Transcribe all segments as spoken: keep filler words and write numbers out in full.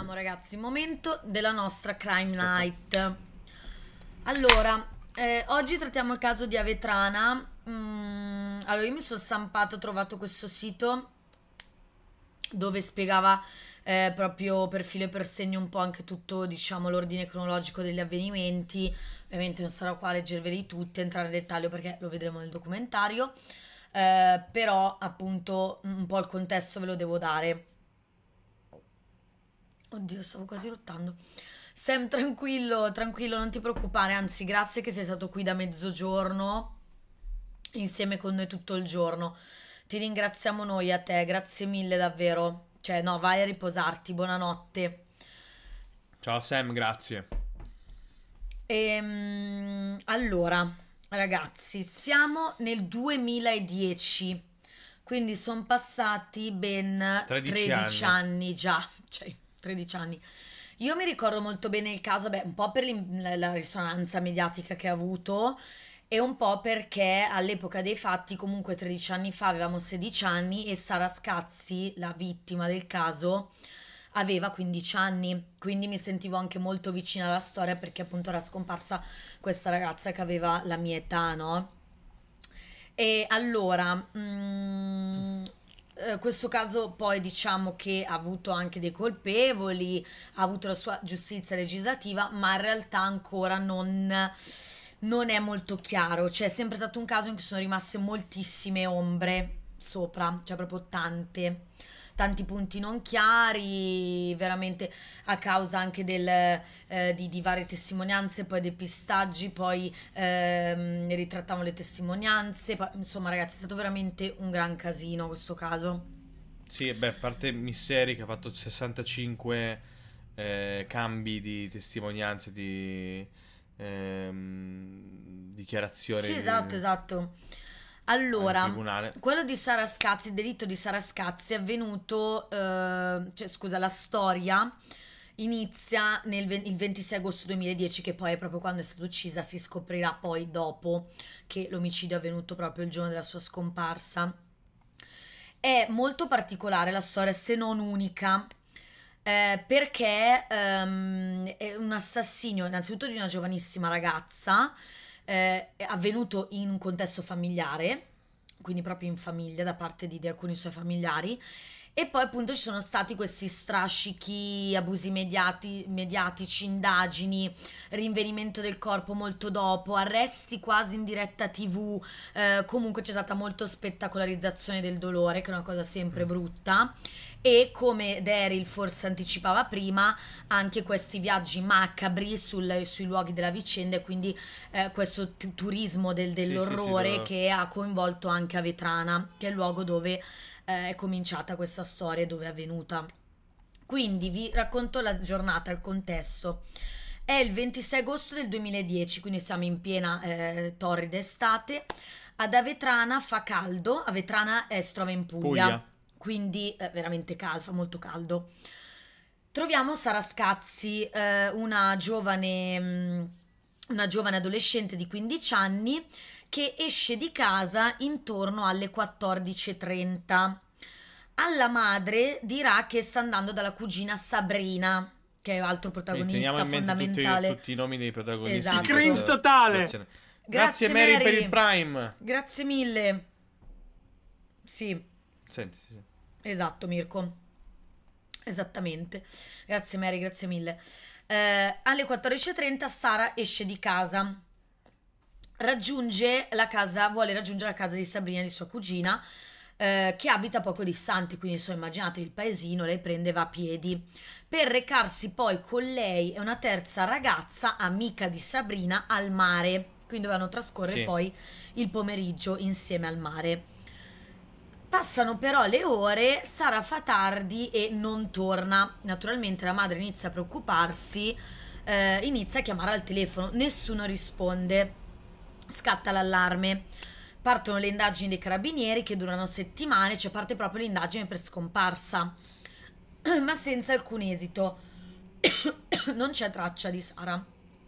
Iniziamo ragazzi, momento della nostra Crime Night. Allora, eh, oggi trattiamo il caso di Avetrana. mm, Allora io mi sono stampato, ho trovato questo sito dove spiegava eh, proprio per filo e per segno un po' anche tutto, diciamo, l'ordine cronologico degli avvenimenti. Ovviamente non sarò qua a leggerveli tutti, entrare nel dettaglio perché lo vedremo nel documentario, eh, però appunto un po' il contesto ve lo devo dare. Oddio, stavo quasi lottando. Sam, tranquillo, tranquillo, non ti preoccupare, anzi grazie che sei stato qui da mezzogiorno insieme con noi tutto il giorno. Ti ringraziamo noi, a te, grazie mille davvero. Cioè, no, vai a riposarti, buonanotte. Ciao Sam, grazie. Ehm, allora, ragazzi, siamo nel duemiladieci, quindi sono passati ben tredici tredici anni. anni già, cioè tredici anni. Io mi ricordo molto bene il caso, beh, un po' per l'im- la risonanza mediatica che ha avuto e un po' perché all'epoca dei fatti, comunque tredici anni fa, avevamo sedici anni e Sara Scazzi, la vittima del caso, aveva quindici anni, quindi mi sentivo anche molto vicina alla storia perché appunto era scomparsa questa ragazza che aveva la mia età, no? E allora, mm, eh, questo caso poi diciamo che ha avuto anche dei colpevoli, ha avuto la sua giustizia legislativa, ma in realtà ancora non, non è molto chiaro. Cioè, è sempre stato un caso in cui sono rimaste moltissime ombre sopra, cioè proprio tante. Tanti punti non chiari, veramente a causa anche del, eh, di, di varie testimonianze, poi depistaggi, poi ehm, ritrattavano le testimonianze, poi, insomma ragazzi è stato veramente un gran casino questo caso. Sì, beh, a parte Misseri che ha fatto sessantacinque eh, cambi di testimonianze, di ehm, dichiarazioni Sì, esatto, di- esatto. al Allora, tribunale. quello di Sara Scazzi, il delitto di Sara Scazzi è avvenuto, eh, cioè scusa, la storia inizia nel ve- il ventisei agosto duemiladieci, che poi è proprio quando è stata uccisa, si scoprirà poi dopo che l'omicidio è avvenuto proprio il giorno della sua scomparsa. È molto particolare la storia, se non unica, eh, perché ehm, è un assassinio innanzitutto di una giovanissima ragazza, eh, è avvenuto in un contesto familiare, quindi proprio in famiglia da parte di, di alcuni suoi familiari, e poi appunto ci sono stati questi strascichi, abusi mediati- mediatici, indagini, rinvenimento del corpo molto dopo, arresti quasi in diretta T V, eh, comunque c'è stata molto spettacolarizzazione del dolore, che è una cosa sempre Mm. brutta, e come Daryl forse anticipava prima, anche questi viaggi macabri sul- sui luoghi della vicenda, e quindi eh, questo tu- turismo del- Sì, sì, sì, dell'orrore lo- che ha coinvolto anche Avetrana, che è il luogo dove eh, è cominciata questa storia e dove è avvenuta. Quindi vi racconto la giornata, il contesto. È il ventisei agosto del duemiladieci, quindi siamo in piena eh, torrida estate. Ad Avetrana fa caldo, Avetrana eh, si trova in Puglia, Puglia. quindi eh, veramente caldo, fa molto caldo. Troviamo Sara Scazzi, eh, una giovane, mh, una giovane adolescente di quindici anni che esce di casa intorno alle quattordici e trenta. Alla madre dirà che sta andando dalla cugina Sabrina, che è altro Quindi teniamo protagonista in mente tutti, fondamentale. tutti i nomi dei protagonisti Esatto. di Cringe questa totale! situazione. Grazie, Grazie Mary, per Mary. il Prime. Grazie mille. Sì, Senti, sì, sì. esatto, Mirko. Esattamente. Grazie Mary, grazie mille. Eh, alle quattordici e trenta Sara esce di casa. Raggiunge la casa, vuole raggiungere la casa di Sabrina, di sua cugina, eh, che abita poco distante, quindi so, immaginatevi il paesino, lei prende e va a piedi per recarsi poi con lei e una terza ragazza, amica di Sabrina, al mare. Quindi dovevano trascorrere Sì. poi il pomeriggio insieme al mare. Passano però le ore, Sara fa tardi e non torna. Naturalmente la madre inizia a preoccuparsi, eh, inizia a chiamare al telefono, nessuno risponde, scatta l'allarme. Partono le indagini dei carabinieri che durano settimane, cioè parte proprio l'indagine per scomparsa, ma senza alcun esito. Non c'è traccia di Sara.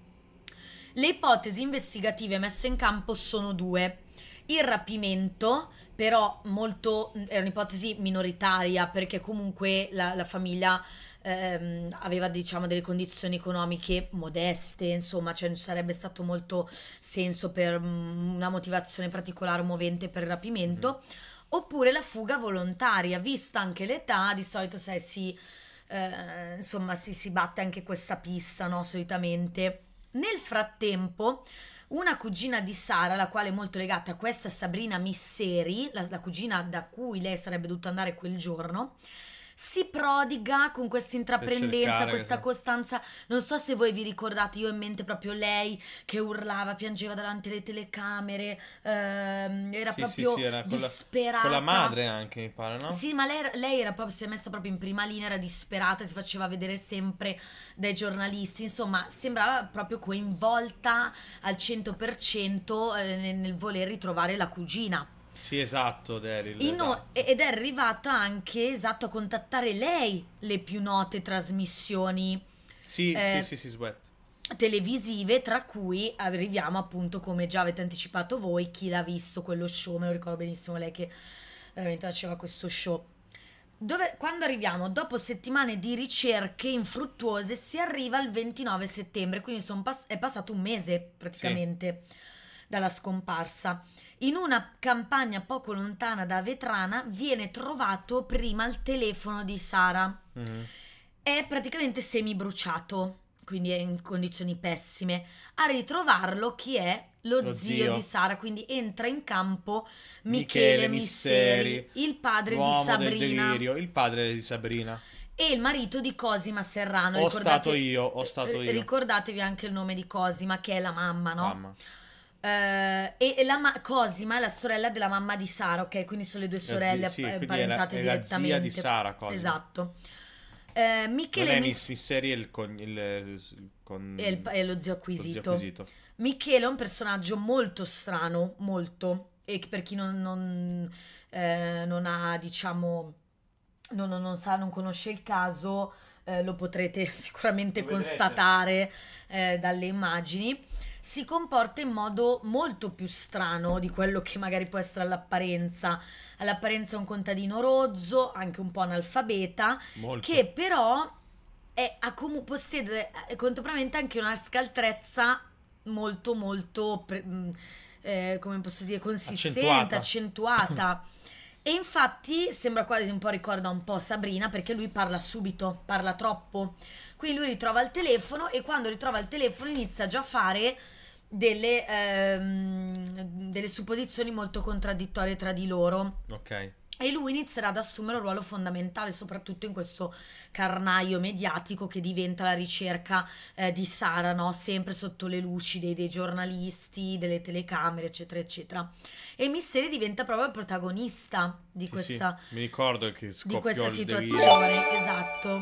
Le ipotesi investigative messe in campo sono due: il rapimento, però molto, è un'ipotesi minoritaria perché comunque la, la famiglia ehm, aveva diciamo delle condizioni economiche modeste, insomma, cioè non ci sarebbe stato molto senso per mm, una motivazione particolare o movente per il Mhm. rapimento. Oppure la fuga volontaria, vista anche l'età, di solito sai, si, eh, insomma, si, si batte anche questa pista, no? Solitamente. Nel frattempo, una cugina di Sara, la quale è molto legata a questa Sabrina Misseri, la, la cugina da cui lei sarebbe dovuta andare quel giorno, si prodiga con questa Per intraprendenza, cercare, questa esatto. costanza. Non so se voi vi ricordate, io ho in mente proprio lei che urlava, piangeva davanti alle telecamere, ehm, era Sì, sì, proprio sì, era con la, con la disperata. madre anche, mi pare, no? Sì, ma lei, lei era proprio, si è messa proprio in prima linea, era disperata, si faceva vedere sempre dai giornalisti, insomma, sembrava proprio coinvolta al cento per cento eh, nel, nel voler ritrovare la cugina. Sì, esatto, Daryl, Ino- esatto. ed è arrivata anche, esatto, a contattare lei le più note trasmissioni Sì, sì, eh, sì, sì, Sweat. televisive, tra cui arriviamo appunto, come già avete anticipato voi, chi l'ha visto quello show, me lo ricordo benissimo, lei che veramente faceva questo show. Dove, quando arriviamo, dopo settimane di ricerche infruttuose, si arriva al ventinove settembre, quindi son pass- è passato un mese Sì. praticamente dalla scomparsa. In una campagna poco lontana da Vetrana viene trovato prima il telefono di Sara. Mhm. È praticamente semibruciato, quindi è in condizioni pessime. A ritrovarlo chi è? Lo Lo zio di zio. Sara, quindi entra in campo Michele Michele Misseri, Misseri, il padre di l'uomo del Sabrina delirio, il padre di Sabrina. e il marito di Cosima Serrano. Ho stato Ricordate, io, ho stato eh, io. ricordatevi anche il nome di Cosima, che è la mamma, no? Mamma. Eh, e e la ma- Cosima è la sorella della mamma di Sara, ok? Quindi sono le due La zi- sorelle sì, eh, quindi è la, parentate è la zia di direttamente. Sara Cosima. Esatto. Eh, Non Michele è Miss Miss Misseri, è il, con, il, il- è, il- con è lo zio lo zio acquisito. acquisito. Michele è un personaggio molto strano, molto. E che per chi non, non, eh, non ha, diciamo, non, non- non sa, non conosce il caso, eh, lo potrete sicuramente Lo vedrete. constatare eh, dalle immagini. Si comporta in modo molto più strano di quello che magari può essere all'apparenza. All'apparenza è un contadino rozzo, anche un po' analfabeta, che Molto. però è, ha comu- possiede eh, contemporaneamente anche una scaltrezza molto molto pre- mh, eh, come posso dire, consistente, Accentuata. accentuata. E infatti sembra quasi un po', ricorda un po' Sabrina, perché lui parla subito, parla troppo. Quindi lui ritrova il telefono e quando ritrova il telefono inizia già a fare delle, ehm, delle supposizioni molto contraddittorie tra di loro. Ok. E lui inizierà ad assumere un ruolo fondamentale, soprattutto in questo carnaio mediatico che diventa la ricerca eh, di Sara, no? Sempre sotto le luci dei, dei giornalisti, delle telecamere, eccetera, eccetera. E Misteri diventa proprio il protagonista di Sì, sì, questa, mi ricordo che di scoppiò questa il delirio. situazione, esatto.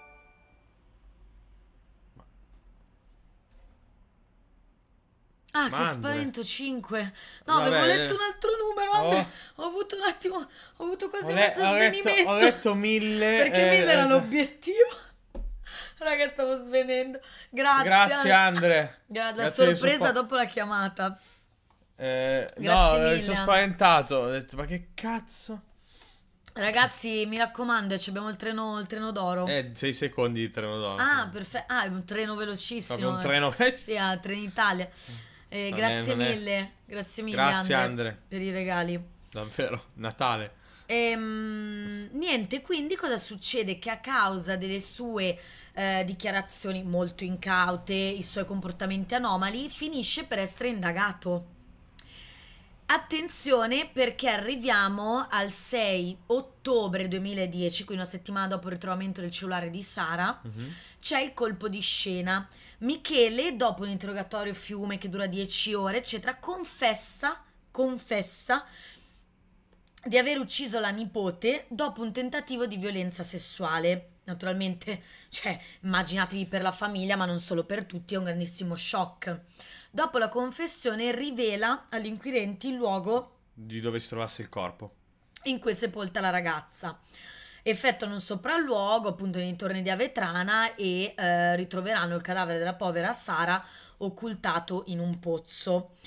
Ah, che Ma Andre. spavento, cinque. No, avevo Vabbè, letto eh, un altro numero, Andre. oh, Ho avuto un attimo, ho avuto ho, quasi un le- mezzo ho letto, ho svenimento. letto mille. Perché mille era eh, eh, l'obiettivo. Raga, stavo svenendo. Grazie. Grazie, Ale. Andre. Gra- La Grazie del sorpresa supporto. dopo la chiamata. Eh, Grazie no, eh, mi mille, sono Andre. spaventato. Ho detto, ma che cazzo? Ragazzi, mi raccomando, ci abbiamo il treno, il treno d'oro. Eh, sei secondi di treno d'oro. Ah, perfetto. Ah, è un treno Proprio velocissimo. un eh. treno. Sì, a Trenitalia. Eh, Non è, grazie non è. mille, grazie mille, Grazie, Andre, Andre. per i regali. Davvero. Natale. Ehm, niente, quindi cosa succede? Che a causa delle sue eh, dichiarazioni molto incaute, i suoi comportamenti anomali, finisce per essere indagato. Attenzione perché arriviamo al sei ottobre duemiladieci, quindi una settimana dopo il ritrovamento del cellulare di Sara, Mhm. c'è il colpo di scena. Michele, dopo un interrogatorio fiume che dura dieci ore, eccetera, confessa, confessa di aver ucciso la nipote dopo un tentativo di violenza sessuale. Naturalmente, cioè, immaginatevi per la famiglia, ma non solo per tutti, è un grandissimo shock. Dopo la confessione rivela agli inquirenti il luogo Di dove si trovasse il corpo. in cui è sepolta la ragazza. Effettuano un sopralluogo appunto nei dintorni di Avetrana e eh, ritroveranno il cadavere della povera Sara occultato in un pozzo.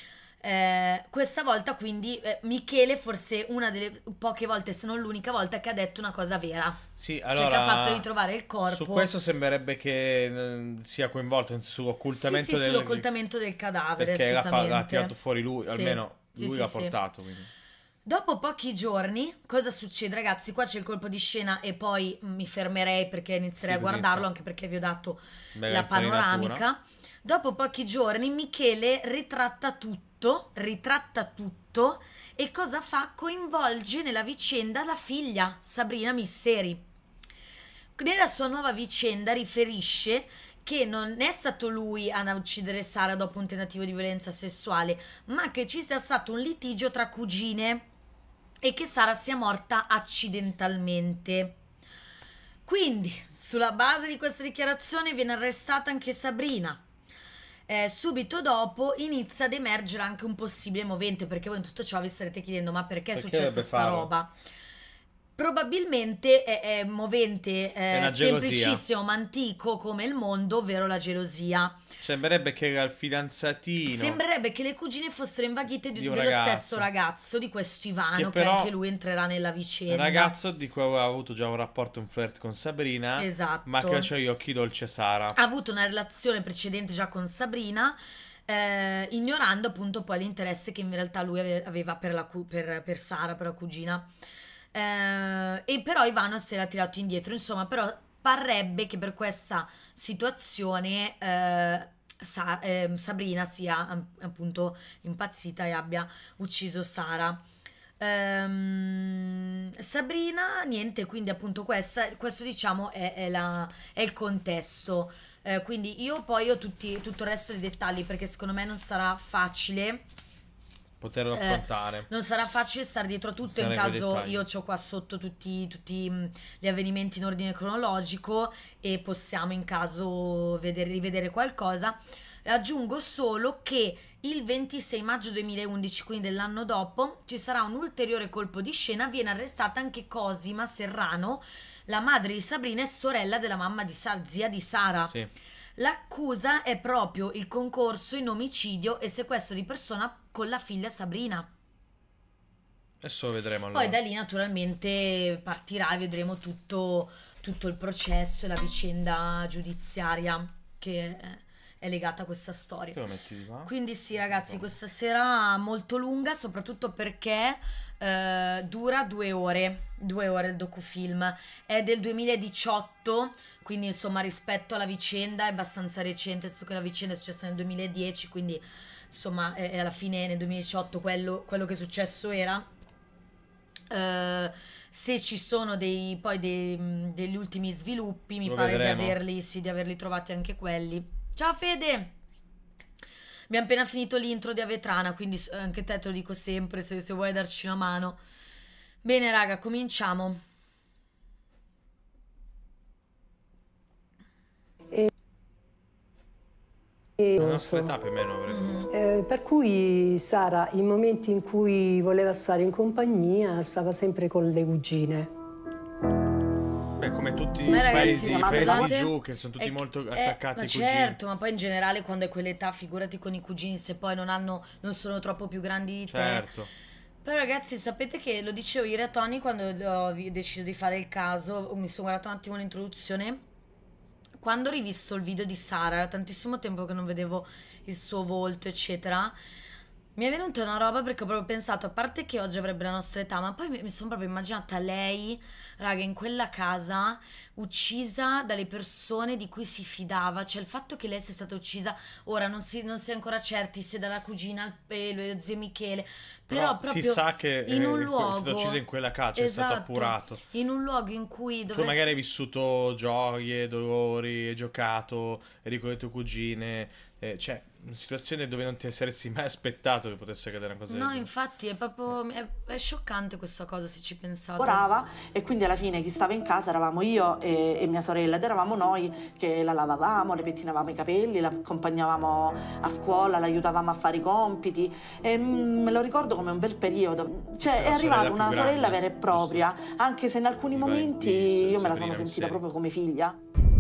Eh, questa volta quindi eh, Michele forse una delle poche volte, se non l'unica volta, che ha detto una cosa vera. Sì, Cioè che allora, ha fatto ritrovare il corpo. su questo sembrerebbe che eh, sia coinvolto sull'occultamento Sì, sì, del, sull'occultamento del cadavere, perché l'ha, fa- l'ha assolutamente. tirato fuori lui, Sì. almeno Sì, lui sì, l'ha sì. portato. Quindi. Dopo pochi giorni, cosa succede ragazzi? Qua c'è il colpo di scena e poi mi fermerei perché inizierei Sì, a così guardarlo, inizia. anche perché vi ho dato Bella la infarinatura. panoramica. Dopo pochi giorni Michele ritratta tutto, ritratta tutto e cosa fa? Coinvolge nella vicenda la figlia, Sabrina Misseri. Nella sua nuova vicenda riferisce che non è stato lui a uccidere Sara dopo un tentativo di violenza sessuale, ma che ci sia stato un litigio tra cugine e che Sara sia morta accidentalmente. Quindi, sulla base di questa dichiarazione viene arrestata anche Sabrina. Eh, subito dopo inizia ad emergere anche un possibile movente, perché voi in tutto ciò vi starete chiedendo ma perché è Perché successa dovrebbe sta farlo? roba? Probabilmente è, è movente È eh, una gelosia. semplicissimo ma antico come il mondo, ovvero la gelosia. Sembrerebbe che era il fidanzatino. Sembrerebbe che le cugine fossero invaghite di, Di un dello ragazzo. stesso ragazzo, di questo Ivano, Che che, però- anche lui entrerà nella Un vicenda. ragazzo di cui aveva avuto già un rapporto, un flirt con Sabrina. Esatto. Ma che faceva gli occhi dolce Sara. Ha avuto una relazione precedente già con Sabrina, eh, ignorando appunto poi l'interesse che in realtà lui ave- aveva per, la cu- per, per Sara, per la cugina. Eh, e però Ivano si era tirato indietro, insomma, però parrebbe che per questa situazione eh, Sa- eh, Sabrina sia am- appunto impazzita e abbia ucciso Sara. Ehm, Sabrina, niente, quindi appunto questa, questo diciamo è, è la- è il contesto. Eh, quindi io poi ho tutti, tutto il resto dei dettagli perché secondo me non sarà facile. Poterlo Eh, affrontare. Non sarà facile stare dietro a tutto, Stare in coi caso dettagli. io ho qua sotto tutti, tutti mh, gli avvenimenti in ordine cronologico e possiamo in caso vedere, rivedere qualcosa. Aggiungo solo che il ventisei maggio duemilaundici, quindi dell'anno dopo, ci sarà un ulteriore colpo di scena, viene arrestata anche Cosima Serrano, la madre di Sabrina e sorella della mamma di Sara, zia di Sara. Sì. L'accusa è proprio il concorso in omicidio e sequestro di persona con la figlia Sabrina. Adesso lo vedremo allora. Poi da lì naturalmente partirà e vedremo tutto, tutto il processo e la vicenda giudiziaria che è, è legata a questa storia. Te lo metti di qua? Quindi sì ragazzi, questa sera molto lunga, soprattutto perché eh, dura due ore, due ore il docufilm, è del duemiladiciotto, quindi insomma rispetto alla vicenda è abbastanza recente, visto che la vicenda è successa nel duemiladieci, quindi insomma è, è alla fine nel duemiladiciotto quello, quello che è successo era. Eh, se ci sono dei, poi dei, mh, degli ultimi sviluppi, mi Lo pare di vedremo. averli, sì, di averli trovati anche quelli. Ciao Fede! Abbiamo appena finito l'intro di Avetrana, quindi s- anche te te lo dico sempre se, se vuoi darci una mano. Bene raga, cominciamo. La nostra età più o meno avrebbe avuto. Eh, per cui Sara, i momenti in cui voleva stare in compagnia, stava sempre con le cugine. Beh, come tutti i Ma ragazzi, paesi, i paesi scusate, di giù che sono tutti è- molto è- attaccati ma ai cugini. certo, ma poi in generale quando è quell'età, figurati con i cugini se poi non hanno, non sono troppo più grandi di te. Certo. Però ragazzi, sapete che lo dicevo ieri a Tony quando ho vi- deciso di fare il caso, mi sono guardato un attimo l'introduzione. Quando ho rivisto il video di Sara, era tantissimo tempo che non vedevo il suo volto, eccetera. Mi è venuta una roba perché ho proprio pensato, a parte che oggi avrebbe la nostra età, ma poi mi, mi sono proprio immaginata lei, raga, in quella casa, uccisa dalle persone di cui si fidava. Cioè il fatto che lei sia stata uccisa, ora non si, non si è ancora certi se dalla cugina al pelo e zio Michele, però, Però proprio si sa che in un eh, luogo, è stata uccisa in quella casa, è stato esatto, appurato. in un luogo in cui Tu dovresti... magari hai vissuto gioie, dolori, hai giocato, eri con le tue cugine, eh, cioè una situazione dove non ti saresti mai aspettato che potesse accadere una cosa del No, genere. infatti è proprio è, è scioccante questa cosa se ci pensate. lavorava e quindi alla fine chi stava in casa eravamo io e, e mia sorella ed eravamo noi che la lavavamo, le pettinavamo i capelli, la accompagnavamo a scuola, l'aiutavamo a fare i compiti e mm, me lo ricordo come un bel periodo. Cioè Sì, è la arrivata sorella una più sorella grande, vera e propria, anche se in alcuni Di- momenti di io me la Sabrina sono sentita Misseri. proprio come figlia.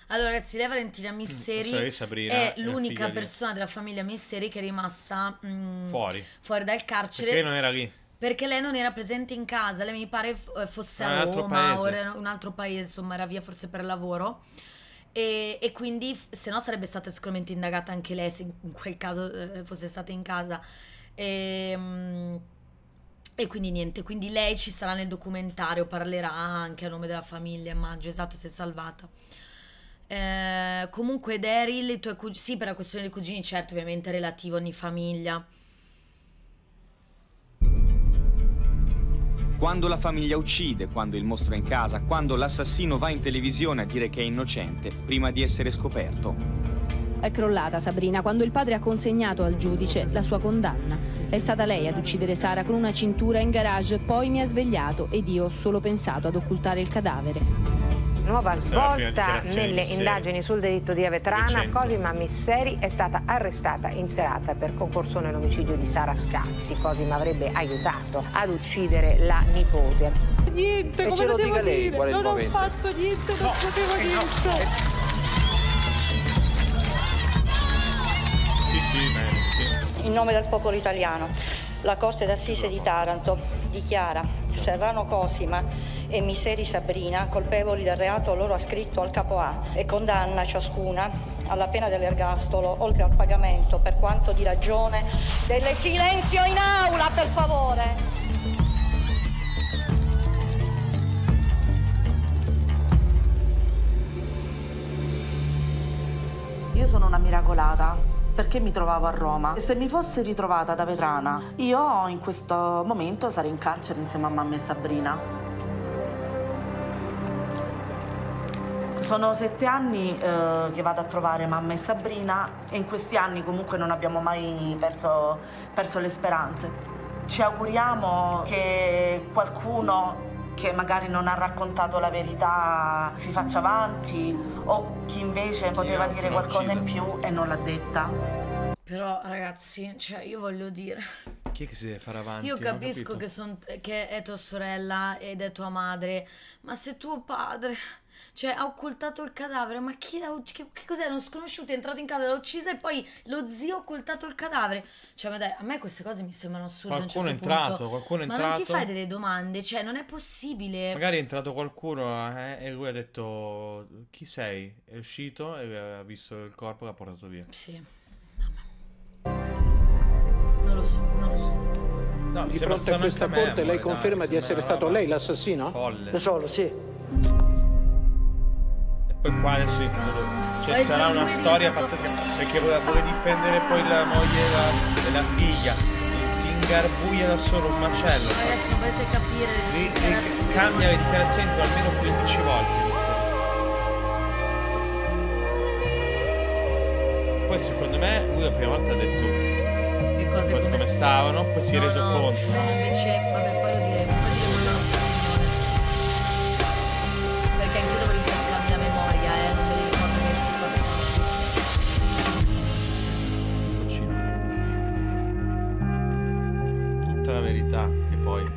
Allora ragazzi, lei Valentina Misseri mm, Sabrina, è l'unica persona di... della famiglia Misseri che è rimasta mm, fuori. fuori dal carcere. Perché non era lì? Perché lei non era presente in casa, lei mi pare fosse a Roma o era un altro paese, insomma era via forse per lavoro. E, e quindi se no sarebbe stata sicuramente indagata anche lei se in quel caso eh, fosse stata in casa e, e quindi niente, quindi lei ci sarà nel documentario, parlerà anche a nome della famiglia, immagino, esatto, si è salvata. Eh, comunque Daryl, i tuoi cugini, sì, per la questione dei cugini certo, ovviamente è relativo ogni famiglia. Quando la famiglia uccide, quando il mostro è in casa, quando l'assassino va in televisione a dire che è innocente, prima di essere scoperto. È crollata Sabrina quando il padre ha consegnato al giudice la sua condanna. È stata lei ad uccidere Sara con una cintura in garage, poi mi ha svegliato ed io ho solo pensato ad occultare il cadavere. Nuova svolta nelle indagini sul delitto di Avetrana, Cosima Misseri è stata arrestata in serata per concorso nell'omicidio di Sara Scazzi. Cosima avrebbe aiutato ad uccidere la nipote. Niente, e ce lo dica lei dire? qual è il non momento. Non ho fatto niente, non no, sapevo eh, niente. No, eh. Sì, sì, beh, sì. In nome del popolo italiano, la Corte d'Assise di Taranto dichiara Serrano Cosima e Misseri Sabrina colpevoli del reato loro ascritto al capo A e condanna ciascuna alla pena dell'ergastolo oltre al pagamento per quanto di ragione del silenzio in aula, per favore. Io sono una miracolata perché mi trovavo a Roma. E se mi fossi ritrovata ad Avetrana, io in questo momento sarei in carcere insieme a mamma e Sabrina. Sono sette anni eh, che vado a trovare mamma e Sabrina e in questi anni comunque non abbiamo mai perso, perso le speranze. Ci auguriamo che qualcuno che magari non ha raccontato la verità si faccia avanti o chi invece chi poteva dire qualcosa in più e non l'ha detta. Però ragazzi, cioè io voglio dire, chi è che si deve fare avanti? Io capisco che, son, che è tua sorella ed è tua madre, ma se tuo padre, cioè, ha occultato il cadavere, ma chi l'ha ucciso? Che, che cos'è? Uno sconosciuto è entrato in casa, l'ha uccisa e poi lo zio ha occultato il cadavere. Cioè, ma dai, a me queste cose mi sembrano assurde. Qualcuno a un certo è entrato, punto. qualcuno è ma entrato. Ma non ti fai delle domande? Cioè, non è possibile. Magari è entrato qualcuno eh, e lui ha detto: chi sei? È uscito e ha visto il corpo e l'ha portato via. Sì. Non lo so, non lo so. No, di fronte a questa corte lei conferma di essere stato lei l'assassino? Da solo, sì. E poi qua adesso cioè, sarà una storia pazzesca perché vuole difendere poi la moglie e la figlia. Si ingarbuia da solo un macello. Ragazzi, dovete capire le Li, li, cambia le dichiarazioni per almeno quindici volte. Poi secondo me lui la prima volta ha detto che cose come, come stavano, poi si è no, reso no, conto. No, invece, vabbè, poi lo diremo, poi diremo la nostra opinione. Perché anche io devo rinfrescarmi la memoria, eh, non me li ricordo neanche passati. Tutta la verità, che poi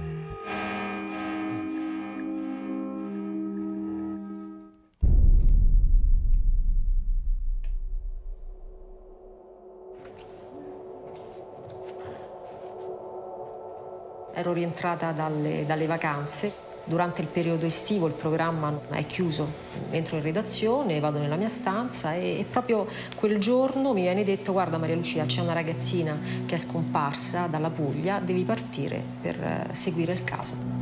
ero rientrata dalle, dalle vacanze. Durante il periodo estivo il programma è chiuso. Entro in redazione, vado nella mia stanza e, e proprio quel giorno mi viene detto: guarda Maria Lucia, c'è una ragazzina che è scomparsa dalla Puglia, devi partire per eh, seguire il caso.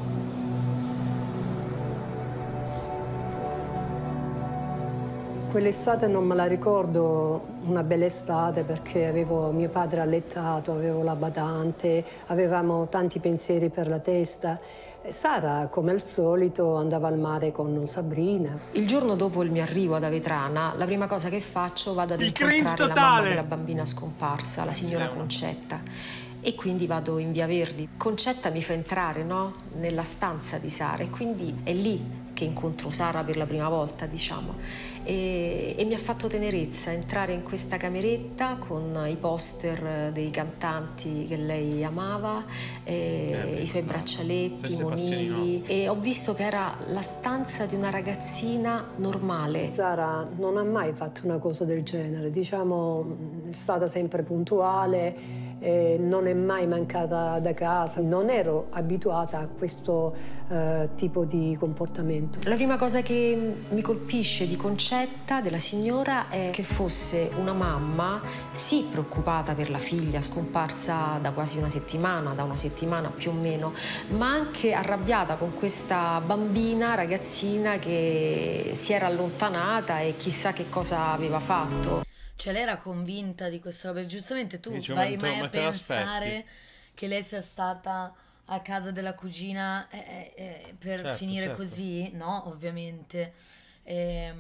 Quell'estate non me la ricordo una bella estate perché avevo mio padre allettato, avevo la badante, avevamo tanti pensieri per la testa. Sara, come al solito, andava al mare con Sabrina. Il giorno dopo il mio arrivo ad Avetrana, la prima cosa che faccio vado ad incontrare la mamma della bambina scomparsa, la signora Concetta. E quindi vado in Via Verdi. Concetta mi fa entrare, no? Nella stanza di Sara e quindi è lì che incontro Sara per la prima volta, diciamo, e, e mi ha fatto tenerezza entrare in questa cameretta con i poster dei cantanti che lei amava, e eh, i suoi braccialetti, i monili, e ho visto che era la stanza di una ragazzina normale. Sara non ha mai fatto una cosa del genere, diciamo, è stata sempre puntuale. Eh, non è mai mancata da casa, non ero abituata a questo eh, tipo di comportamento. La prima cosa che mi colpisce di Concetta, della signora, è che fosse una mamma sì preoccupata per la figlia scomparsa da quasi una settimana, da una settimana più o meno, ma anche arrabbiata con questa bambina, ragazzina che si era allontanata e chissà che cosa aveva fatto. Cioè lei era convinta di questa roba, giustamente tu Dice, vai ma mai ma a pensare che lei sia stata a casa della cugina eh, eh, per certo, finire certo. così? No, ovviamente. Ehm...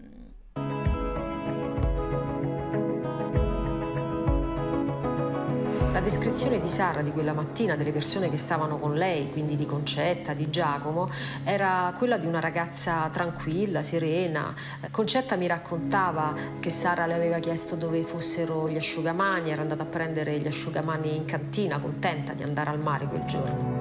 La descrizione di Sara di quella mattina, delle persone che stavano con lei, quindi di Concetta, di Giacomo, era quella di una ragazza tranquilla, serena. Concetta mi raccontava che Sara le aveva chiesto dove fossero gli asciugamani, era andata a prendere gli asciugamani in cantina, contenta di andare al mare quel giorno.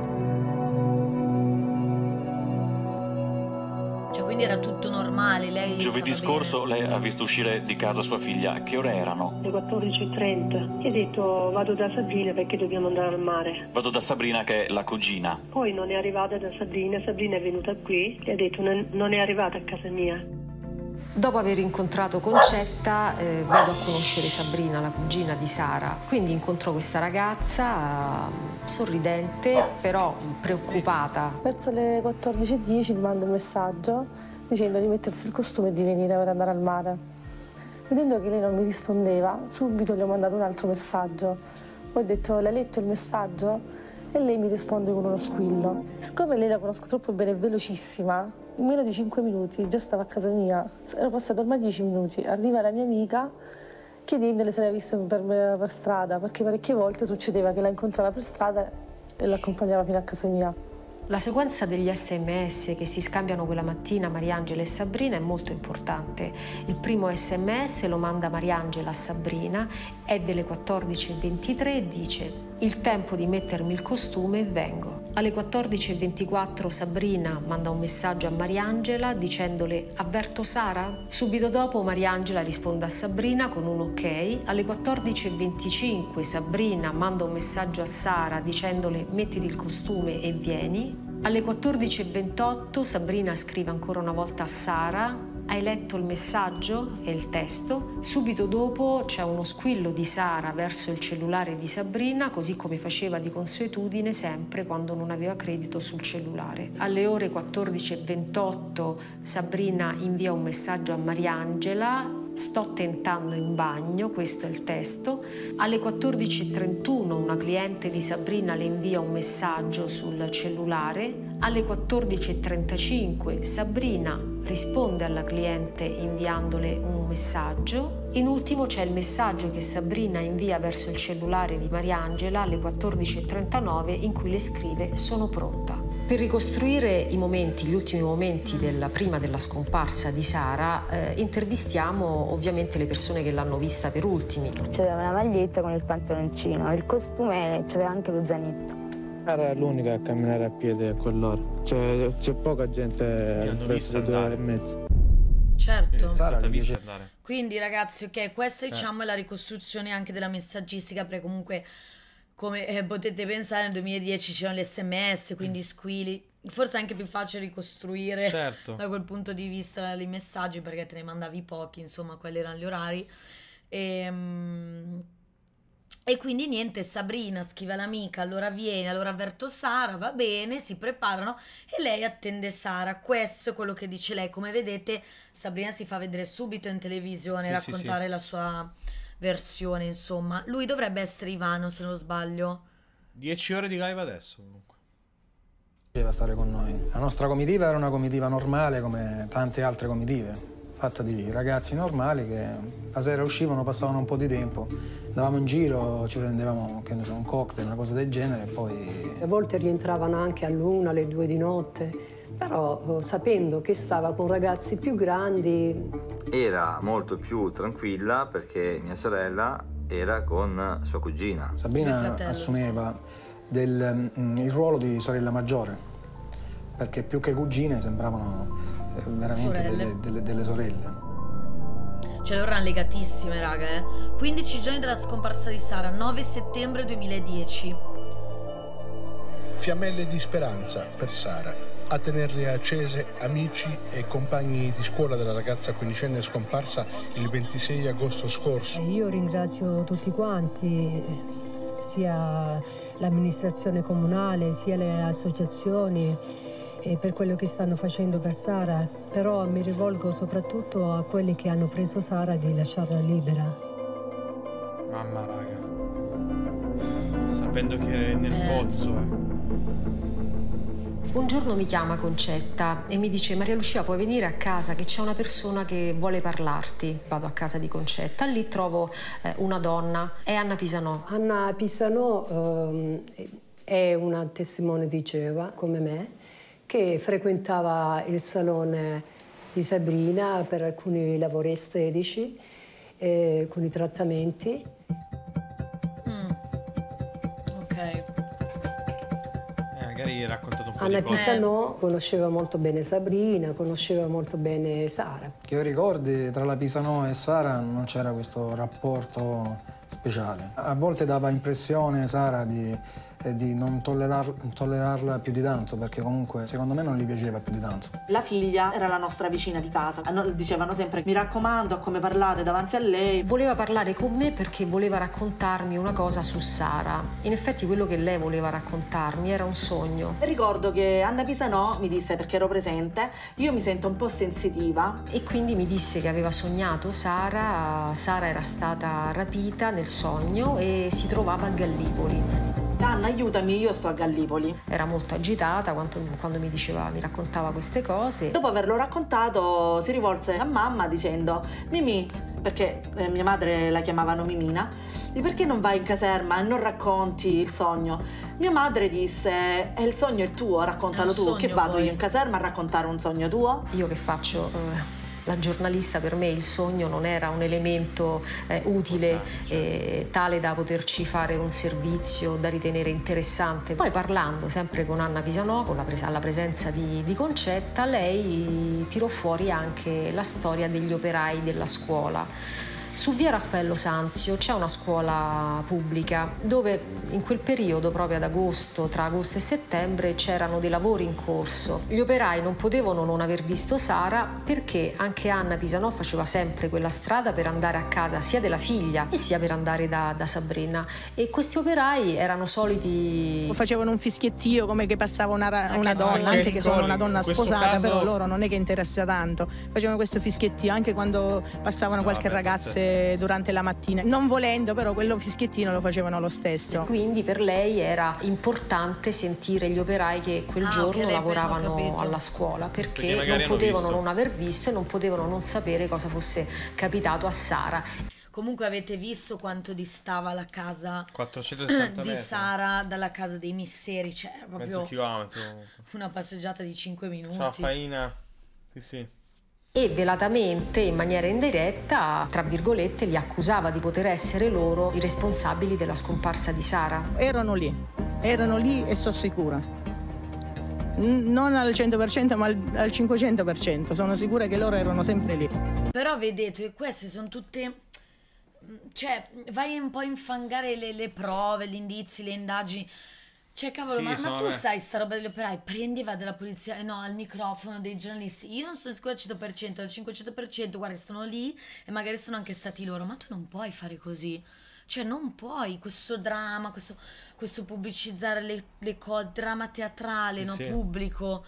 Cioè, quindi era tutto normale, lei Giovedì scorso lei ha visto uscire di casa sua figlia. A che ore erano? Le quattordici e trenta. Gli ho detto vado da Sabrina perché dobbiamo andare al mare. Vado da Sabrina, che è la cugina. Poi non è arrivata da Sabrina, Sabrina è venuta qui, gli ha detto non è arrivata a casa mia. Dopo aver incontrato Concetta eh, vado a conoscere Sabrina, la cugina di Sara. Quindi incontro questa ragazza eh, sorridente, però preoccupata. Verso le quattordici e dieci mi manda un messaggio dicendo di mettersi il costume e di venire per andare al mare. Vedendo che lei non mi rispondeva, subito gli ho mandato un altro messaggio. Ho detto, l'hai letto il messaggio? E lei mi risponde con uno squillo. Siccome lei la conosco troppo bene, è velocissima, in meno di cinque minuti già stava a casa mia. Ero passato ormai dieci minuti. Arriva la mia amica chiedendole se l'aveva vista per, per strada, perché parecchie volte succedeva che la incontrava per strada e l'accompagnava fino a casa mia. La sequenza degli sms che si scambiano quella mattina Mariangela e Sabrina è molto importante. Il primo sms lo manda Mariangela a Sabrina, è delle quattordici e ventitré e dice: il tempo di mettermi il costume e vengo. Alle quattordici e ventiquattro Sabrina manda un messaggio a Mariangela dicendole avverto Sara? Subito dopo Mariangela risponde a Sabrina con un ok. Alle quattordici e venticinque Sabrina manda un messaggio a Sara dicendole mettiti il costume e vieni. Alle quattordici e ventotto Sabrina scrive ancora una volta a Sara: hai letto il messaggio e il testo? Subito dopo c'è uno squillo di Sara verso il cellulare di Sabrina, così come faceva di consuetudine sempre quando non aveva credito sul cellulare. Alle ore quattordici e ventotto Sabrina invia un messaggio a Mariangela: sto tentando in bagno, questo è il testo. Alle quattordici e trentuno una cliente di Sabrina le invia un messaggio sul cellulare. Alle quattordici e trentacinque Sabrina risponde alla cliente inviandole un messaggio. In ultimo c'è il messaggio che Sabrina invia verso il cellulare di Mariangela alle quattordici e trentanove in cui le scrive sono pronta. Per ricostruire i momenti, gli ultimi momenti della, prima della scomparsa di Sara, eh, intervistiamo ovviamente le persone che l'hanno vista per ultimi. C'aveva la maglietta con il pantaloncino, il costume, c'aveva anche lo zainetto. Era l'unica a camminare a piedi a quell'ora. C'è, c'è poca gente al presso di due ore e mezzo. Certo. Eh, Sara vista andare. Quindi ragazzi, ok, questa diciamo è la ricostruzione anche della messaggistica, perché comunque come eh, potete pensare nel duemiladieci c'erano le sms, quindi mm. squilli, forse è anche più facile ricostruire certo. da quel punto di vista i messaggi, perché te ne mandavi pochi, insomma quelli erano gli orari. E, um, e quindi niente, Sabrina scrive all'amica, allora vieni, allora avverto Sara, va bene, si preparano e lei attende Sara. Questo è quello che dice lei. Come vedete Sabrina si fa vedere subito in televisione, sì, raccontare sì, sì. la sua versione, insomma. Lui dovrebbe essere Ivano, se non sbaglio. Dieci ore di live adesso, comunque. Doveva stare con noi. La nostra comitiva era una comitiva normale come tante altre comitive, fatta di ragazzi normali che la sera uscivano, passavano un po' di tempo, andavamo in giro, ci prendevamo, che ne so, un cocktail, una cosa del genere e poi... A volte rientravano anche all'una, alle due di notte, Però sapendo che stava con ragazzi più grandi... Era molto più tranquilla perché mia sorella era con sua cugina. Sabrina fratello, assumeva del, mm, il ruolo di sorella maggiore, perché più che cugine sembravano eh, veramente Sorelle. delle, delle, delle sorelle. Cioè loro erano legatissime, raga, eh. quindici giorni dalla scomparsa di Sara, nove settembre duemiladieci. Fiammelle di speranza per Sara. A tenerle accese amici e compagni di scuola della ragazza quindicenne scomparsa il ventisei agosto scorso. Io ringrazio tutti quanti, sia l'amministrazione comunale, sia le associazioni, e per quello che stanno facendo per Sara, però mi rivolgo soprattutto a quelli che hanno preso Sara di lasciarla libera. Mamma raga, sapendo che è nel pozzo, eh. Un giorno mi chiama Concetta e mi dice: Maria Lucia, puoi venire a casa che c'è una persona che vuole parlarti. Vado a casa di Concetta, lì trovo eh, una donna, è Anna Pisanò. Anna Pisanò ehm, è una testimone di Geova, come me, che frequentava il salone di Sabrina per alcuni lavori estetici, e alcuni trattamenti. Mm. Ok. Magari hai raccontato un po' Anna di cose. Pisanò conosceva molto bene Sabrina, conosceva molto bene Sara. Che io ricordi, tra la Pisanò e Sara non c'era questo rapporto speciale. A volte dava impressione Sara di, eh, di non tollerar, tollerarla più di tanto, perché comunque secondo me non gli piaceva più di tanto. La figlia era la nostra vicina di casa. Dicevano sempre: mi raccomando, a come parlate davanti a lei. Voleva parlare con me perché voleva raccontarmi una cosa su Sara. In effetti quello che lei voleva raccontarmi era un sogno. Ricordo che Anna Pisanò mi disse, perché ero presente, io mi sento un po' sensitiva. E quindi mi disse che aveva sognato Sara, Sara era stata rapita nel sogno e si trovava a Gallipoli. Anna, aiutami, io sto a Gallipoli. Era molto agitata quando, quando mi diceva, mi raccontava queste cose. Dopo averlo raccontato si rivolse a mamma dicendo: Mimì, perché eh, mia madre la chiamavano Mimina, di perché non vai in caserma e non racconti il sogno? Mia madre disse: e il sogno è tuo, raccontalo È un tu. sogno, Che vado poi. io in caserma a raccontare un sogno tuo? Io che faccio eh, la giornalista, per me il sogno non era un elemento eh, utile, eh, tale da poterci fare un servizio da ritenere interessante. Poi parlando sempre con Anna Pisanò, con la pres- alla presenza di, di Concetta, lei tirò fuori anche la storia degli operai della scuola. Su via Raffaello Sanzio c'è una scuola pubblica dove in quel periodo, proprio ad agosto, tra agosto e settembre, c'erano dei lavori in corso. Gli operai non potevano non aver visto Sara perché anche Anna Pisanò faceva sempre quella strada per andare a casa sia della figlia e sia per andare da, da Sabrina. E questi operai erano soliti... Facevano un fischiettio come che passava una, ra- Anche una donna, poi, anche che sono una donna in questo sposata, caso- però loro non è che interessa tanto. Facevano questo fischiettio anche quando passavano No, qualche vabbè, ragazze durante la mattina. Non volendo, però quello fischiettino lo facevano lo stesso. Quindi per lei era importante sentire gli operai che quel Ah, giorno ok, lei- ho lavoravano capito. alla scuola, Perché perché magari non hanno potevano visto. non aver visto e non potevano non sapere cosa fosse capitato a Sara. Comunque avete visto quanto distava la casa quattrocentosessanta di metri. Sara dalla casa dei Misseri, cioè era Mezzo proprio chilometro. una passeggiata di cinque minuti. Ciao Faina. Sì, sì. E velatamente, in maniera indiretta, tra virgolette, li accusava di poter essere loro i responsabili della scomparsa di Sara. Erano lì, erano lì e sono sicura. N- non al cento per cento ma al, al cinquecento per cento, sono sicura che loro erano sempre lì. Però vedete, queste sono tutte... Cioè, vai un po' a infangare le, le prove, gli indizi, le indagini. Cioè, cavolo, Sì, ma, ma sono tu me. sai sta roba degli operai? Prendi e va dalla polizia, eh no, al microfono dei giornalisti. Io non sono sicura al cento per cento, al cinquecento per cento, guarda, sono lì e magari sono anche stati loro. Ma tu non puoi fare così. Cioè, non puoi, questo dramma, questo, questo pubblicizzare le, le cose, dramma teatrale, Sì, no, sì. pubblico.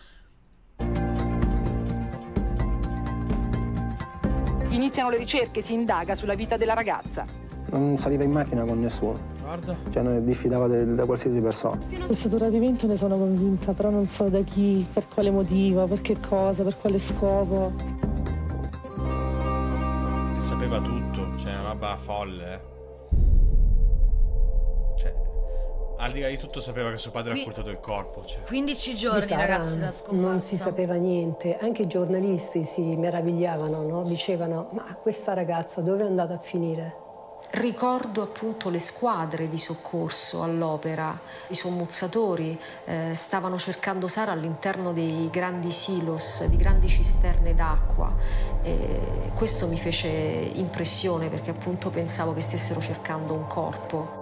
Iniziano le ricerche, si indaga sulla vita della ragazza. Non saliva in macchina con nessuno. Guarda. Cioè non diffidava de- da qualsiasi persona. È stato un rapimento, ne sono convinta, però non so da chi, per quale motivo, per che cosa, per quale scopo. E sapeva tutto, cioè una roba folle. eh. Cioè, al di là di tutto sapeva che suo padre Qui... ha occultato il corpo. Cioè. quindici giorni, ragazzi, da scomparsa. Non si sapeva niente, anche i giornalisti si meravigliavano, no? Dicevano, ma questa ragazza dove è andata a finire? Ricordo appunto le squadre di soccorso all'opera, i sommozzatori eh, stavano cercando Sara all'interno dei grandi silos, di grandi cisterne d'acqua. E questo mi fece impressione perché appunto pensavo che stessero cercando un corpo.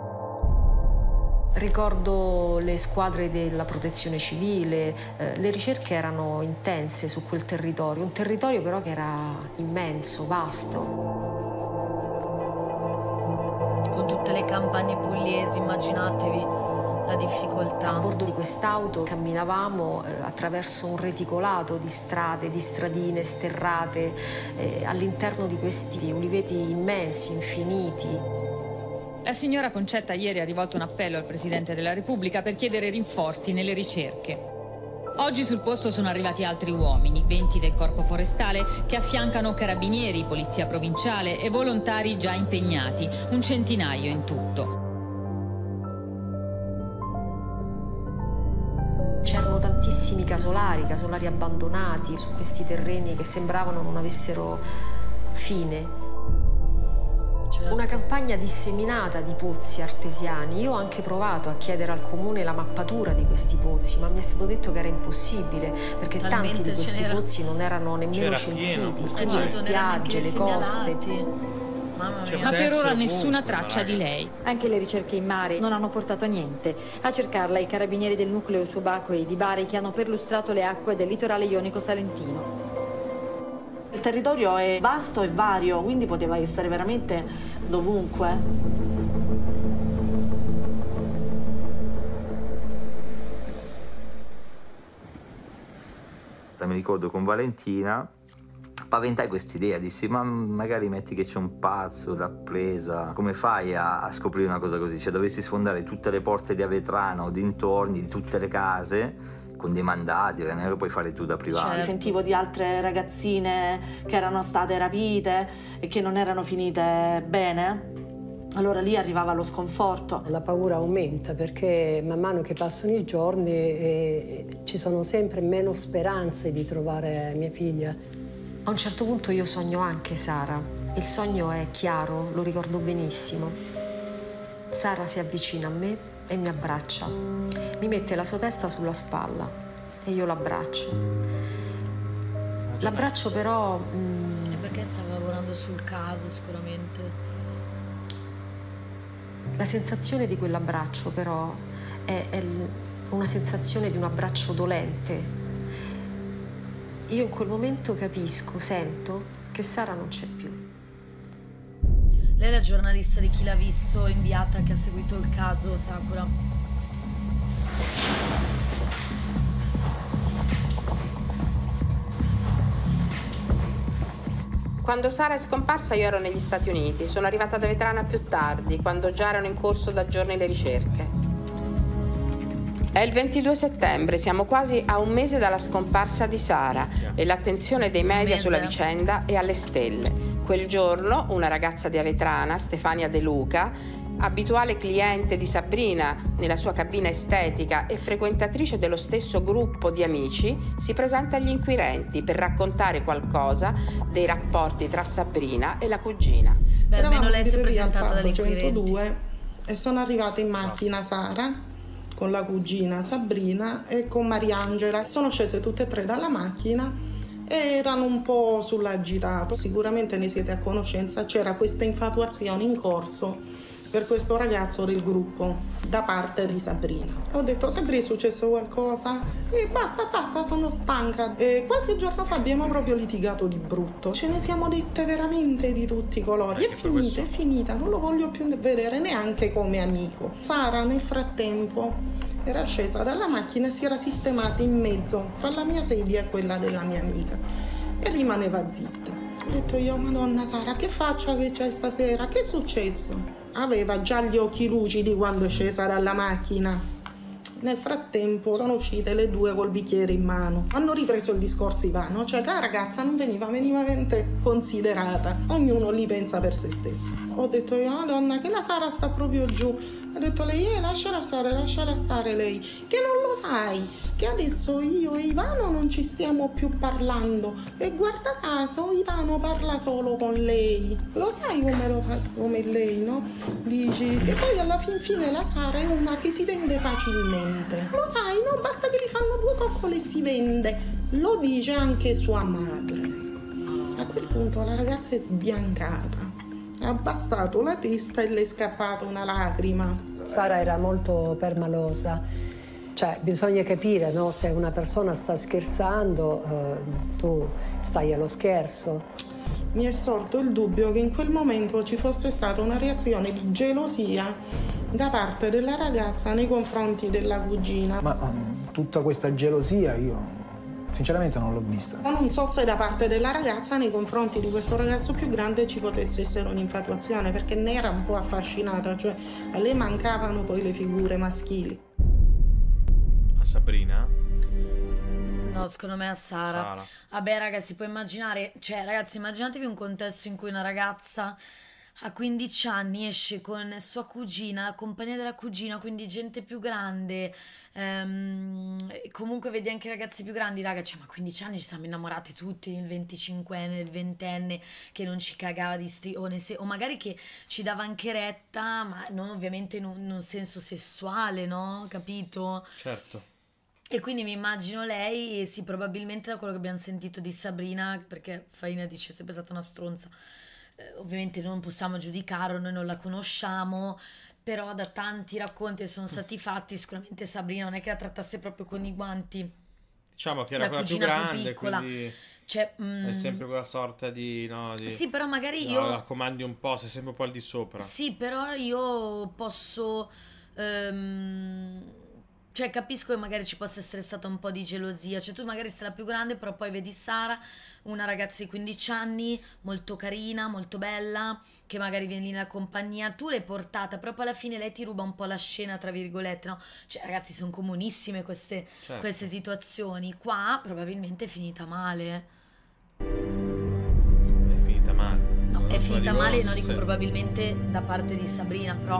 Ricordo le squadre della protezione civile, eh, le ricerche erano intense su quel territorio, un territorio però che era immenso, vasto. Con tutte le campagne pugliesi, immaginatevi la difficoltà. A bordo di quest'auto camminavamo eh, attraverso un reticolato di strade, di stradine sterrate, eh, all'interno di questi uliveti immensi, infiniti. La signora Concetta ieri ha rivolto un appello al Presidente della Repubblica per chiedere rinforzi nelle ricerche. Oggi sul posto sono arrivati altri uomini, venti del Corpo Forestale, che affiancano carabinieri, polizia provinciale e volontari già impegnati, un centinaio in tutto. C'erano tantissimi casolari, casolari abbandonati su questi terreni che sembravano non avessero fine. Una campagna disseminata di pozzi artesiani. Io ho anche provato a chiedere al comune la mappatura di questi pozzi, ma mi è stato detto che era impossibile perché Talmente tanti di questi pozzi non erano nemmeno C'era censiti, pieno. quindi Eh, le certo, non erano spiagge, neanche le coste. segnalati. Mamma mia. Ma per ora nessuna ovunque, traccia dai. di lei. Anche le ricerche in mare non hanno portato a niente. A cercarla i carabinieri del nucleo subacquei di Bari che hanno perlustrato le acque del litorale ionico salentino. Il territorio è vasto e vario, quindi poteva essere veramente dovunque. Mi ricordo con Valentina paventai quest'idea, dissi ma magari metti che c'è un pazzo, l'ha presa, come fai a, a scoprire una cosa così? Cioè dovessi sfondare tutte le porte di Avetrano o dintorni, di tutte le case con dei mandati, che non lo puoi fare tu da privato. Certo. Sentivo di altre ragazzine che erano state rapite e che non erano finite bene. Allora lì arrivava lo sconforto. La paura aumenta perché man mano che passano i giorni eh, ci sono sempre meno speranze di trovare mia figlia. A un certo punto io sogno anche Sara. Il sogno è chiaro, lo ricordo benissimo. Sara si avvicina a me e mi abbraccia. Mi mette la sua testa sulla spalla e io l'abbraccio. L'abbraccio però... Mm, è perché stava lavorando sul caso sicuramente. La sensazione di quell'abbraccio però è, è una sensazione di un abbraccio dolente. Io in quel momento capisco, sento che Sara non c'è più. Lei è la giornalista di Chi l'ha visto, inviata, che ha seguito il caso Sakura. Quando Sara è scomparsa io ero negli Stati Uniti, sono arrivata da Vetrana più tardi, quando già erano in corso da giorni le ricerche. È il ventidue settembre, siamo quasi a un mese dalla scomparsa di Sara e l'attenzione dei media sulla vicenda è alle stelle. Quel giorno una ragazza di Avetrana, Stefania De Luca, abituale cliente di Sabrina nella sua cabina estetica e frequentatrice dello stesso gruppo di amici, si presenta agli inquirenti per raccontare qualcosa dei rapporti tra Sabrina e la cugina. Beh, almeno lei si è presentata presentata dagli inquirenti. centodue e sono arrivata in macchina Sara con la cugina Sabrina e con Mariangela. Sono scese tutte e tre dalla macchina e erano un po' sull'agitato. Sicuramente ne siete a conoscenza, c'era questa infatuazione in corso per questo ragazzo del gruppo da parte di Sabrina. Ho detto: Sabrina, è successo qualcosa? E basta, basta, sono stanca. E qualche giorno fa abbiamo proprio litigato di brutto. Ce ne siamo dette veramente di tutti i colori. È finita, è finita, non lo voglio più vedere neanche come amico. Sara nel frattempo era scesa dalla macchina e si era sistemata in mezzo fra la mia sedia e quella della mia amica e rimaneva zitta. Ho detto io: Madonna Sara, che faccia che c'è stasera? Che è successo? Aveva già gli occhi lucidi quando è scesa dalla macchina. Nel frattempo sono uscite le due col bicchiere in mano. Hanno ripreso il discorso vano, cioè la ragazza non veniva minimamente considerata. Ognuno lì pensa per se stesso. Ho detto, ah donna, che la Sara sta proprio giù. Ha detto lei, eh, lasciala stare, lasciala stare lei. Che non lo sai, che adesso io e Ivano non ci stiamo più parlando. E guarda caso, Ivano parla solo con lei. Lo sai come, lo fa, come lei, no? Dici, e poi alla fin fine la Sara è una che si vende facilmente. Lo sai, no? Basta che gli fanno due coccole e si vende. Lo dice anche sua madre. A quel punto la ragazza è sbiancata. Ha abbassato la testa e le è scappata una lacrima. Sara era molto permalosa, cioè bisogna capire, no? Se una persona sta scherzando, eh, tu stai allo scherzo. Mi è sorto il dubbio che in quel momento ci fosse stata una reazione di gelosia da parte della ragazza nei confronti della cugina. Ma um, tutta questa gelosia io sinceramente non l'ho vista. Ma non so se da parte della ragazza nei confronti di questo ragazzo più grande ci potesse essere un'infatuazione, perché ne era un po' affascinata, cioè a lei mancavano poi le figure maschili. A Sabrina? No, secondo me a Sara. Sara. Vabbè ragazzi, puoi immaginare, cioè ragazzi immaginatevi un contesto in cui una ragazza a quindici anni esce con sua cugina, la compagnia della cugina, quindi gente più grande, ehm, comunque vedi anche ragazzi più grandi, raga, cioè ma a quindici anni ci siamo innamorati tutti, il venticinquenne, il ventenne che non ci cagava di stri o, se o magari che ci dava anche retta, ma non ovviamente in un, in un senso sessuale, no? Capito? Certo. E quindi mi immagino lei, e sì, probabilmente da quello che abbiamo sentito di Sabrina, perché Farina dice è sempre stata una stronza, Eh, ovviamente non possiamo giudicarlo, noi non la conosciamo, però da tanti racconti che sono stati fatti sicuramente Sabrina non è che la trattasse proprio con i guanti, diciamo che era la quella più cugina più grande, piccola. quindi Cioè, mm, è sempre quella sorta di, no, di sì, però magari no, io la comandi un po', sei sempre un po' al di sopra. sì, però io posso ehm, cioè capisco che magari ci possa essere stata un po' di gelosia, cioè tu magari sei la più grande, però poi vedi Sara, una ragazza di quindici anni, molto carina, molto bella, che magari viene lì nella compagnia, tu l'hai portata, però poi alla fine lei ti ruba un po' la scena, tra virgolette, no? Cioè ragazzi, sono comunissime queste, Certo. queste situazioni, qua probabilmente è finita male. È finita male. No, Non è so, finita dico, male, non non so dico se- probabilmente da parte di Sabrina, però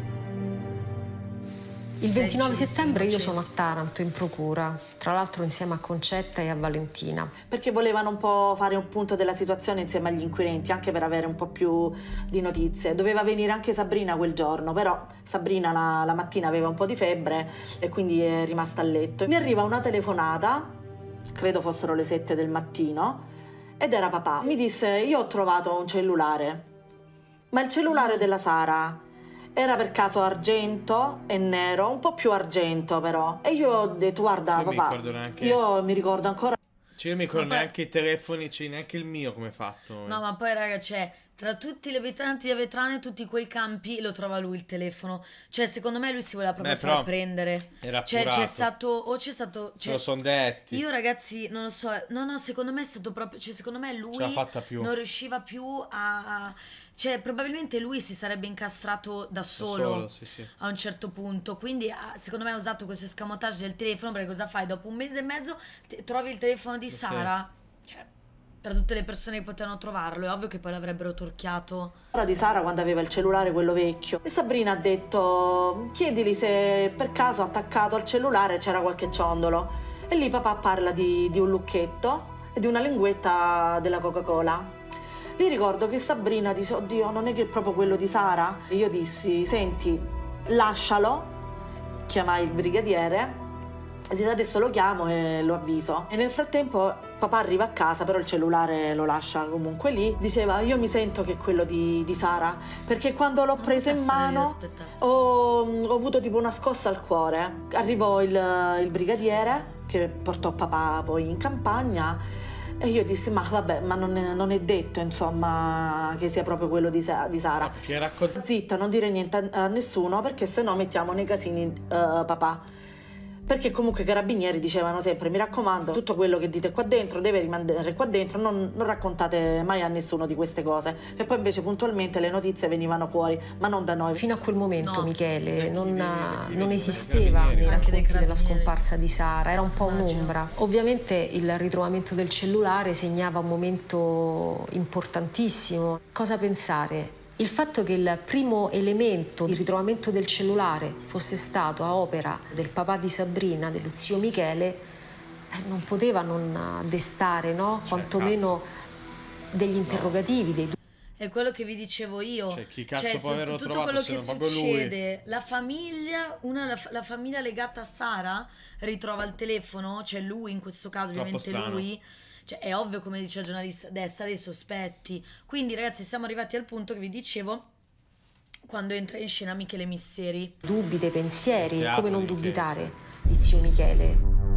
Il ventinove Dai, settembre io sì. sono a Taranto in procura, tra l'altro insieme a Concetta e a Valentina. Perché volevano un po' fare un punto della situazione insieme agli inquirenti, anche per avere un po' più di notizie. Doveva venire anche Sabrina quel giorno, però Sabrina la, la mattina aveva un po' di febbre e quindi è rimasta a letto. Mi arriva una telefonata, credo fossero le sette del mattino, ed era papà. Mi disse, io ho trovato un cellulare, ma il cellulare della Sara era per caso argento e nero, un po' più argento però. E io ho detto, guarda Io mi papà, ricordo neanche- io mi ricordo ancora. Cioè, io mi ricordo Ma poi- neanche i telefoni, cioè neanche il mio come è fatto. no, ma poi raga, cioè, tra tutti gli abitanti di Avetrano e tutti quei campi lo trova lui il telefono. Cioè, secondo me lui si voleva proprio Beh, però far prendere. era Cioè, c'è appurato. stato o c'è stato Ce cioè, lo son detti. Io ragazzi, non lo so, no, no, secondo me è stato proprio, cioè secondo me lui Ce l'ha fatta più. non riusciva più a, a- cioè, probabilmente lui si sarebbe incastrato da solo, solo, sì, sì. a un certo punto, quindi ha- secondo me ha usato questo escamotage del telefono, perché cosa fai? Dopo un mese e mezzo ti- trovi il telefono di Sì. Sara, cioè, tra tutte le persone che potevano trovarlo, è ovvio che poi l'avrebbero torchiato. Di Sara quando aveva il cellulare quello vecchio e Sabrina ha detto chiedili se per caso attaccato al cellulare c'era qualche ciondolo e lì papà parla di, di un lucchetto e di una linguetta della Coca-Cola. Lì ricordo che Sabrina disse oddio non è che è proprio quello di Sara. E io dissi senti lascialo, chiamai il brigadiere e dissi adesso lo chiamo e lo avviso. E nel frattempo papà arriva a casa, però il cellulare lo lascia comunque lì. Diceva io mi sento che è quello di, di Sara, perché quando l'ho preso in mano ho, ho avuto tipo una scossa al cuore. Arrivò il, il brigadiere che portò papà poi in campagna e io dissi ma vabbè, ma non è, non è detto insomma che sia proprio quello di, Sa- di Sara. Che raccont- Zitta, non dire niente a, a nessuno perché sennò mettiamo nei casini eh, papà. Perché comunque i carabinieri dicevano sempre mi raccomando tutto quello che dite qua dentro deve rimanere qua dentro, non, non raccontate mai a nessuno di queste cose. E poi invece puntualmente le notizie venivano fuori, ma non da noi. Fino a quel momento, No. Michele, non, i- non i- esisteva carabinieri. nei Anche dei racconti della carabinieri. scomparsa di Sara, era un po' Immagino. un'ombra. Ovviamente il ritrovamento del cellulare segnava un momento importantissimo. Cosa pensare Il fatto che il primo elemento di ritrovamento del cellulare fosse stato a opera del papà di Sabrina, dello zio Michele, eh, non poteva non destare, no? Cioè, quantomeno cazzo. degli interrogativi, no. dei dubbi. È quello che vi dicevo io. Cioè, chi cazzo cioè, può averlo tutto trovato quello se che non proprio succede, lui? La famiglia, una, la, la famiglia legata a Sara ritrova il telefono, cioè lui in questo caso, Troppo ovviamente strano. lui. Cioè, è ovvio, come dice il giornalista, desta dei sospetti. Quindi, ragazzi, siamo arrivati al punto che vi dicevo, quando entra in scena Michele Misseri. Dubbi, dei pensieri, Teatro come non di Michele, dubitare di zio Michele.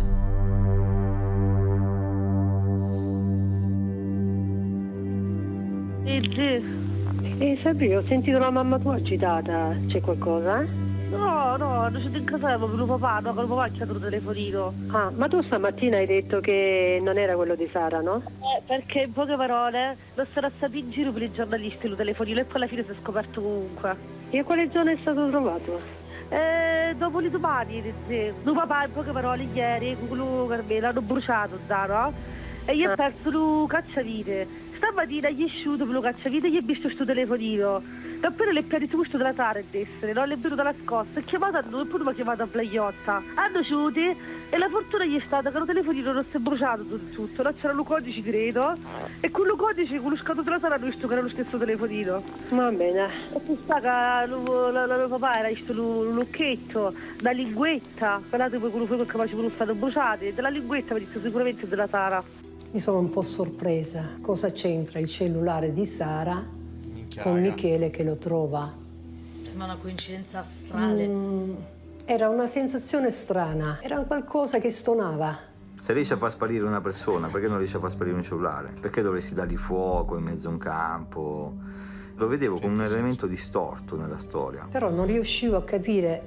Eh, Sabrina, ho sentito la mamma tua agitata. C'è qualcosa, eh? No, no, hanno siete in casa con il papà, no, con il papà ha chiamato il telefonino. Ah, ma tu stamattina hai detto che non era quello di Sara, no? Eh, perché in poche parole non sarà stato in giro per i giornalisti il telefonino e poi alla fine si è scoperto comunque. E a quale zona è stato trovato? Eh, dopo le domani, il papà in poche parole ieri, quello che l'hanno bruciato, no? E io ho Ah. perso il cacciavite. Stamattina gli è asciutto per lo cacciavite e gli è visto questo telefonino. E appena le piedi su questo della Sara ed essere, no? L'è venuto nascosto, è chiamato a noi e poi mi ha chiamato a Blaiotta. Hanno asciuti e la fortuna gli è stata che il telefonino non si è bruciato tutto, tutto. No? C'erano codici, credo, e con il codice, con lo scatto della Sara, hanno visto che era lo stesso telefonino. Va bene. E tu sta che il papà era visto un lucchetto, la linguetta, guardate poi quello che facevano stato bruciati, della linguetta mi ha detto sicuramente della Sara. Mi sono un po' sorpresa. Cosa c'entra il cellulare di Sara Minchia, con raga. Michele che lo trova? Sembra una coincidenza astrale. Mm, era una sensazione strana, era qualcosa che stonava. Se riesci a far sparire una persona, perché non riesci a far sparire un cellulare? Perché dovresti dargli fuoco in mezzo a un campo? Lo vedevo come un elemento distorto nella storia. Però non riuscivo a capire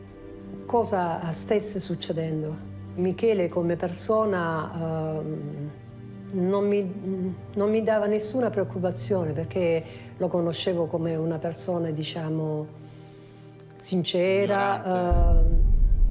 cosa stesse succedendo. Michele come persona ehm, non, mi, non mi dava nessuna preoccupazione perché lo conoscevo come una persona, diciamo, sincera, ehm,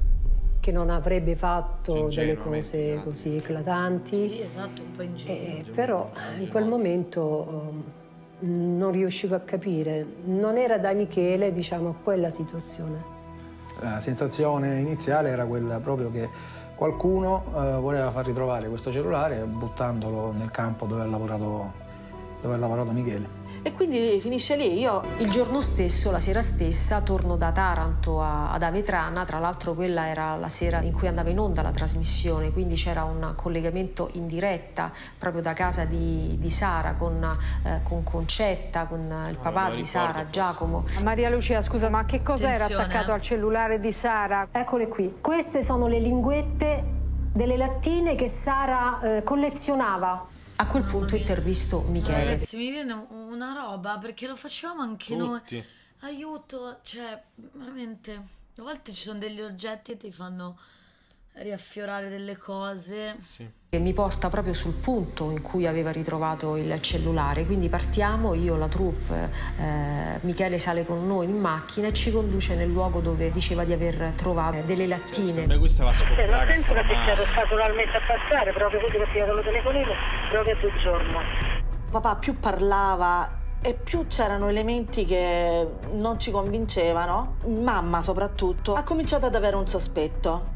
che non avrebbe fatto delle cose così eclatanti. Sì, esatto, un po' ingenuo. Eh, però in quel momento ehm, non riuscivo a capire. Non era da Michele, diciamo, quella situazione. La sensazione iniziale era quella proprio che qualcuno eh, voleva far ritrovare questo cellulare buttandolo nel campo dove ha lavorato, dove ha lavorato Michele. E quindi finisce lì. Io Il giorno stesso, la sera stessa, torno da Taranto a, ad Avetrana. Tra l'altro quella era la sera in cui andava in onda la trasmissione, quindi c'era un collegamento in diretta proprio da casa di, di Sara con, eh, con Concetta, con il papà di Sara, Giacomo. Maria Lucia, scusa, ma che cosa era Attenzione, attaccato eh. al cellulare di Sara? Eccole qui. Queste sono le linguette delle lattine che Sara eh, collezionava. A quel punto intervisto Michele. Ragazzi, mi viene una roba perché lo facevamo anche Tutti. noi. Aiuto, cioè, veramente. A volte ci sono degli oggetti che ti fanno riaffiorare delle cose. Sì. Che mi porta proprio sul punto in cui aveva ritrovato il cellulare. Quindi partiamo, io, la troupe, eh, Michele sale con noi in macchina e ci conduce nel luogo dove diceva di aver trovato delle lattine. Beh, questa va a Eh, scoprire ma che penso stava che sia male. stato realmente a passare, proprio così che sia con telefonino, proprio a due giorni. papà più parlava e più c'erano elementi che non ci convincevano. Mamma soprattutto ha cominciato ad avere un sospetto.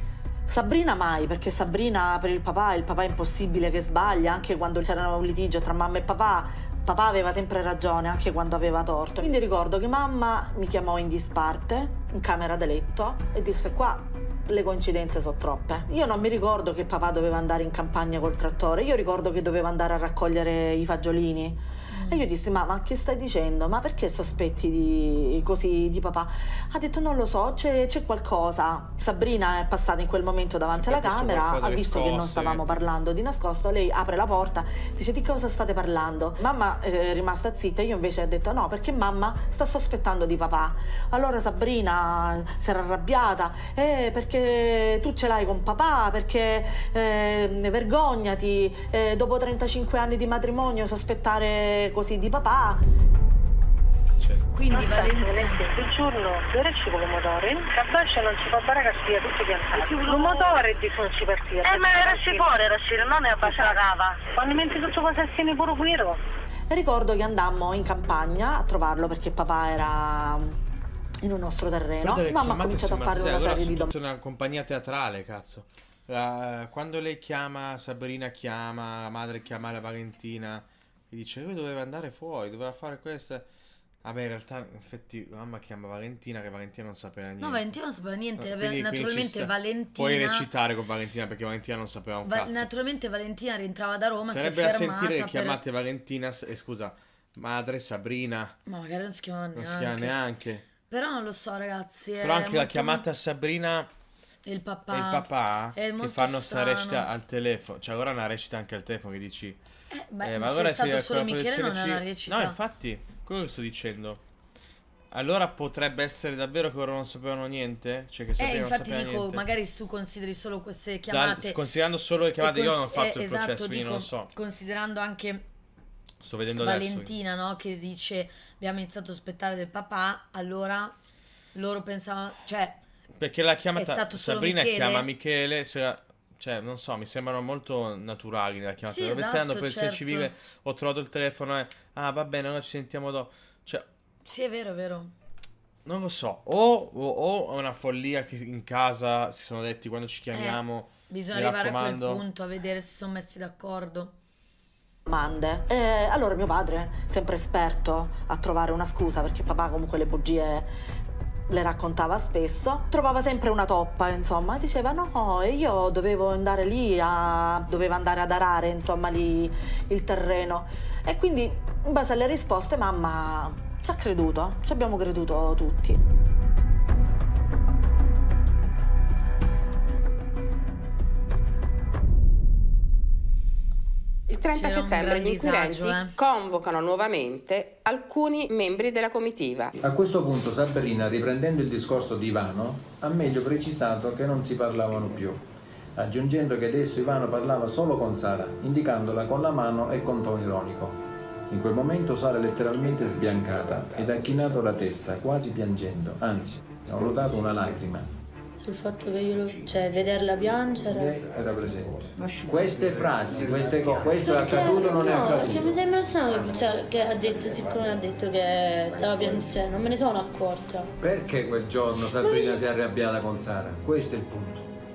Sabrina mai, perché Sabrina per il papà, il papà è impossibile che sbaglia, anche quando c'era un litigio tra mamma e papà, papà aveva sempre ragione, anche quando aveva torto. Quindi ricordo che mamma mi chiamò in disparte, in camera da letto, e disse: qua le coincidenze sono troppe. Io non mi ricordo che papà doveva andare in campagna col trattore, io ricordo che doveva andare a raccogliere i fagiolini. E io dissi: mamma, che stai dicendo? Ma perché sospetti di, così di papà? Ha detto: non lo so, c'è, c'è qualcosa. Sabrina è passata in quel momento davanti alla camera, ha visto che non stavamo parlando di nascosto, lei apre la porta, dice: di cosa state parlando? Mamma è rimasta zitta, io invece ho detto: no, perché mamma sta sospettando di papà. Allora Sabrina si era arrabbiata: eh, perché tu ce l'hai con papà, perché eh, vergognati, eh, dopo trentacinque anni di matrimonio sospettare così di papà. succede? Quindi Valentina, il giorno dove esci con il motore, Cabascia non si può fare castiglia, tutti piantati. Il motore di non ci partire. Eh, ma era si fuori, era si non è abbassa la cava. Quando metti tutto cosa assieme pure guiro. E ricordo che andammo in campagna a trovarlo perché papà era in un nostro terreno. Mamma ha cominciato a fare una serie di domande. È una compagnia teatrale, cazzo. La, quando lei chiama, Sabrina chiama, la madre chiama la Valentina e dice lui doveva andare fuori, doveva fare questo. Vabbè, in realtà, in effetti, la mamma chiama Valentina, che Valentina non sapeva niente. no, Valentina non sapeva niente, No, aveva- quindi- quindi ci naturalmente sta. Valentina... Puoi recitare con Valentina perché Valentina non sapeva un Va- cazzo. naturalmente Valentina rientrava da Roma, Sarebbe si è da fermata sentire che per... chiamate Valentina, s- eh, scusa, madre Sabrina, Ma magari non si chiamava non neanche. si chiama neanche. Però non lo so, ragazzi. Però è anche la molto- chiamata Sabrina E il papà. e il papà È che molto fanno sta strano. recita al telefono. Cioè, allora una recita anche al telefono che dici... Eh, beh, eh, ma ma se allora è stato se solo quella Michele non è posizione una ci- recita. No, infatti, quello che sto dicendo. Allora potrebbe essere davvero che loro non sapevano niente? Cioè che Eh, Sabrina non infatti sapeva dico, niente? magari se tu consideri solo queste Dal- chiamate... considerando solo le chiamate, e io non ho cons- fatto eh, il esatto, processo, quindi non lo dico, so. Considerando anche Sto vedendo adesso. Valentina, no? Che dice abbiamo iniziato a aspettare del papà, allora loro pensavano... Cioè, Perché la è chiamata stato solo Sabrina Michele? chiama Michele, se- cioè non so, mi sembrano molto naturali nella chiamata. Sì, Dove stai andando per esatto, il certo. civile? Ho trovato il telefono e ah va bene, ora ci sentiamo dopo. Cioè, sì, è vero, è vero. non lo so, o, o, o è una follia che in casa si sono detti quando ci chiamiamo, Bisogna mi arrivare a quel raccomando. punto, a vedere se si sono messi d'accordo. domande. E allora mio padre, sempre esperto a trovare una scusa, perché papà comunque le bugie le raccontava spesso, trovava sempre una toppa, insomma, diceva no, io dovevo andare lì a dovevo andare ad arare, insomma, lì il terreno. E quindi in base alle risposte mamma ci ha creduto, ci abbiamo creduto tutti. Il trenta C'era un settembre gran gli inquirenti disagio, eh. convocano nuovamente alcuni membri della comitiva. A questo punto Sabrina, riprendendo il discorso di Ivano, ha meglio precisato che non si parlavano più, aggiungendo che adesso Ivano parlava solo con Sara, indicandola con la mano e con tono ironico. In quel momento Sara è letteralmente sbiancata ed ha chinato la testa, quasi piangendo, anzi, ho notato una lacrima. Sul fatto che io, lo- cioè, vederla piangere. Lei era presente. Queste frasi, queste co- questo è Perché- accaduto o non è no, accaduto? perché mi sembra strano che, cioè, che ha detto, siccome ha detto che stava piangendo, cioè, non me ne sono accorta. Perché quel giorno Sabrina dice- si è arrabbiata con Sara? Questo è il punto.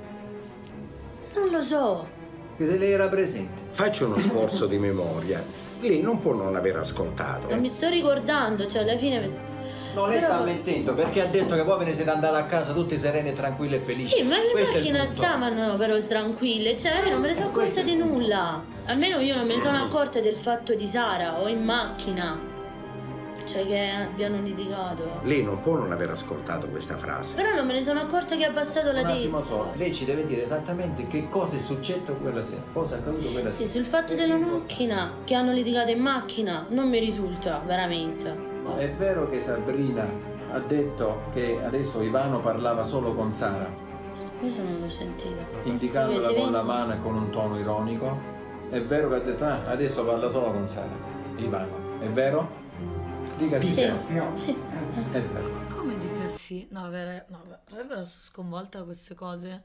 Non lo so. Che se lei era presente. Faccio uno sforzo di memoria. Lei non può non aver ascoltato. Non mi sto ricordando, cioè, alla fine. No, lei Però- sta ammettendo perché ha detto che voi ve ne siete andati a casa tutti sereni, tranquilli e felici. Sì, ma le Questo è il macchine punto. stavano però tranquille, cioè io non me ne sono accorta di nulla. Almeno io non me ne sono accorta del fatto di Sara o in macchina. Cioè che abbiano litigato. Lei non può non aver ascoltato questa frase. Però non me ne sono accorta che ha abbassato la Un attimo testa. solo, lei ci deve dire esattamente che cosa è successo quella sera, cosa è accaduto quella Sì, sera. sul fatto della macchina, che hanno litigato in macchina, non mi risulta, veramente. È vero che Sabrina ha detto che adesso Ivano parlava solo con Sara, Questo non l'ho sentito. indicandola Perché si con la vede- mano e con un tono ironico. È vero che ha detto ah, adesso parla solo con Sara, Ivano. È vero? Dica sì. Sì, No. sì. È vero. Come dica sì? No, vero, no, però sono sconvolta da queste cose.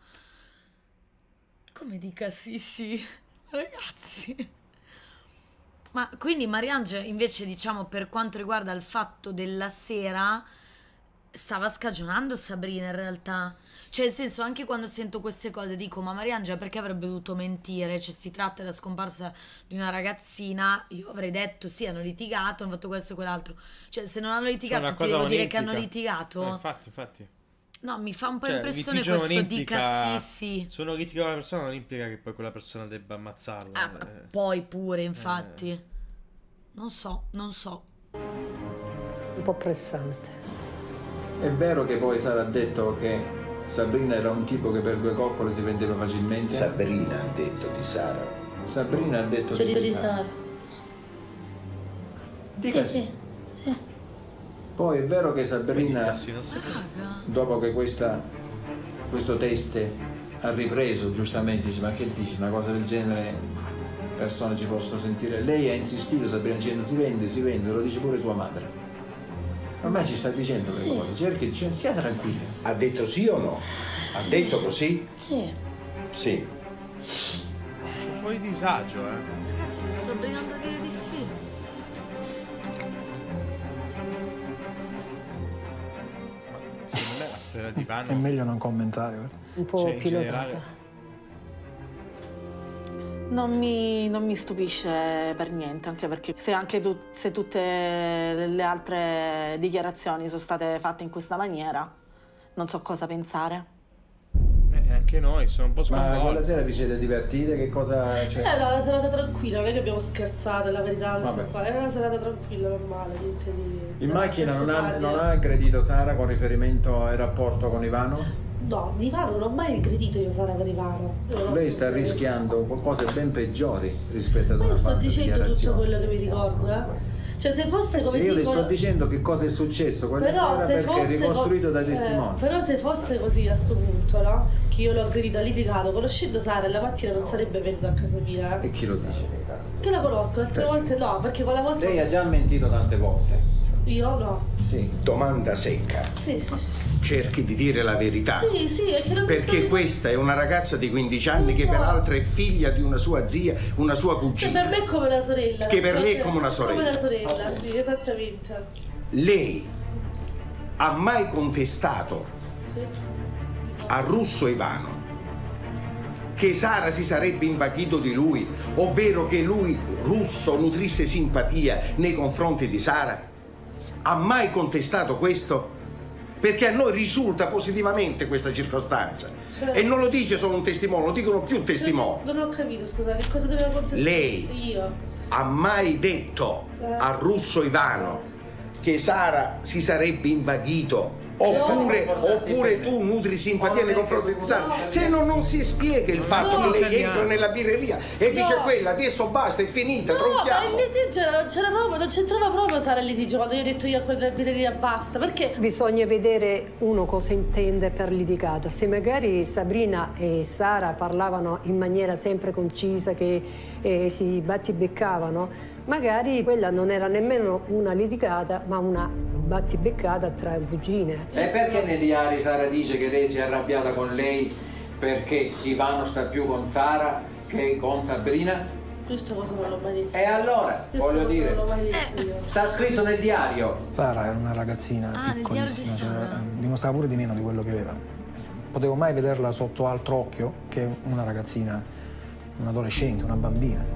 Come dica sì, sì, ragazzi. Ma quindi Mariange invece, diciamo, per quanto riguarda il fatto della sera, stava scagionando Sabrina in realtà. Cioè, nel senso, anche quando sento queste cose dico, ma Mariange perché avrebbe dovuto mentire? Cioè, si tratta della scomparsa di una ragazzina, io avrei detto sì, hanno litigato, hanno fatto questo e quell'altro. Cioè, se non hanno litigato, Una ti cosa devo dire che olimpica. hanno litigato? Eh, infatti, infatti. No, mi fa un po' Cioè, impressione litigio questo non dica implica- sì, sì. Se uno litiga con una persona non implica che poi quella persona debba ammazzarla. Ah, eh. poi pure, infatti. Non so, non so. Un po' pressante. È vero che poi Sara ha detto che Sabrina era un tipo che per due coccole si vendeva facilmente? Sabrina ha detto di Sara. Sabrina ha detto Cioè, di, di Sara. Sara. Dica Sì, sì, sì. Poi è vero che Sabrina, Dica sì, non so. dopo che questa, questo teste ha ripreso, giustamente dice, ma che dici, una cosa del genere persone ci possono sentire. Lei ha insistito, Sabrina, dicendo si vende, si vende, lo dice pure sua madre. Ormai ci sta dicendo le Sì. cose, cerchi, cioè, sia tranquilla. Ha detto sì o no? Ha detto così? Sì. Sì. C'è un po' di disagio, eh. Ragazzi, sto obbligando a dire di sì. Secondo me la storia di Ivano... È meglio non commentare. Guarda. Un po' Cioè, in pilotata. generale- Non mi, non mi stupisce per niente, anche perché se anche tu- se tutte le altre dichiarazioni sono state fatte in questa maniera, non so cosa pensare. Eh, anche noi sono un po' Ma sconvolti. quella sera vi siete divertite? Che cosa c'è? Era una serata tranquilla, non è che abbiamo scherzato, è la verità questa Vabbè. qua. Era una serata tranquilla, normale, niente di... In macchina non ha, non ha ha... aggredito Sara con riferimento al rapporto con Ivano? No, di Ivano non ho mai aggredito io Sara per Ivano. Io non ho- Lei sta rischiando cose ben peggiori rispetto ad Ma una io sto falsa dicendo tutto dichiarazione. quello che mi ricordo, eh. Cioè se fosse come Sì, io le dicono... sto dicendo che cosa è successo quella Però sera se perché è fosse ricostruito co- dai eh, testimoni. però se fosse così a sto punto, no? Che io l'ho aggredito, ha litigato, conoscendo Sara la mattina non sarebbe venuta a casa mia, eh. E chi lo dice? Che la conosco, altre volte no, perché quella volta... Lei ha già mentito tante volte. Io no. Sì. Domanda secca. Sì, sì, sì. Cerchi di dire la verità. Sì, sì, è che non mi Perché sto- questa è una ragazza di quindici anni Lo che so. peraltro è figlia di una sua zia, una sua Che cugina. per me è come una sorella. Che per lei è come una sorella. Come una sorella, sì, esattamente. Lei ha mai contestato Sì. a Russo Ivano che Sara si sarebbe invaghito di lui, ovvero che lui, Russo, nutrisse simpatia nei confronti di Sara? Ha mai contestato questo? Perché a noi risulta positivamente questa circostanza. Cioè- E non lo dice solo un testimone, lo dicono più testimoni. Non ho capito, scusa, che cosa doveva contestare? Lei. Io. Ha mai detto Eh. a Russo Ivano che Sara si sarebbe invaghito? Oppure, oppure tu nutri simpatia nei confronti di Sara? Se no, non si spiega il fatto No. che lei entra nella birreria e No. dice quella, adesso basta, è finita, No, ma il tronchiamo. litigio era- non c'era proprio, non c'entrava proprio Sara il litigio quando io ho detto io a quella della birreria basta, perché? Bisogna vedere uno cosa intende per litigata. Se magari Sabrina e Sara parlavano in maniera sempre concisa, che eh, si battibeccavano, magari quella non era nemmeno una litigata, ma una battibeccata tra cugine. E perché nei diari Sara dice che lei si è arrabbiata con lei perché Ivano sta più con Sara che con Sabrina? Questa cosa non l'ho mai detto. E allora, Questa voglio cosa dire, non l'ho mai detto io. sta scritto nel diario. Sara era una ragazzina Ah, nel piccolissima, diario di cioè, Sara. dimostrava pure di meno di quello che aveva. Potevo mai vederla sotto altro occhio che una ragazzina, un adolescente, una bambina.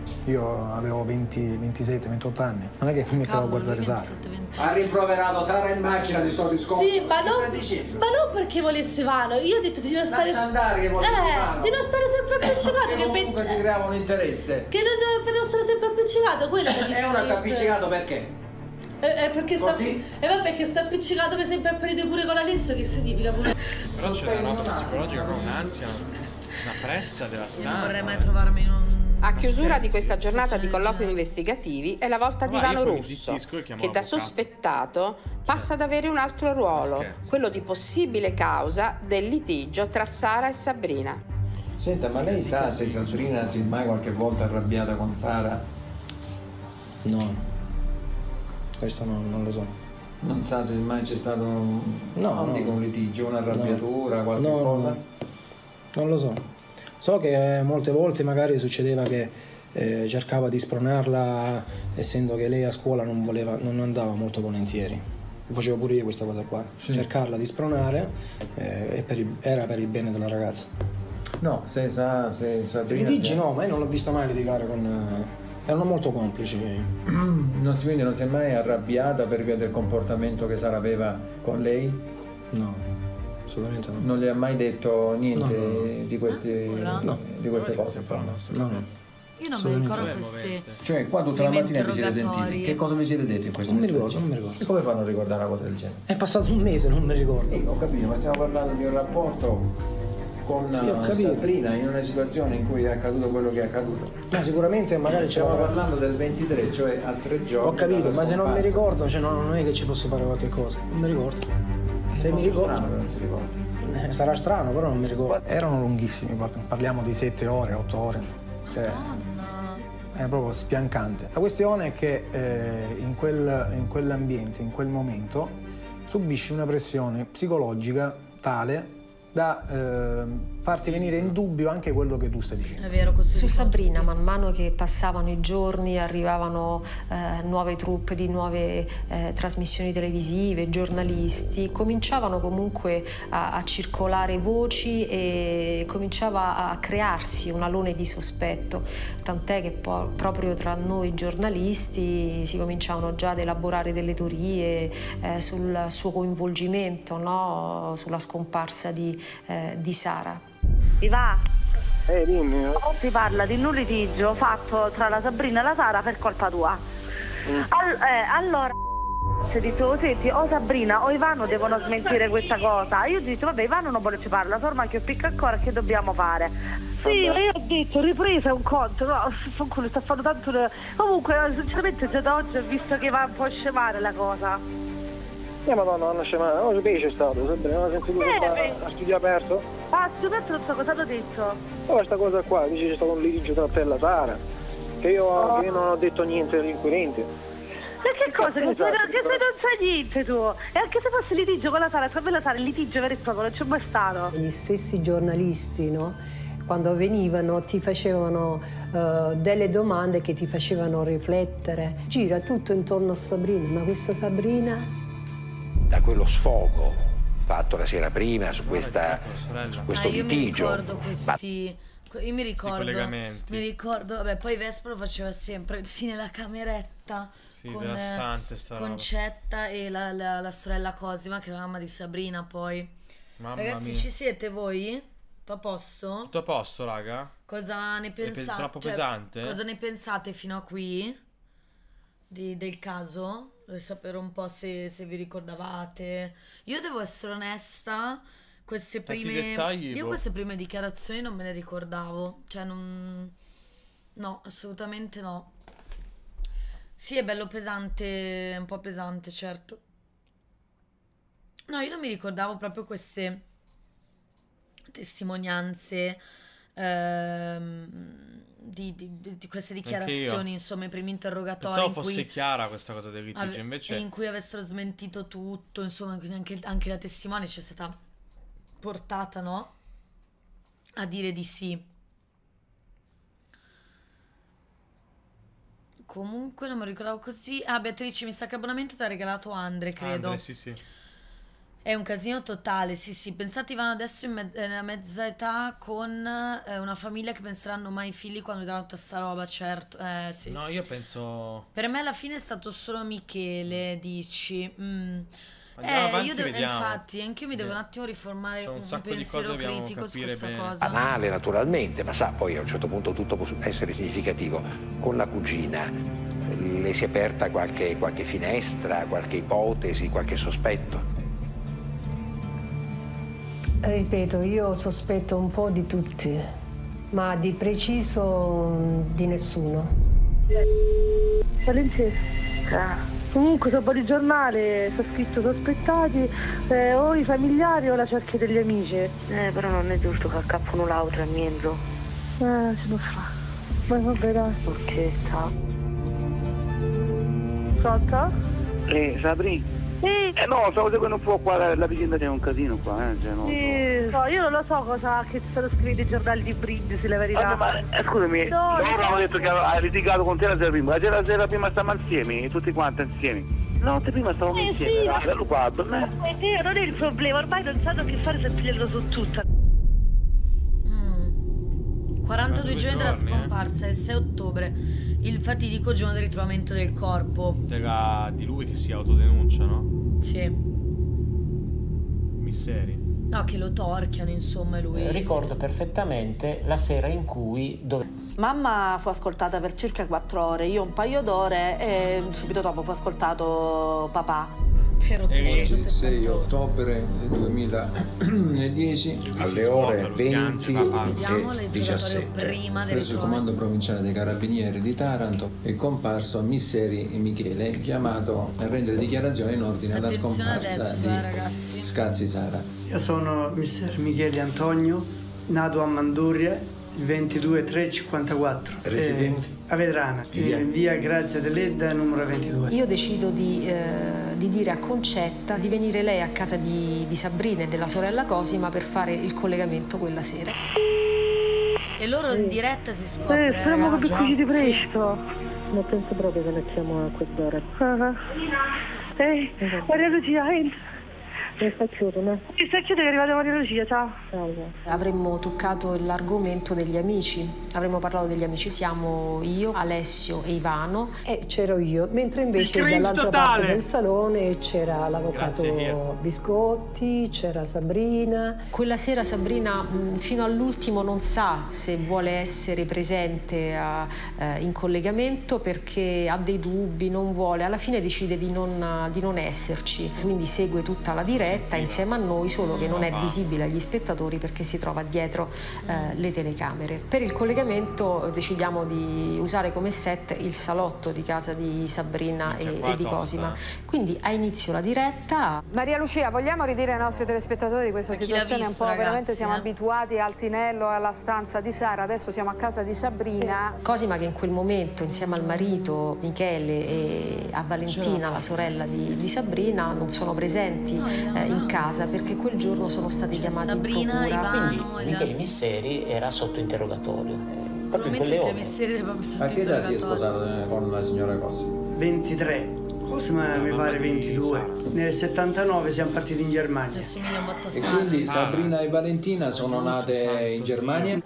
Io avevo venti, ventisette, ventotto anni, non è che mi mettevo a guardare Sara. Ha rimproverato Sara in macchina di sto discorso. Sì, ma non, Cosa stai dicendo? ma non perché volesse Ivano, io ho detto di non stare... Lascia andare che volesse eh, Ivano. di non stare sempre appiccicato, Che che, comunque si creava un interesse. che non, per non stare sempre appiccicato, quella è la E differenza. ora sta appiccicato perché? Eh, eh, perché sta... Così? E vabbè, che sta appiccicato per esempio a periodo pure con Alessio, che significa pure... Però c'è una nota psicologica con un'ansia, una pressa devastante. Io non vorrei mai trovarmi in un... A chiusura di questa giornata di colloqui investigativi è la volta di Ma io Ivano poi mi Russo, zittisco e chiamo che da l'avvocato. sospettato passa ad avere un altro ruolo, scherzi. quello di possibile causa del litigio tra Sara e Sabrina. Senta, ma lei sa se Sabrina si è mai qualche volta arrabbiata con Sara? No, questo no, non lo so. Non sa se mai c'è stato un, No, non no. dico un litigio, un'arrabbiatura, qualche No, cosa? no, non lo so. So che molte volte magari succedeva che eh, cercava di spronarla, essendo che lei a scuola non, voleva, non andava molto volentieri. Facevo pure io questa cosa qua, Sì. cercarla di spronare, eh, e per il- era per il bene della ragazza. No, se sa, se Sabrina... Litigi si è- no, ma io non l'ho vista mai litigare con... eh, erano molto complici. Non si, quindi non si è mai arrabbiata per via del comportamento che Sara aveva con lei? No, assolutamente no. Non le ha mai detto niente No, no, no. di, questi, No. di queste cose, insomma. No, no. Io non mi Assolutamente. ricordo questi... Cioè, qua tutta la primi mattina vi siete interrogatori. sentiti. Che cosa vi siete detti in questo Non mi messaggio? ricordo, non mi ricordo. E come fanno a ricordare una cosa del genere? È passato un mese, non mi ricordo. Sì, ho capito, ma stiamo parlando di un rapporto con Sì, ho eh, capito. Sabrina in una situazione in cui è accaduto quello che è accaduto. Ma sicuramente magari Stiamo c'era... parlando del ventitré, cioè a tre giorni. Ho capito, dalla ma se non mi scomparsa. ricordo, cioè non, non è che ci posso fare qualche cosa. Non mi ricordo. Se È mi molto ricordo... strano che non si ricordi. Eh, sarà strano, però non mi ricordo. Erano lunghissimi, parliamo di sette ore, otto ore. Cioè, è proprio spiancante. La questione è che eh, in, quel, in quell'ambiente, in quel momento, subisci una pressione psicologica tale da eh, farti venire in dubbio anche quello che tu stai dicendo. È vero, su Sabrina, man mano che passavano i giorni, arrivavano eh, nuove truppe di nuove eh, trasmissioni televisive, giornalisti, cominciavano comunque a, a circolare voci e cominciava a crearsi un alone di sospetto, tant'è che poi proprio tra noi giornalisti si cominciavano già ad elaborare delle teorie eh, sul suo coinvolgimento, no? Sulla scomparsa di Eh, di Sara. Iva, eh, dimmi. si parla di un litigio fatto tra la Sabrina e la Sara per colpa tua. Mm. All eh, allora si dice, oh, senti, o Sabrina o Ivano devono smentire questa cosa. Io dico, vabbè, Ivano non vuole ci parla, ormai che picca ancora, che dobbiamo fare? Sì, ma io ho detto, ripresa è un conto, no, sta fanno tanto... Comunque, sinceramente già da oggi ho visto che va un po' a scemare la cosa. Eh madonna, non c'è mai, non c'è c'è stato, sempre, non ho sentito eh, a studio aperto? Ah, studio aperto non so cosa hanno detto. Oh, questa cosa qua, dice c'è stato un litigio tra te e la Sara, che io, oh. che io non ho detto niente all'inquirente. E che cosa? Che, esatto, che, che se non sai niente tu? E anche se fosse litigio con la Sara, tra me e la Sara il litigio vero e proprio non c'è mai stato. Gli stessi giornalisti, no? Quando venivano ti facevano uh, delle domande che ti facevano riflettere. Gira tutto intorno a Sabrina, ma questa Sabrina... Da quello sfogo fatto la sera prima su, questa, su questo ah, io litigio. Mi ricordo questi, io mi ricordo, mi ricordo, vabbè, poi Vespa lo faceva sempre, sì, nella cameretta sì, con, con Cetta e la, la, la sorella Cosima, che è la mamma di Sabrina poi. Mamma Ragazzi, mia. Ci siete voi? Tutto a posto? Tutto a posto, raga? Cosa ne pensate? È troppo cioè, pesante? Cosa ne pensate fino a qui di, del caso? Vorrei sapere un po' se, se vi ricordavate. Io devo essere onesta, queste prime dettagli, io boh. queste prime dichiarazioni non me ne ricordavo, cioè non no, assolutamente no. Sì, è bello pesante, un po' pesante, certo. No, io non mi ricordavo proprio queste testimonianze ehm Di, di, di queste dichiarazioni, insomma, i primi interrogatori. Pensavo in fosse cui chiara questa cosa del litigio, invece. In cui avessero smentito tutto, insomma, quindi anche, anche la testimone c'è stata portata, no? A dire di sì. Comunque non mi ricordavo così. Ah, Beatrice, mi sa che l'abbonamento ti ha regalato Andre, credo. Andre, sì, sì. È un casino totale, sì sì, pensate vanno adesso in mezza, nella mezza età con eh, una famiglia che penseranno mai ai figli quando vedranno tutta sta roba, certo, eh sì. No, io penso... Per me alla fine è stato solo Michele, dici. Mm. Andiamo eh, avanti, io devo, vediamo. Infatti, anch'io mi devo un attimo riformare un, un, un pensiero critico su questa bene. cosa. Banale naturalmente, ma sa, poi a un certo punto tutto può essere significativo. Con la cugina le si è aperta qualche, qualche finestra, qualche ipotesi, qualche sospetto? Ripeto, io sospetto un po' di tutti, ma di preciso di nessuno. Francesca, comunque dopo il giornale sta scritto sospettati eh, o i familiari o la cerchia degli amici. Eh, però non è giusto che accappano l'auto a Mienzo. Eh, si può fare. Ma vabbè, dai. Ok, ciao. Pronto? Eh, Sabrina? Sì. Eh no, stavo seguendo un po' qua, la vicenda c'è un casino qua, eh. Cioè, non sì, so. No, io non lo so cosa che ci sono scritti i giornali di Brindisi, la verità. Vabbè, ma eh, scusami, no, loro hanno detto che ha litigato con te la sera prima, la sera, la sera prima stavamo insieme, tutti quanti insieme. La notte prima stavamo eh, insieme, sì, era bello qua, eh. È vero, non è il problema, ormai non sanno che fare se pigliano su tutto. Mm. quarantadue giorni della scomparsa, il sei ottobre, il fatidico giorno del ritrovamento del corpo. Della, di lui che si autodenuncia, no? Sì. Misseri. No, che lo torchiano, insomma, lui. Eh, ricordo perfettamente la sera in cui... Dove... Mamma fu ascoltata per circa quattro ore, io un paio d'ore e subito dopo fu ascoltato papà. Per Oggi sei ottobre duemiladieci alle ore venti e diciassette presso il comando provinciale dei carabinieri di Taranto è comparso Misseri Michele, chiamato a rendere dichiarazioni in ordine alla scomparsa adesso, di eh, Scazzi Sara. Io sono Mister Michele Antonio, nato a Mandurria il ventidue tre cinquantaquattro. Residente? Eh, Avetrana, in via Grazia Deledda, numero ventidue. Io decido di, eh, di dire a Concetta di venire lei a casa di, di Sabrina e della sorella Cosima per fare il collegamento quella sera. E loro in diretta si scopre. Eh, speriamo che più presto. Non penso proprio che la chiamo a quest'ora. Uh-huh. Eh, Maria Lucia, entra. Mi sta chiuso, no? Ti sta chiuso che è arrivata Maria Lucia, ciao. Salve. Avremmo toccato l'argomento degli amici, avremmo parlato degli amici. Siamo io, Alessio e Ivano. E c'ero io, mentre invece dall'altra parte del salone c'era l'avvocato Biscotti, c'era Sabrina. Quella sera Sabrina mh, fino all'ultimo non sa se vuole essere presente a, eh, in collegamento perché ha dei dubbi, non vuole. Alla fine decide di non, di non esserci, quindi segue tutta la diretta insieme a noi, solo che non è visibile agli spettatori perché si trova dietro eh, le telecamere. Per il collegamento decidiamo di usare come set il salotto di casa di Sabrina e, e di Cosima. Quindi a inizio la diretta. Maria Lucia, vogliamo ridire ai nostri telespettatori di questa situazione visto, un po', ragazzi, veramente siamo eh? abituati al tinello e alla stanza di Sara, adesso siamo a casa di Sabrina. Cosima che in quel momento insieme al marito Michele e a Valentina, la sorella di, di Sabrina, non sono presenti eh, in casa perché quel giorno sono stati Cioè, chiamati Sabrina, in procura. Ivano, Quindi Michele Misseri era sotto interrogatorio. Eh, proprio in quelle ore. A che età si è sposato con la signora Cosima? ventitré. Cosima mi pare ventidue. Nel settantanove siamo partiti in Germania. E quindi Sabrina e Valentina sono nate in Germania?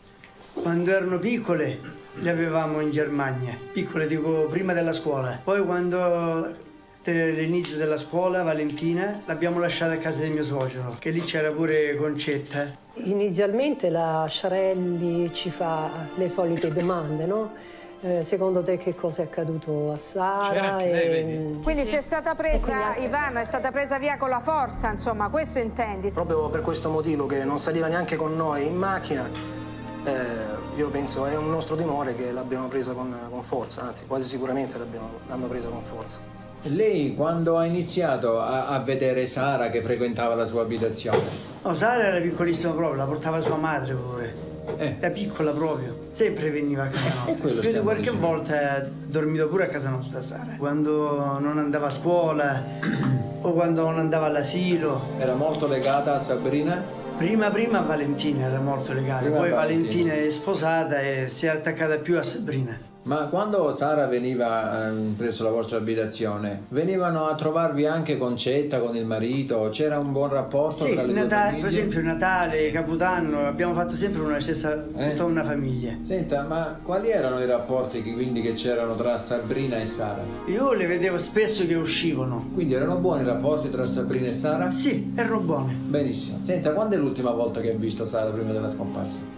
Quando erano piccole le avevamo in Germania. Piccole dico prima della scuola. Poi quando all'inizio della scuola Valentina l'abbiamo lasciata a casa del mio suocero, che lì c'era pure Concetta. Inizialmente la Sciarelli ci fa le solite domande, no? Eh, secondo te che cosa è accaduto a Sara? E... Quindi sì. se è stata presa, quindi... Ivano, è stata presa via con la forza, insomma, questo intendi? Proprio per questo motivo che non saliva neanche con noi in macchina, eh, io penso è un nostro timore che l'abbiano presa con, con forza, anzi quasi sicuramente l'hanno presa con forza. Lei quando ha iniziato a, a vedere Sara che frequentava la sua abitazione? No, Sara era piccolissima proprio, la portava sua madre pure. Eh. Era piccola proprio, sempre veniva a casa nostra. Io di qualche dicendo. volta ho dormito pure a casa nostra Sara. Quando non andava a scuola o quando non andava all'asilo. Era molto legata a Sabrina? Prima prima Valentina era molto legata, prima poi Valentina. Valentina è sposata e si è attaccata più a Sabrina. Ma quando Sara veniva eh, presso la vostra abitazione, venivano a trovarvi anche Concetta con il marito? C'era un buon rapporto sì, tra le Natale, due famiglie? Per esempio Natale, Capodanno, abbiamo fatto sempre una stessa, eh? tutta una famiglia. Senta, ma quali erano i rapporti che, quindi che c'erano tra Sabrina e Sara? Io le vedevo spesso che uscivano. Quindi erano buoni i rapporti tra Sabrina e Sara? Sì, erano buoni. Benissimo. Senta, quando è l'ultima volta che hai visto Sara prima della scomparsa?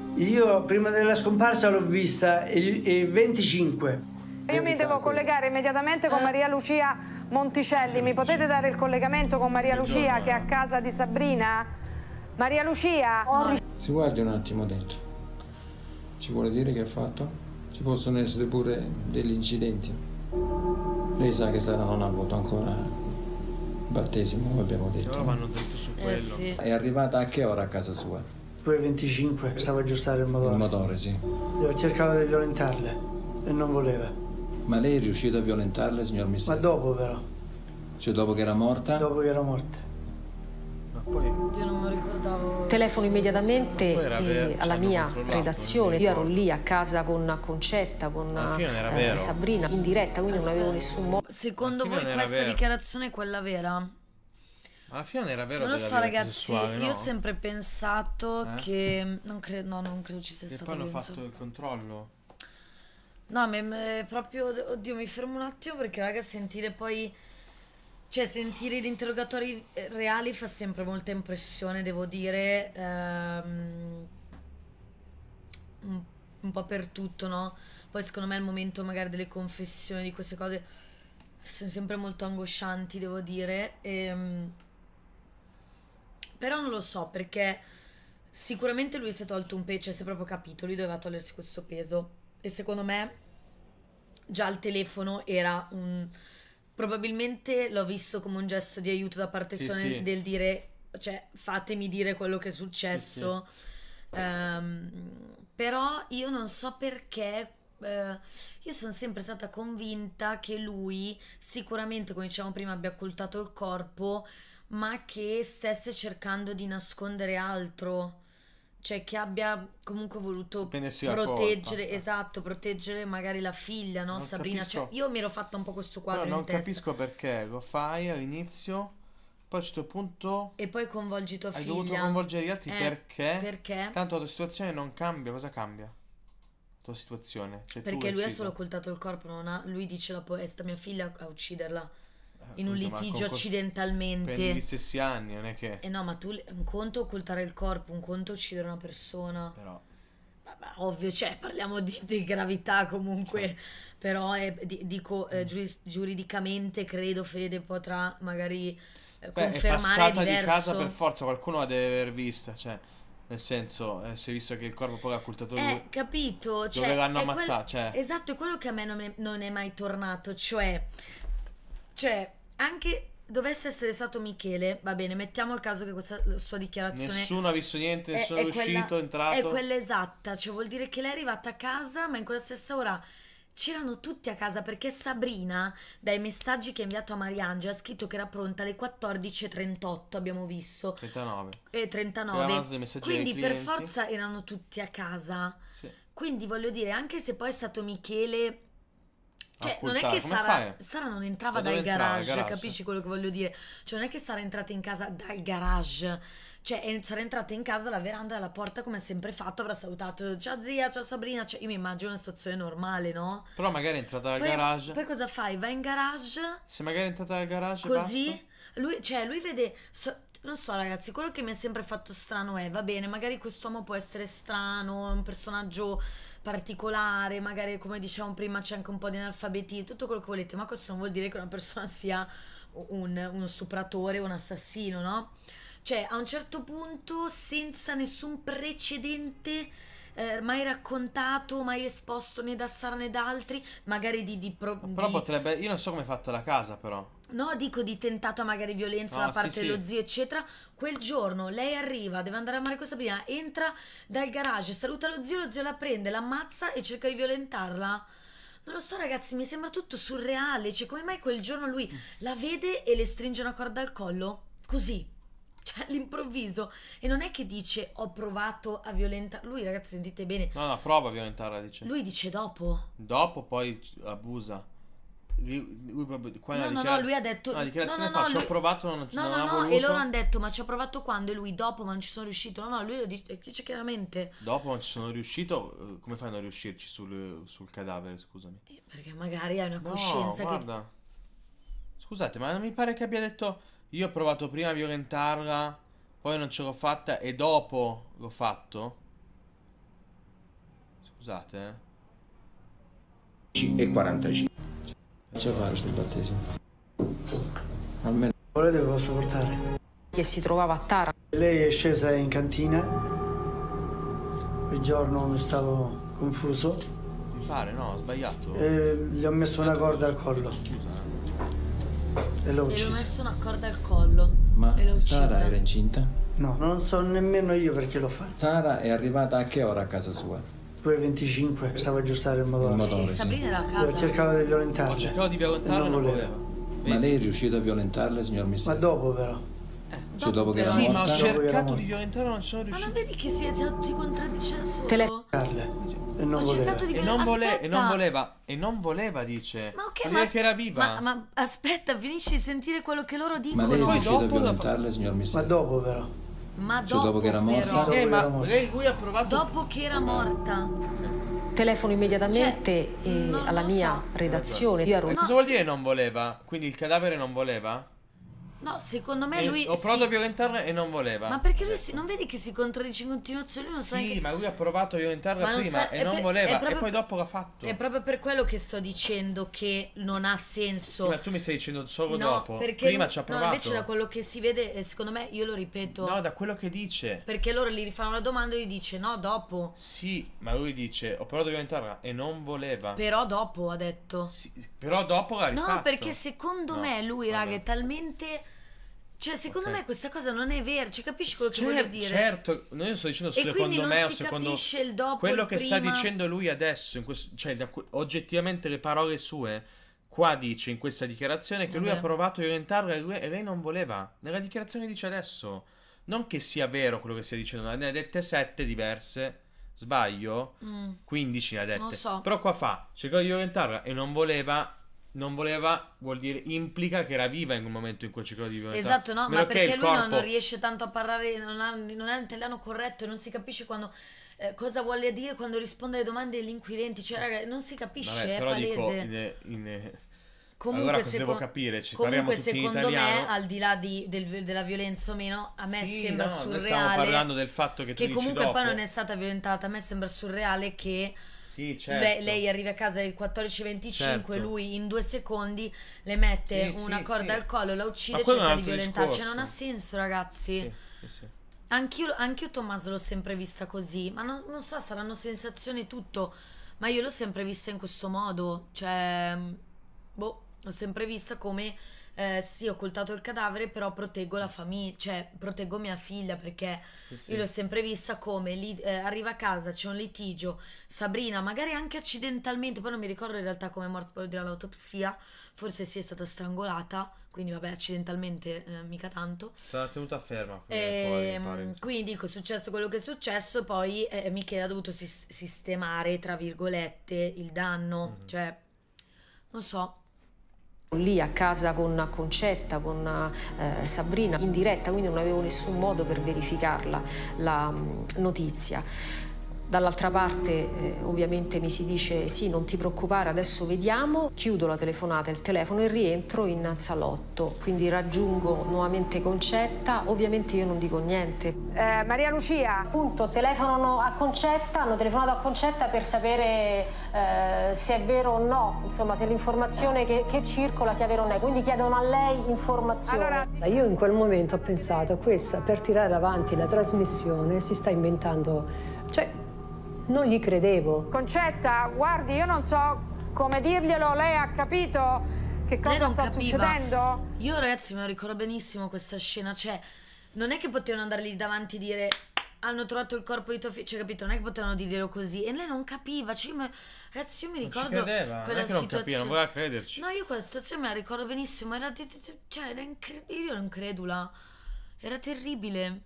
Io prima della scomparsa l'ho vista il, il venticinque. Io mi devo collegare immediatamente con Maria Lucia Monticelli. Mi potete dare il collegamento con Maria Lucia che è a casa di Sabrina? Maria Lucia? Si guardi un attimo dentro. Ci vuole dire che ha fatto? Ci possono essere pure degli incidenti. Lei sa che Sara non ha avuto ancora battesimo, come abbiamo detto. Ora vanno dritto su quello. Eh, sì. È arrivata a che ora a casa sua? due e venticinque, stavo a aggiustare il motore. Il motore, sì. Io cercavo di violentarle e non voleva. Ma lei è riuscito a violentarle, signor Misseri? Ma dopo però. Cioè dopo che era morta? Dopo che era morta. Ma poi... Io non mi ricordavo. Telefono immediatamente eh, alla mia redazione. Io ero lì a casa con Concetta, con eh, Sabrina, in diretta, quindi non avevo nessun modo. Secondo voi questa vero. dichiarazione è quella vera? Alla fine non era vero. Non lo so ragazzi, sessuale, no? io ho sempre pensato eh? che non credo, no, non credo ci sia e stato. E poi hanno penso. fatto il controllo. No, ma è proprio, oddio, mi fermo un attimo perché raga, sentire poi, cioè sentire gli interrogatori reali fa sempre molta impressione, devo dire, ehm, un, un po' per tutto, no? Poi secondo me il momento magari delle confessioni, di queste cose sono sempre molto angoscianti, devo dire, e, però non lo so perché sicuramente lui si è tolto un peso, cioè si è proprio capito, lui doveva togliersi questo peso e secondo me già il telefono era un, probabilmente l'ho visto come un gesto di aiuto da parte sua, sì, sì. del dire, cioè fatemi dire quello che è successo, sì, sì. Um, però io non so perché eh, io sono sempre stata convinta che lui sicuramente, come dicevamo prima, abbia occultato il corpo, ma che stesse cercando di nascondere altro, cioè che abbia comunque voluto proteggere, esatto, proteggere magari la figlia, no? Non Sabrina, capisco. cioè, io mi ero fatta un po' questo quadro Però non in testa. capisco perché lo fai all'inizio, poi a un certo punto E poi coinvolgi tua hai figlia. dovuto coinvolgere gli altri Eh, perché? Perché? Tanto la tua situazione non cambia, cosa cambia? La tua situazione, cioè, tu Perché hai lui ha ucciso. solo occultato il corpo, non ha, lui dice la po- è stata mia figlia a ucciderla in un Appunto, ma litigio con- Prendi accidentalmente. gli stessi anni, non è che... Eh no, ma tu un conto occultare il corpo, un conto uccidere una persona. Però... Vabbè, ovvio, cioè parliamo di, di gravità comunque, però è- di- dico eh, giuris- giuridicamente credo Fede potrà magari eh, Beh, è confermare passata diverso. di casa per forza, qualcuno la deve aver vista, cioè, nel senso, eh, si è visto che il corpo poi l'ha occultato lui. Eh, capito? Cioè, Dove l'hanno è quel- ammazzato, cioè... Esatto, è quello che a me non è, non è mai tornato, cioè, cioè, anche dovesse essere stato Michele, va bene, mettiamo il caso che questa sua dichiarazione Nessuno ha visto niente, è- nessuno è è uscito, quella- è entrato. è quella esatta, cioè vuol dire che lei è arrivata a casa, ma in quella stessa ora c'erano tutti a casa, perché Sabrina, dai messaggi che ha inviato a Mariangela, ha scritto che era pronta alle quattordici e trentotto, abbiamo visto, trentanove. e Che aveva trentanove, mandato dei messaggi quindi ai per clienti. forza erano tutti a casa. Sì. Quindi voglio dire, anche se poi è stato Michele, cioè non è occultare, che come Sara, fai? Sara non entrava Da dove dal entrava? garage, Garage? capisci quello che voglio dire? Cioè non è che Sara è entrata in casa dal garage, cioè è- sarà entrata in casa dalla veranda, dalla porta, come ha sempre fatto, avrà salutato ciao zia, ciao Sabrina, cioè io mi immagino una situazione normale, no? Però magari è entrata dal Poi, garage. poi cosa fai? Vai in garage Se magari è entrata dal garage così, basta. lui, cioè lui vede, so- non so ragazzi, quello che mi ha sempre fatto strano è, va bene, magari quest'uomo può essere strano, è un personaggio particolare, magari come dicevamo prima c'è anche un po' di analfabetismo, tutto quello che volete, ma questo non vuol dire che una persona sia un- uno stupratore o un assassino, no? Cioè a un certo punto, senza nessun precedente eh, mai raccontato, mai esposto né da Sara né da altri, magari di, di, pro- Però di- potrebbe... Io non so come è fatta la casa, però. no, dico di tentata magari violenza No, da parte sì, dello sì. zio, eccetera. Quel giorno lei arriva, deve andare a mare con Sabrina, entra dal garage, saluta lo zio, lo zio la prende, l'ammazza e cerca di violentarla. Non lo so, ragazzi, mi sembra tutto surreale. Cioè, come mai quel giorno lui la vede e le stringe una corda al collo? Così. Cioè, all'improvviso. E non è che dice ho provato a violentare. Lui, ragazzi, sentite bene. No, no, prova a violentarla, dice. Lui dice dopo. Dopo poi abusa. Lui, lui proprio- qua No, nella no, dichiara- no, lui ha detto. no, la dichiarazione no, no, fa, no, ci ho lui- provato, non, No, non no, ha no, voluto. e loro hanno detto, ma ci ho provato quando? E lui dopo, ma non ci sono riuscito. No, no, lui lo dice, dice chiaramente. Dopo non ci sono riuscito, eh, come fai a non riuscirci sul, sul cadavere, scusami? Perché magari hai una No, coscienza che. guarda. Scusate, ma non mi pare che abbia detto io ho provato prima a violentarla, poi non ce l'ho fatta e dopo l'ho fatto? Scusate, eh. E quarantacinque. Faccia fare sul battesimo. Almeno. Volete che posso portare? Che si trovava a Taranto. Lei è scesa in cantina. Quel giorno stavo confuso. Mi pare, no, ho sbagliato. E gli ho messo una corda al collo. E l'ho E l'ho uccisa. messo una corda al collo. Ma E l'ho uccisa. Sara era incinta? No, non so nemmeno io perché l'ho fatto. Sara è arrivata a che ora a casa sua? due e venticinque, stavo a aggiustare il motore. Il motore, E sì. Sabrina era a Io casa. cercavo di violentarla. Ho cercato di violentarla e non voleva. Ma lei è riuscito a violentarla, signor Ma Misseri? dopo però. Cioè, dopo che era Sì, ma ho morta? cercato di violentarla, non ci sono Ma riuscito. non vedi che si, si contraddice da solo? Tele- Carle. E non Ho voleva. cercato di E non, vole- e Aspetta. non voleva, e non voleva, dice. Ma ok, Vuol ma, dire che era viva. ma, ma aspetta, finisci di sentire quello che loro Ma dicono. lei è Poi riuscito a dopo la fa- violentarla, signor Ma Misseri? dopo però. Ma Cioè, dopo, dopo che era morta? però, Eh, ma era morta. lei, lui ha provato. dopo che era morta. Telefono immediatamente Cioè, eh, non alla lo mia so. redazione. Io ero E No, cosa vuol sì. dire non voleva? Quindi il cadavere non voleva? No, secondo me E lui ho provato si- a violentarla e non voleva. Ma perché lui si... non vedi che si contraddice in continuazione? Lui non sa Sì, neanche- ma lui ha provato a violentarla Ma non prima sa- e è non per- voleva. è proprio- E poi dopo l'ha fatto. È proprio per quello che sto dicendo che non ha senso. Sì, ma tu mi stai dicendo solo No, dopo. perché Prima lui- ci ha no, provato. invece da quello che si vede, eh, secondo me, io lo ripeto. No, da quello che dice. Perché loro gli rifanno la domanda e gli dice no, dopo. Sì, ma lui dice ho provato a violentarla e non voleva. Però dopo ha detto. Sì, però dopo l'ha rifatto. No, perché secondo No, me lui, vabbè. raga, è talmente Cioè, secondo okay. me questa cosa non è vera, cioè, capisci quello certo, che voglio dire? Certo, non sto dicendo e secondo me o si secondo capisce il dopo, quello il che prima. sta dicendo lui adesso, in questo, cioè da, oggettivamente le parole sue, qua dice in questa dichiarazione che Vabbè. lui ha provato a orientarla e, lui, e lei non voleva. Nella dichiarazione dice adesso, non che sia vero quello che stia dicendo, ne ha dette sette diverse, sbaglio? Mm. quindici ne ha dette, non so. Però qua fa, cercò di orientarla e non voleva. Non voleva, vuol dire, implica che era viva in un momento in cui cercava di violentare. Esatto, no, Meno ma perché lui corpo... non riesce tanto a parlare, non ha, non ha l'italiano corretto e non si capisce quando eh, cosa vuole dire quando risponde alle domande degli inquirenti, cioè raga, non si capisce, Vabbè, è però palese. Dico, in, in... Comunque, allora cosa seco- devo capire? Ci comunque tutti secondo in italiano. me, al di là di, del, della violenza o meno, a me sì, sembra no, surreale. Noi stiamo parlando del fatto che tu che dici comunque dopo. poi non è stata violentata, a me sembra surreale che Sì, certo. lei, lei arriva a casa alle quattordici e venticinque, certo. lui in due secondi le mette sì, una sì, corda sì. al collo, la uccide e quello è un cerca di altro violentarla. Cioè, discorso. non ha senso, ragazzi. Sì, sì, sì. Anch'io, anch'io Tommaso l'ho sempre vista così, ma non, non so, saranno sensazioni e tutto, ma io l'ho sempre vista in questo modo, cioè, boh, l'ho sempre vista come, eh, sì, ho occultato il cadavere, però proteggo la famiglia, cioè, proteggo mia figlia, perché Sì, sì. io l'ho sempre vista come, li- eh, arriva a casa, c'è un litigio, Sabrina, magari anche accidentalmente, poi non mi ricordo in realtà come è morta, poi dirà l'autopsia, forse sì è stata strangolata, quindi vabbè, accidentalmente eh, mica tanto. Sarà tenuta ferma. E, fuori, pare. quindi dico, è successo quello che è successo, poi eh, Michele ha dovuto sis- sistemare, tra virgolette, il danno, Mm-hmm. cioè, non so. Lì a casa con Concetta, con eh, Sabrina, in diretta, quindi non avevo nessun modo per verificarla, la mh, notizia. Dall'altra parte eh, ovviamente mi si dice sì, non ti preoccupare, adesso vediamo, chiudo la telefonata, il telefono e rientro in salotto, quindi raggiungo nuovamente Concetta, ovviamente io non dico niente. Eh, Maria Lucia. Appunto, telefonano a Concetta, hanno telefonato a Concetta per sapere eh, se è vero o no, insomma se l'informazione che, che circola sia vera o no, quindi chiedono a lei informazioni. Allora, io in quel momento ho pensato, questa per tirare avanti la trasmissione si sta inventando, cioè non gli credevo. Concetta, guardi, io non so come dirglielo, lei ha capito che cosa sta capiva. succedendo? Io ragazzi me lo ricordo benissimo questa scena, cioè non è che potevano andare lì davanti e dire hanno trovato il corpo di tuo figlio, cioè capito, non è che potevano dirlo così e lei non capiva, cioè, ma, ragazzi io mi ricordo non ci credeva, quella non è che non situazione, capiva, non voleva crederci. no, io quella situazione me la ricordo benissimo, era, cioè, era incre- io ero incredula, era terribile.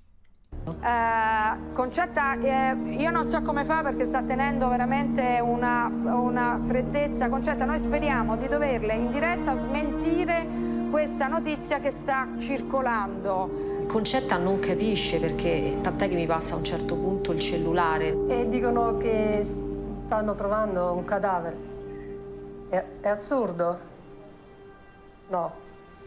Uh, Concetta, eh, io non so come fa perché sta tenendo veramente una, una freddezza. Concetta, noi speriamo di doverle in diretta smentire questa notizia che sta circolando. Concetta non capisce perché tant'è che mi passa a un certo punto il cellulare. E dicono che stanno trovando un cadavere. È, è assurdo? No.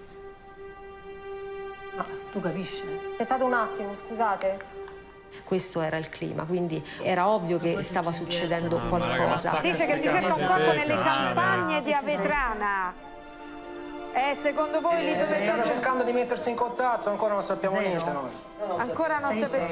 Ma tu capisci? Aspettate un attimo, scusate. Questo era il clima, quindi era ovvio che stava succedendo No, qualcosa. Dice che si cerca un corpo nelle campagne di Avetrana. E secondo voi lì dove Eh, stanno stanno? cercando di mettersi in contatto, ancora non sappiamo Zero. niente noi. Ancora non sapete.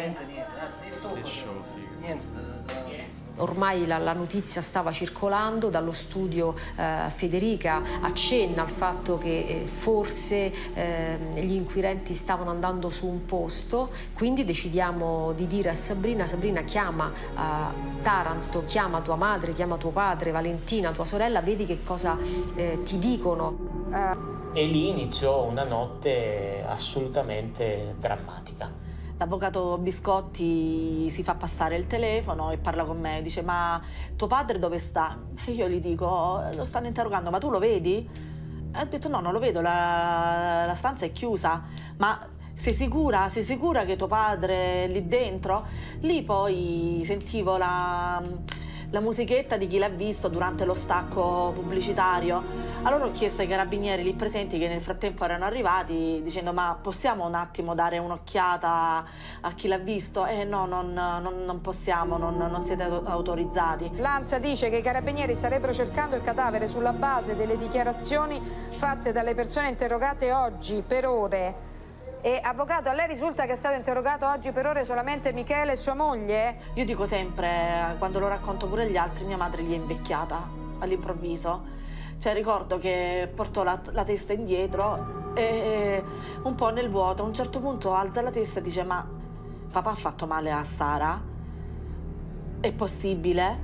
Niente. Ormai la, la notizia stava circolando dallo studio, eh, Federica accenna al fatto che eh, forse eh, gli inquirenti stavano andando su un posto, quindi decidiamo di dire a Sabrina, Sabrina chiama eh, Taranto, chiama tua madre, chiama tuo padre, Valentina, tua sorella, vedi che cosa eh, ti dicono. E lì iniziò una notte assolutamente drammatica. L'avvocato Biscotti si fa passare il telefono e parla con me, dice ma tuo padre dove sta? E io gli dico lo stanno interrogando, ma tu lo vedi? E ho detto no, non lo vedo, la, la stanza è chiusa, ma sei sicura? Sei sicura che tuo padre è lì dentro? Lì poi sentivo la, la musichetta di chi l'ha visto durante lo stacco pubblicitario. Allora ho chiesto ai carabinieri lì presenti, che nel frattempo erano arrivati, dicendo ma possiamo un attimo dare un'occhiata a chi l'ha visto? Eh no, non, non, non possiamo, non, non siete autorizzati. L'Ansa dice che i carabinieri starebbero cercando il cadavere sulla base delle dichiarazioni fatte dalle persone interrogate oggi per ore. E avvocato, a lei risulta che è stato interrogato oggi per ore solamente Michele e sua moglie? Io dico sempre, quando lo racconto pure agli altri, mia madre gli è invecchiata all'improvviso. Cioè ricordo che portò la, la testa indietro e un po' nel vuoto, a un certo punto alza la testa e dice: ma papà ha fatto male a Sara? È possibile?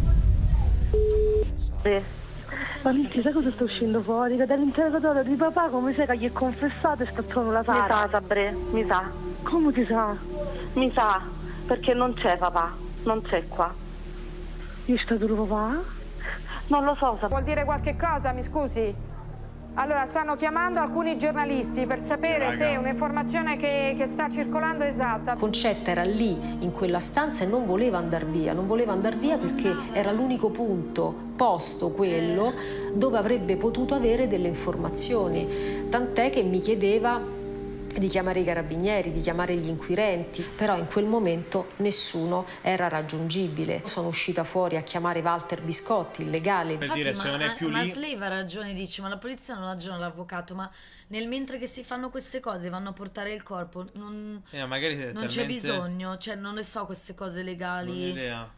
Sì. Ma Luigi, sai cosa sta uscendo fuori? Che dall'interrogatorio di papà come sai che gli è confessato e sta trovando la Sara? Mi sa, Sabre, mi sa. Come ti sa? Mi sa, perché non c'è papà, non c'è qua. Io sto tuo papà? Non lo so, Sabre. Vuol dire qualche cosa, mi scusi? Allora, stanno chiamando alcuni giornalisti per sapere Raga. se un'informazione che, che sta circolando è esatta. Concetta era lì, in quella stanza, e non voleva andare via. Non voleva andare via perché era l'unico punto, posto quello, dove avrebbe potuto avere delle informazioni. Tant'è che mi chiedeva di chiamare i carabinieri, di chiamare gli inquirenti, però in quel momento nessuno era raggiungibile. Sono uscita fuori a chiamare Walter Biscotti, il legale. Per Infatti, dire, ma, se non è più ma lì... Slave ha ragione, dice, ma la polizia non ha ragione, l'avvocato, ma nel mentre che si fanno queste cose vanno a portare il corpo, non, eh, magari non talmente... c'è bisogno, cioè non ne so queste cose legali. Non ho idea.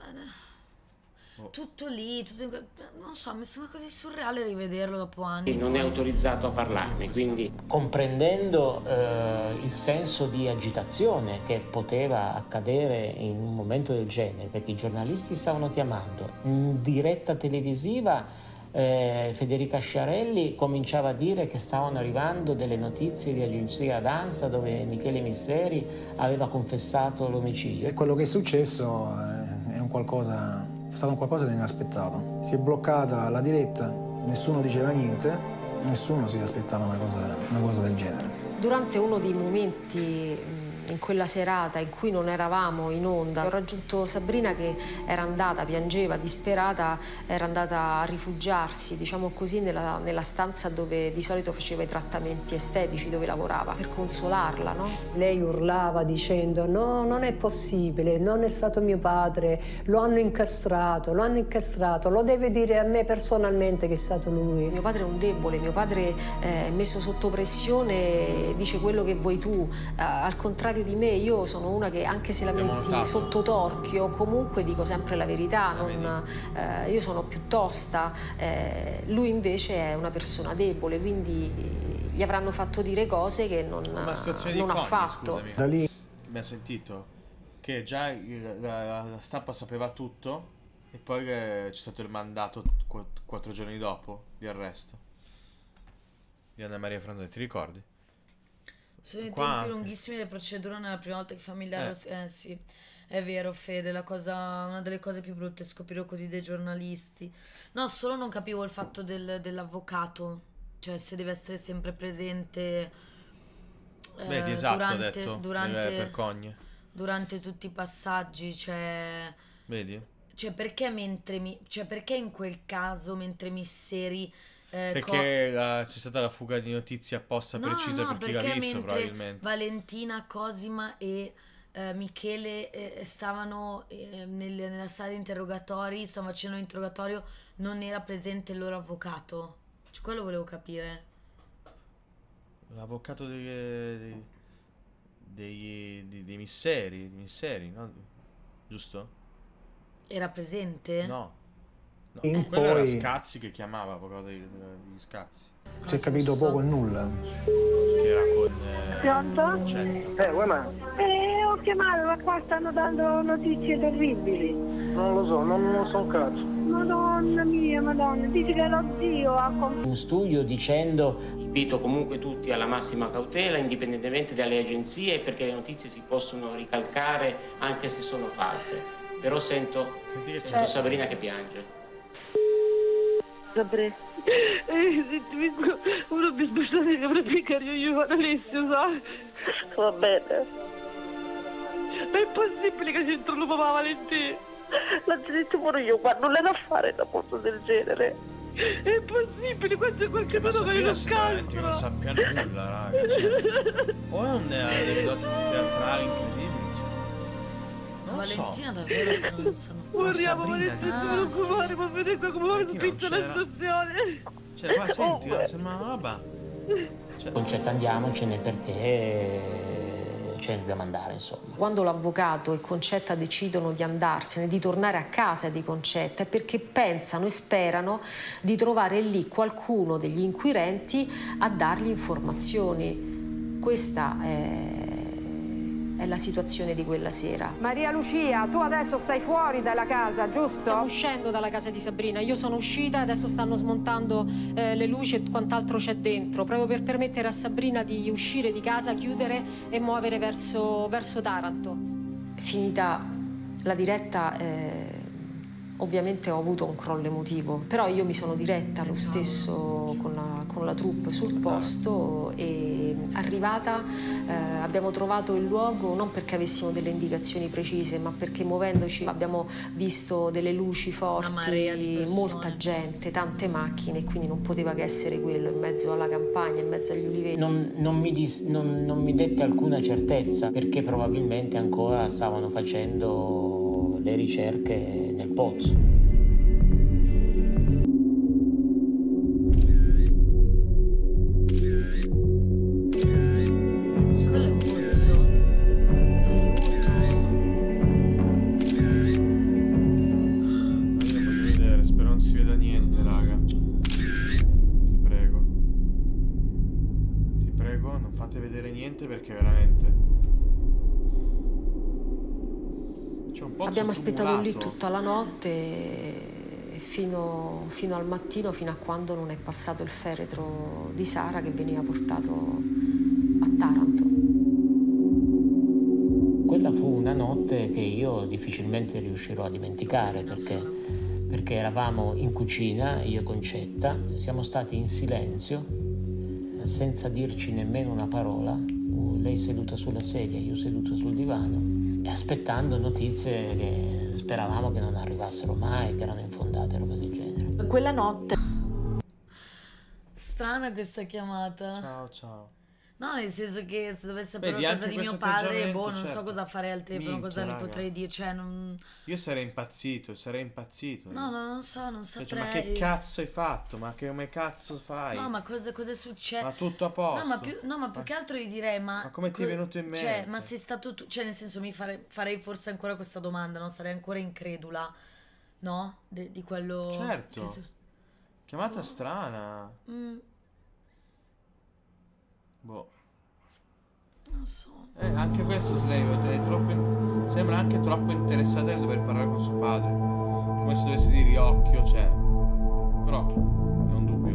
Tutto lì, tutto... non so, mi sembra così surreale rivederlo dopo anni. Non è autorizzato a parlarne, quindi comprendendo eh, il senso di agitazione che poteva accadere in un momento del genere, perché i giornalisti stavano chiamando in diretta televisiva, eh, Federica Sciarelli cominciava a dire che stavano arrivando delle notizie di agenzia d'Ansa dove Michele Misseri aveva confessato l'omicidio. E quello che è successo è un qualcosa... È stato un qualcosa di inaspettato. Si è bloccata la diretta, nessuno diceva niente, nessuno si aspettava una cosa, una cosa del genere. Durante uno dei momenti in quella serata in cui non eravamo in onda, ho raggiunto Sabrina che era andata, piangeva, disperata, era andata a rifugiarsi, diciamo così, nella, nella stanza dove di solito faceva i trattamenti estetici, dove lavorava, per consolarla, no? Lei urlava dicendo: no, non è possibile, non è stato mio padre, lo hanno incastrato, lo hanno incastrato, lo deve dire a me personalmente che è stato lui. Mio padre è un debole, mio padre è messo sotto pressione, dice quello che vuoi tu, al contrario di me, io sono una che anche se la metti sotto torchio comunque dico sempre la verità, non, eh, io sono più tosta, eh, lui invece è una persona debole, quindi gli avranno fatto dire cose che non, non ha Connie, fatto. Scusami. Da lì abbiamo sentito che già la, la stampa sapeva tutto e poi c'è stato il mandato quattro giorni dopo di arresto di Anna Maria Franzoni, ti ricordi? Sono i tempi lunghissimi le procedure nella prima volta che familiare eh. eh sì, è vero Fede, la cosa, una delle cose più brutte è scoprire così dei giornalisti. No, solo non capivo il fatto del, dell'avvocato, cioè se deve essere sempre presente eh, Vedi, esatto, durante, ha detto durante, per Cogne. durante tutti i passaggi, cioè vedi? Cioè perché mentre mi, cioè perché in quel caso mentre Misseri Eh, perché la, c'è stata la fuga di notizie apposta no, precisa no, per chi l'ha visto probabilmente. Valentina, Cosima e eh, Michele eh, stavano eh, nel, nella sala di interrogatori, stavano facendo l'interrogatorio, non era presente il loro avvocato, cioè, quello volevo capire. L'avvocato dei, dei, dei, dei, dei Misseri, dei Misseri, no? Giusto? Era presente? No. No, in quello poi... era Scazzi che chiamava proprio degli, degli Scazzi. Si è capito poco e nulla. Che era con eh, Pronto? Eh, vuoi ma? Eh, ho chiamato, ma qua stanno dando notizie terribili. Non lo so, non, non so un cazzo. Madonna mia, madonna, dice che lo zio ha comprato un studio dicendo: invito comunque tutti alla massima cautela, indipendentemente dalle agenzie, perché le notizie si possono ricalcare anche se sono false. Però sento, sento Sabrina che piange. Sabrina, eh, senti, uno mi sbastare che avrei piccato io con Alessio, sai? Va bene. Ma è possibile che c'entro lo papà Valentina? L'ho detto pure io, qua non le da fare una cosa del genere. È possibile, questo è qualche modo che non cazzo. Che non sappia nulla, raga. Cioè, o è un delle doti teatrali incredibili. Ma Valentina so. Davvero se non sono. Vorriamo Valentina, non ti preoccupare, ma vedete qua come va spinta la situazione. Cioè, qua senti, oh, sembra una roba. Cioè, Concetta, andiamocene perché ce ne dobbiamo andare, insomma. Quando l'avvocato e Concetta decidono di andarsene, di tornare a casa di Concetta, è perché pensano e sperano di trovare lì qualcuno degli inquirenti a dargli informazioni. Questa è... è la situazione di quella sera. Maria Lucia, tu adesso stai fuori dalla casa, giusto? Stiamo uscendo dalla casa di Sabrina. Io sono uscita e adesso stanno smontando eh, le luci e quant'altro c'è dentro, proprio per permettere a Sabrina di uscire di casa, chiudere e muovere verso, verso Taranto. Finita la diretta, eh, ovviamente ho avuto un crollo emotivo, però io mi sono diretta lo stesso con la, con la troupe sul posto e arrivata eh, abbiamo trovato il luogo non perché avessimo delle indicazioni precise, ma perché muovendoci abbiamo visto delle luci forti, molta gente, tante macchine, e quindi non poteva che essere quello in mezzo alla campagna, in mezzo agli uliveti. Non, non, mi dis, non, non mi dette alcuna certezza, perché probabilmente ancora stavano facendo le ricerche nel pozzo. Perché veramente c'è un po'. Abbiamo aspettato lì tutta la notte fino, fino al mattino, fino a quando non è passato il feretro di Sara che veniva portato a Taranto. Quella fu una notte che io difficilmente riuscirò a dimenticare, perché, perché eravamo in cucina, io e Concetta, siamo stati in silenzio, senza dirci nemmeno una parola. Lei seduta sulla sedia, io seduto sul divano, e aspettando notizie che speravamo che non arrivassero mai, che erano infondate, roba del genere. Quella notte... Strana questa chiamata. Ciao, ciao. No, nel senso che se dovesse sapere Vedi, a casa di mio padre, boh, non certo. so cosa fare al telefono, Minchia, cosa raga. ne potrei dire, cioè non... Io sarei impazzito, sarei impazzito. No, no, non so, non Cioè, saprei. ma che cazzo hai fatto? Ma che come cazzo fai? No, ma cosa, cosa è successo? Ma tutto a posto? No, ma più, no, ma più Ma- che altro gli direi, ma... Ma come ti è venuto in mente? Cioè, ma sei stato tu... Cioè, nel senso, mi fare- farei forse ancora questa domanda, no? Sarei ancora incredula, no? De- di quello... Certo. che su- Chiamata strana. Mm, Boh. non so. Eh, anche questo Slave è troppo in- sembra anche troppo interessata nel dover parlare con suo padre. Come se dovesse dire occhio, cioè. Però è un dubbio.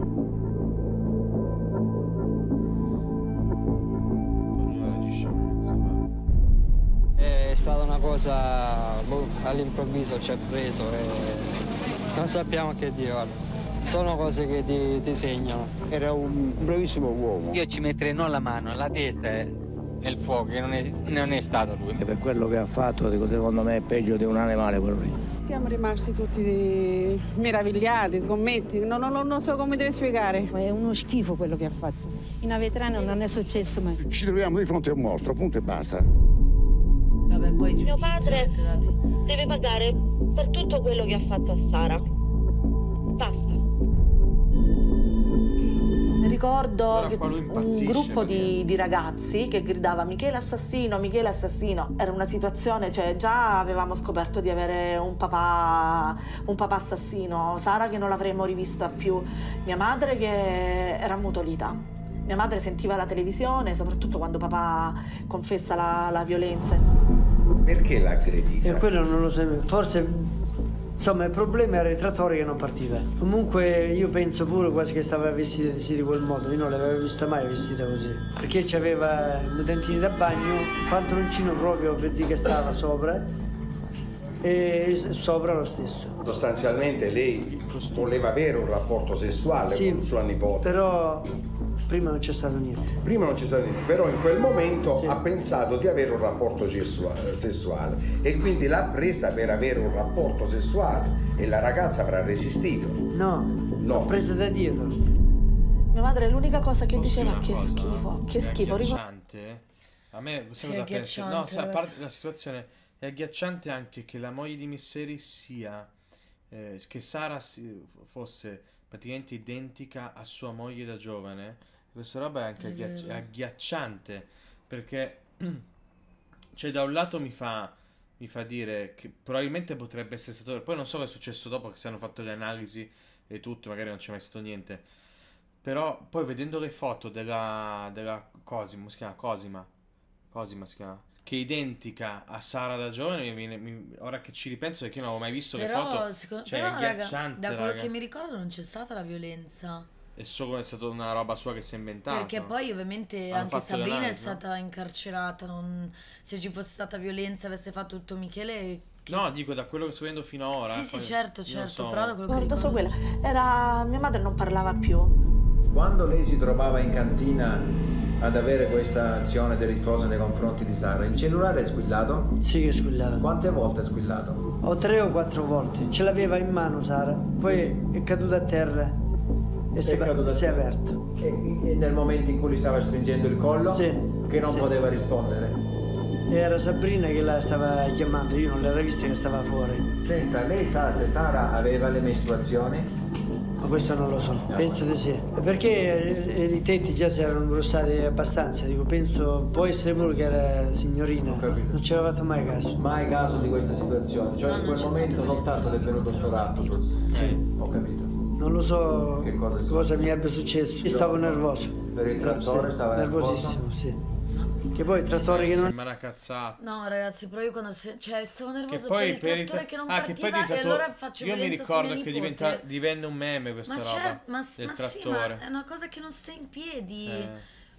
Ognuno reagisce, ragazzi. È stata una cosa, boh, all'improvviso ci ha preso e non sappiamo che dire, guarda. Sono cose che ti, ti segnano. Era un bravissimo uomo. Io ci metterei non la mano, la testa nel fuoco, che non è, non è stato lui. E per quello che ha fatto, dico, secondo me è peggio di un animale quello lì. Siamo rimasti tutti meravigliati, sgommetti, non, non, non so come deve spiegare. È uno schifo quello che ha fatto. In Avetrano non è successo mai. Ci troviamo di fronte a un mostro, punto e basta. Vabbè, poi Mio padre deve pagare per tutto quello che ha fatto a Sara. Basta. Ricordo Ora che qua lui un impazzisce, gruppo di, praticamente. di ragazzi che gridava Michele assassino, Michele assassino. Era una situazione, cioè già avevamo scoperto di avere un papà, un papà assassino, Sara che non l'avremmo rivista più, mia madre che era ammutolita. Mia madre sentiva la televisione, soprattutto quando papà confessa la, la violenza. Perché l'ha aggredita? E quello non lo so, forse... Insomma, il problema era il trattore che non partiva. Comunque io penso pure quasi che stava vestita di quel modo. Io non l'avevo vista mai vestita così. Perché c'aveva i dentini da bagno, il pantaloncino proprio per dire che stava sopra e sopra lo stesso. Sostanzialmente lei voleva avere un rapporto sessuale Sì, con sua nipote. Però prima non c'è stato niente. Prima non c'è stato niente, però in quel momento ha pensato di avere un rapporto sessuale, sessuale e quindi l'ha presa per avere un rapporto sessuale e la ragazza avrà resistito. No, no. l'ho presa da dietro. Mia madre l'unica cosa che Posso diceva dire che una cosa? schifo, che È schifo. Ricordo- agghiacciante. A me Sì, sai cosa penso? agghiacciante, No, sai, a parte ragazzi. la situazione è agghiacciante anche che la moglie di Misseri sia eh, che Sara si- fosse praticamente identica a sua moglie da giovane. Questa roba è anche È agghiacci- vero. è agghiacciante perché Cioè, da un lato mi fa, mi fa dire che probabilmente potrebbe essere stato... Poi non so cosa è successo dopo, che si hanno fatto le analisi e tutto, magari non c'è mai stato niente. Però poi vedendo le foto della, della Cosima, si chiama Cosima, Cosima si chiama, che è identica a Sara da giovane, mi viene, mi, ora che ci ripenso, perché io non avevo mai visto però, le foto, secondo, cioè però, è ghiacciante, raga, da quello raga. che mi ricordo non c'è stata la violenza. È solo è stata una roba sua che si è inventata. Perché poi ovviamente Hanno anche fatto Sabrina è l'analisi, no? stata incarcerata, non... se ci fosse stata violenza avesse fatto tutto Michele... Che... No, dico da quello che sto vedendo fino ad ora. Sì, eh, sì, poi certo, io certo, so... però da quello che Guarda, so ricordo... quella. Era... mia madre non parlava più. Quando lei si trovava in cantina ad avere questa azione delittuosa nei confronti di Sara, il cellulare è squillato? Sì che è squillato. Quante volte è squillato? O tre o quattro volte. Ce l'aveva in mano Sara, poi è caduta a terra e si è, caduta si è a terra. aperto. E, e nel momento in cui gli stava stringendo il collo? Sì. Che non sì. poteva rispondere? Era Sabrina che la stava chiamando, io non l'era vista che stava fuori. Senta, lei sa se Sara aveva le mestruazioni? Ma questo non lo so, no, penso di sì. Perché i tetti già si erano ingrossati abbastanza, dico, penso può essere pure che era signorina. Non ci aveva fatto mai caso. Mai caso di questa situazione? Cioè no, in quel momento soltanto è venuto sto ratto? Sì. Eh, ho capito. Non lo so che cosa, cosa mi ebbe successo. Io stavo nervoso. Per il trattore sì, stava nervosissimo, nervoso? Sì. Che poi il trattore sì, che non... sembra una cazzata. No ragazzi, però io quando se... cioè stavo nervoso che poi per il per trattore il... che non ah, partiva che poi diventato... e allora faccio io mi ricordo che diventa... divenne un meme questa ma roba certo, ma, del ma trattore. Sì, ma è una cosa che non sta in piedi. Eh.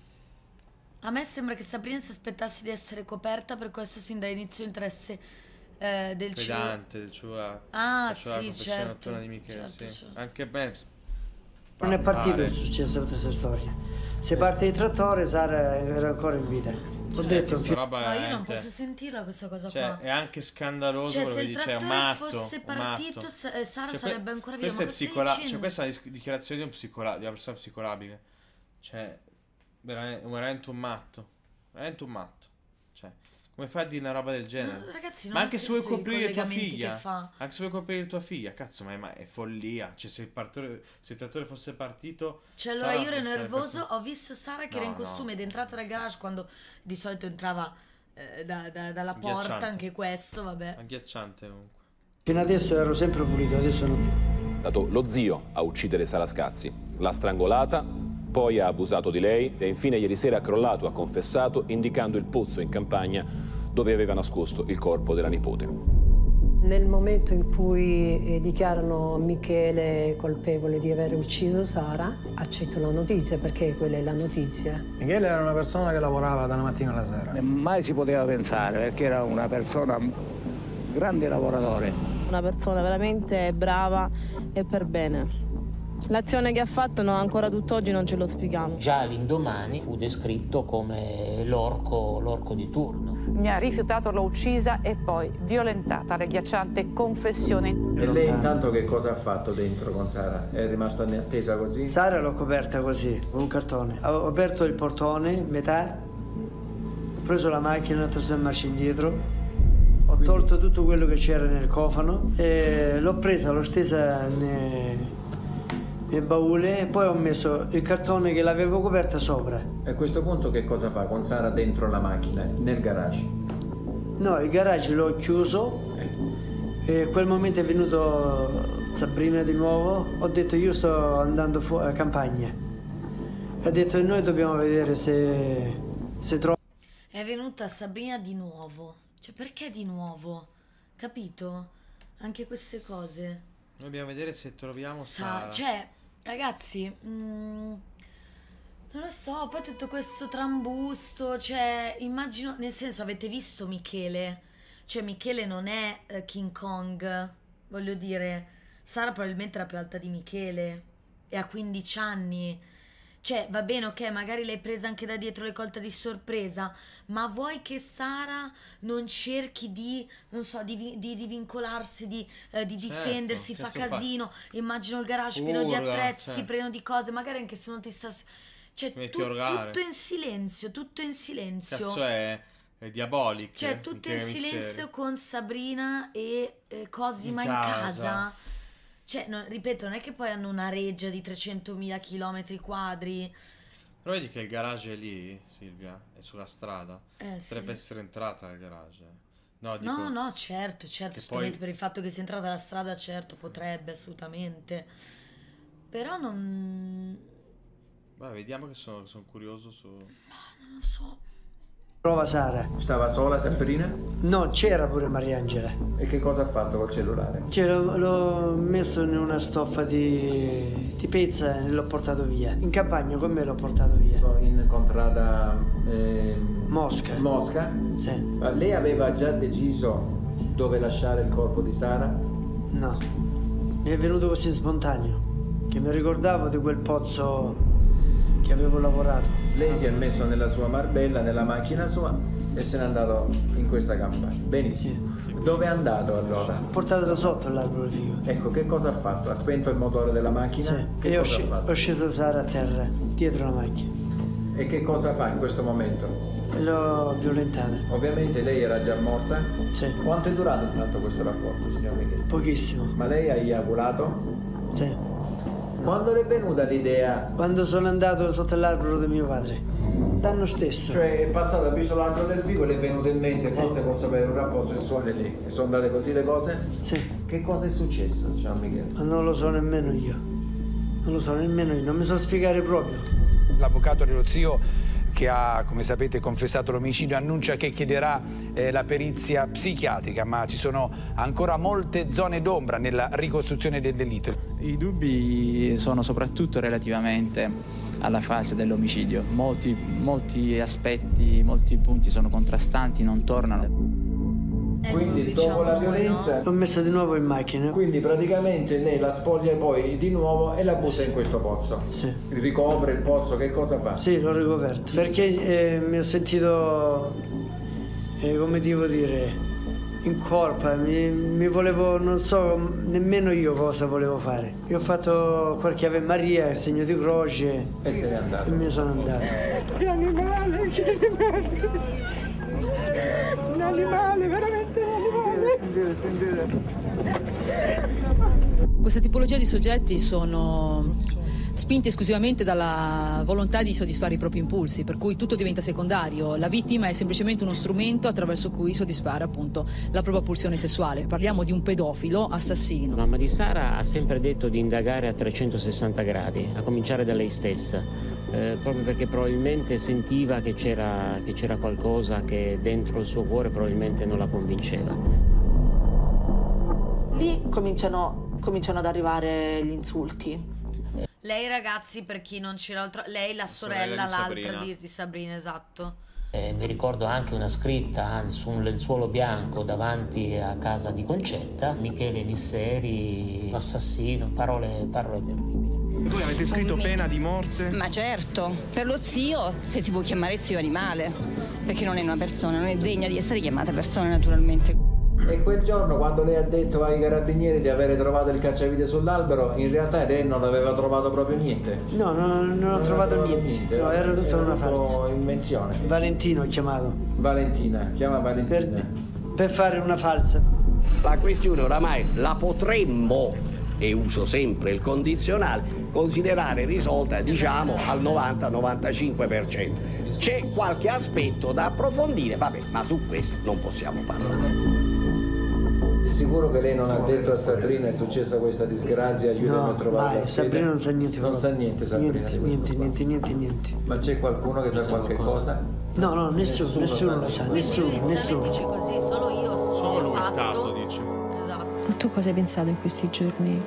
A me sembra che Sabrina si aspettasse di essere coperta, per questo sin dall'inizio interesse eh, del pedante del cellulare. Ah sì, certo, di Michele, certo, sì. certo. Anche beh, non è partito il successo di questa storia. Se parte il trattore Sara era ancora in vita. Ho cioè, detto più... roba no, io veramente... non posso sentirla questa cosa cioè, qua. È anche scandaloso cioè, quello se che il dice, è un trattore matto, fosse partito, matto. Sara cioè, sarebbe ancora viva. Questa ma è psicola... cioè, questa è una dichiarazione di, un psicola... di una persona psicolabile. Cioè, veramente, veramente un matto. Veramente un matto. Cioè, come fai a dire una roba del genere? No, ragazzi, ma anche se vuoi coprire tua che figlia, fa. anche se vuoi coprire tua figlia, cazzo, ma è, ma è follia. Cioè, se il, partore, se il trattore fosse partito. Cioè, allora Sara io ero nervoso. partito. Ho visto Sara che no, era in costume no. ed è entrata dal garage quando di solito entrava eh, da, da, dalla porta. Anche questo, vabbè. Agghiacciante comunque. Fino adesso ero sempre pulito, adesso no. È stato lo zio a uccidere Sara Scazzi. L'ha strangolata, poi ha abusato di lei e infine ieri sera ha crollato, ha confessato, indicando il pozzo in campagna dove aveva nascosto il corpo della nipote. Nel momento in cui eh, dichiarano Michele colpevole di aver ucciso Sara, accetto la notizia, perché quella è la notizia. Michele era una persona che lavorava dalla mattina alla sera. E mai si poteva pensare, perché era una persona, grande lavoratore. Una persona veramente brava e per bene. L'azione che ha fatto no, ancora tutt'oggi non ce lo spieghiamo. Già l'indomani fu descritto come l'orco, l'orco di turno. Mi ha rifiutato, l'ho uccisa e poi violentata, l'agghiacciante confessione. E lei intanto che cosa ha fatto dentro con Sara? È rimasto in attesa così? Sara l'ho coperta così, con un cartone. Ho aperto il portone, metà, ho preso la macchina, ho trasformato marcia indietro, ho Quindi... tolto tutto quello che c'era nel cofano e l'ho presa, l'ho stesa nei... nel baule e poi ho messo il cartone che l'avevo coperta sopra. E a questo punto che cosa fa con Sara dentro la macchina, nel garage? No, il garage l'ho chiuso e in quel momento è venuto Sabrina di nuovo. Ho detto io sto andando fuori a campagna. Ha detto noi dobbiamo vedere se, se trovo. È venuta Sabrina di nuovo. Cioè perché di nuovo? Capito? Anche queste cose. Dobbiamo vedere se troviamo Sa Sara. Cioè, ragazzi, mm, non lo so, poi tutto questo trambusto, cioè, immagino, nel senso, avete visto Michele? Cioè, Michele non è uh, King Kong, voglio dire, Sara probabilmente era più alta di Michele e ha quindici anni. Cioè, va bene, ok, magari l'hai presa anche da dietro, l'hai colta di sorpresa, ma vuoi che Sara non cerchi di, non so, di, di, di vincolarsi, di, eh, di certo, difendersi, fa casino, fa... immagino il garage pieno Urla, di attrezzi, cioè. pieno di cose, magari anche se non ti sta... Cioè, tu, tutto in silenzio, tutto in silenzio. Cazzo è, è diabolico. Cioè, tutto in silenzio serie. con Sabrina e eh, Cosima in, in casa. casa. Cioè, no, ripeto, non è che poi hanno una reggia di trecentomila chilometri quadri. Però vedi che il garage è lì, Silvia, è sulla strada. Eh, Potrebbe sì. essere entrata al garage. No, dico, No, no, certo, certo, assolutamente, poi... per il fatto che sia entrata alla strada, certo, potrebbe, assolutamente. Però non... Vai, vediamo che sono, sono curioso su... non lo so. Prova Sara. Stava sola Sabrina? No, c'era pure Mariangela. E che cosa ha fatto col cellulare? Cioè, l'ho, l'ho messo in una stoffa di, di pizza e l'ho portato via. In campagna con me l'ho portato via. In contrada eh, Mosca. Mosca? Sì. Ma lei aveva già deciso dove lasciare il corpo di Sara? No. Mi è venuto così spontaneo, che mi ricordavo di quel pozzo che avevo lavorato. Lei si è messo nella sua marbella, nella macchina sua e se n'è andato in questa campagna. Benissimo. Dove è andato allora? Portato sotto l'albero di figo. Ecco, che cosa ha fatto? Ha spento il motore della macchina? Sì. Che e ho, cosa sc- ha fatto? ho sceso Sara a terra, dietro la macchina. E che cosa fa in questo momento? L'ho violentata. Ovviamente lei era già morta? Sì. Quanto è durato intanto questo rapporto, signor Michele? Pochissimo. Ma lei ha eiaculato? Sì. Quando le è venuta l'idea? Quando sono andato sotto l'albero di mio padre. L'anno stesso. Cioè è passato a visto l'albero del figo e le è venuto in mente forse posso avere un rapporto sessuale lì. E sono andate così le cose? Sì. Che cosa è successo, signor Michele? Ma non lo so nemmeno io. Non lo so nemmeno io, non mi so spiegare proprio. L'avvocato dello zio, che ha, come sapete, confessato l'omicidio, annuncia che chiederà eh, la perizia psichiatrica, ma ci sono ancora molte zone d'ombra nella ricostruzione del delitto. I dubbi sono soprattutto relativamente alla fase dell'omicidio. Molti, molti aspetti, molti punti sono contrastanti, non tornano. Quindi diciamo dopo la noi, violenza no? L'ho messa di nuovo in macchina. Quindi praticamente lei la spoglia poi di nuovo e la butta in questo pozzo. Sì. Ricopre il pozzo, che cosa fa? Sì, l'ho ricoperto. Perché eh, mi ho sentito, eh, come devo dire, in colpa. Mi, mi volevo, non so nemmeno io cosa volevo fare. Io ho fatto qualche Ave Maria, segno di croce. E se n'è andato. E me ne sono andato. Che animale, che animale. Un animale, veramente un animale. Questa tipologia di soggetti sono spinti esclusivamente dalla volontà di soddisfare i propri impulsi, per cui tutto diventa secondario. La vittima è semplicemente uno strumento attraverso cui soddisfare appunto la propria pulsione sessuale. Parliamo di un pedofilo assassino. La mamma di Sara ha sempre detto di indagare a trecentosessanta gradi, a cominciare da lei stessa, eh, proprio perché probabilmente sentiva che c'era che c'era qualcosa che dentro il suo cuore probabilmente non la convinceva. Lì cominciano, cominciano ad arrivare gli insulti. Lei, ragazzi, per chi non c'era altro, lei la sorella, sorella di l'altra Sabrina. di, di Sabrina, esatto. Eh, mi ricordo anche una scritta su un lenzuolo bianco davanti a casa di Concetta: Michele Misseri, assassino, parole, parole terribili. Voi avete scritto pena di morte? Ma certo, per lo zio, se si può chiamare zio animale, perché non è una persona, non è degna di essere chiamata persona naturalmente. E quel giorno quando lei ha detto ai carabinieri di avere trovato il cacciavite sull'albero, in realtà lei non aveva trovato proprio niente. No, no, non ho Non trovato aveva niente. niente, No, era tutta era una tutto farsa. invenzione. Valentino ho chiamato. Valentina, chiama Valentina. Per, per fare una falsa. La questione oramai la potremmo, e uso sempre il condizionale, considerare risolta diciamo al novanta novantacinque per cento. C'è qualche aspetto da approfondire, vabbè, ma su questo non possiamo parlare. È sicuro che lei non ha detto a Sabrina è successa questa disgrazia, aiutami No, a trovare mai, la scheda? Sabrina non sa niente. Non sa niente Sabrina Niente, di questo niente, qua. niente, niente, niente. Ma c'è qualcuno che sa qualche cosa? No, no, nessuno, nessuno lo sa, nessuno, nessuno. Dice così, solo io so Solo lui è fatto. stato, dice. Esatto. Ma tu cosa hai pensato in questi giorni?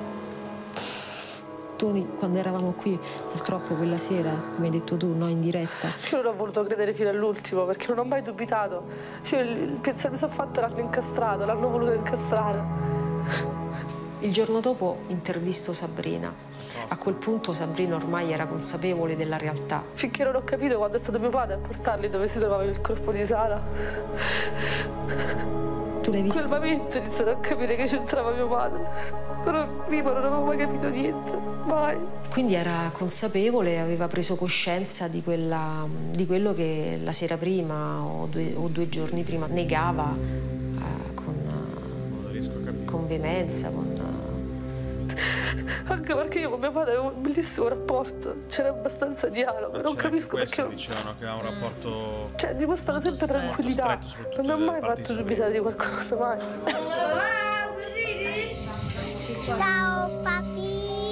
Tu, quando eravamo qui, purtroppo quella sera, come hai detto tu, no, in diretta. Io non ho voluto credere fino all'ultimo perché non ho mai dubitato. Io il, il pensiero che mi sono fatto l'hanno incastrato, l'hanno voluto incastrare. Il giorno dopo intervisto Sabrina. A quel punto Sabrina ormai era consapevole della realtà. Finché non ho capito quando è stato mio padre a portarli dove si trovava il corpo di Sara. Tu l'hai visto? In quel momento ho iniziato a capire che c'entrava mio padre. Però prima non avevo mai capito niente, mai. Quindi era consapevole, aveva preso coscienza di, quella, di quello che la sera prima o due, o due giorni prima negava eh, con, con veemenza, con... Anche perché io con mio padre avevo un bellissimo rapporto, c'era abbastanza dialogo, Ma non c'era capisco anche questo, perché... dicevano che ha un rapporto... Cioè, dimostrano sempre stretto, tranquillità, stretto, soprattutto non mi ha mai da parte fatto di dubitare di qualcosa, mai. Ciao papi.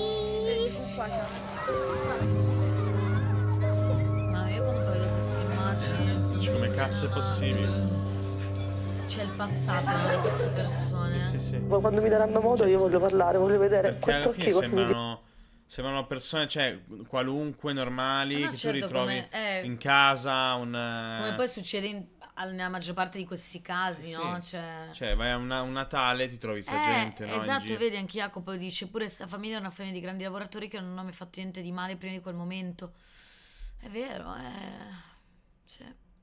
Ma io quando vedo queste immagini, Dici, come cazzo è possibile? c'è il passato, no, di queste persone. Sì, sì. Ma quando mi daranno modo io voglio parlare, voglio vedere Perché alla quattro fine occhi cosa mi dicono. sembrano, sembrano persone, cioè, qualunque, normali, Ah, no, che certo, tu ritrovi come- eh, in casa, un... Come poi succede in- al- nella maggior parte di questi casi, Sì, no? sì. Cioè... Cioè, vai a una- un Natale, ti trovi sta Eh, gente, no? in esatto, giro. vedi, anche Jacopo dice pure sta famiglia è una famiglia di grandi lavoratori che non hanno mai fatto niente di male prima di quel momento. È vero, eh. Sì.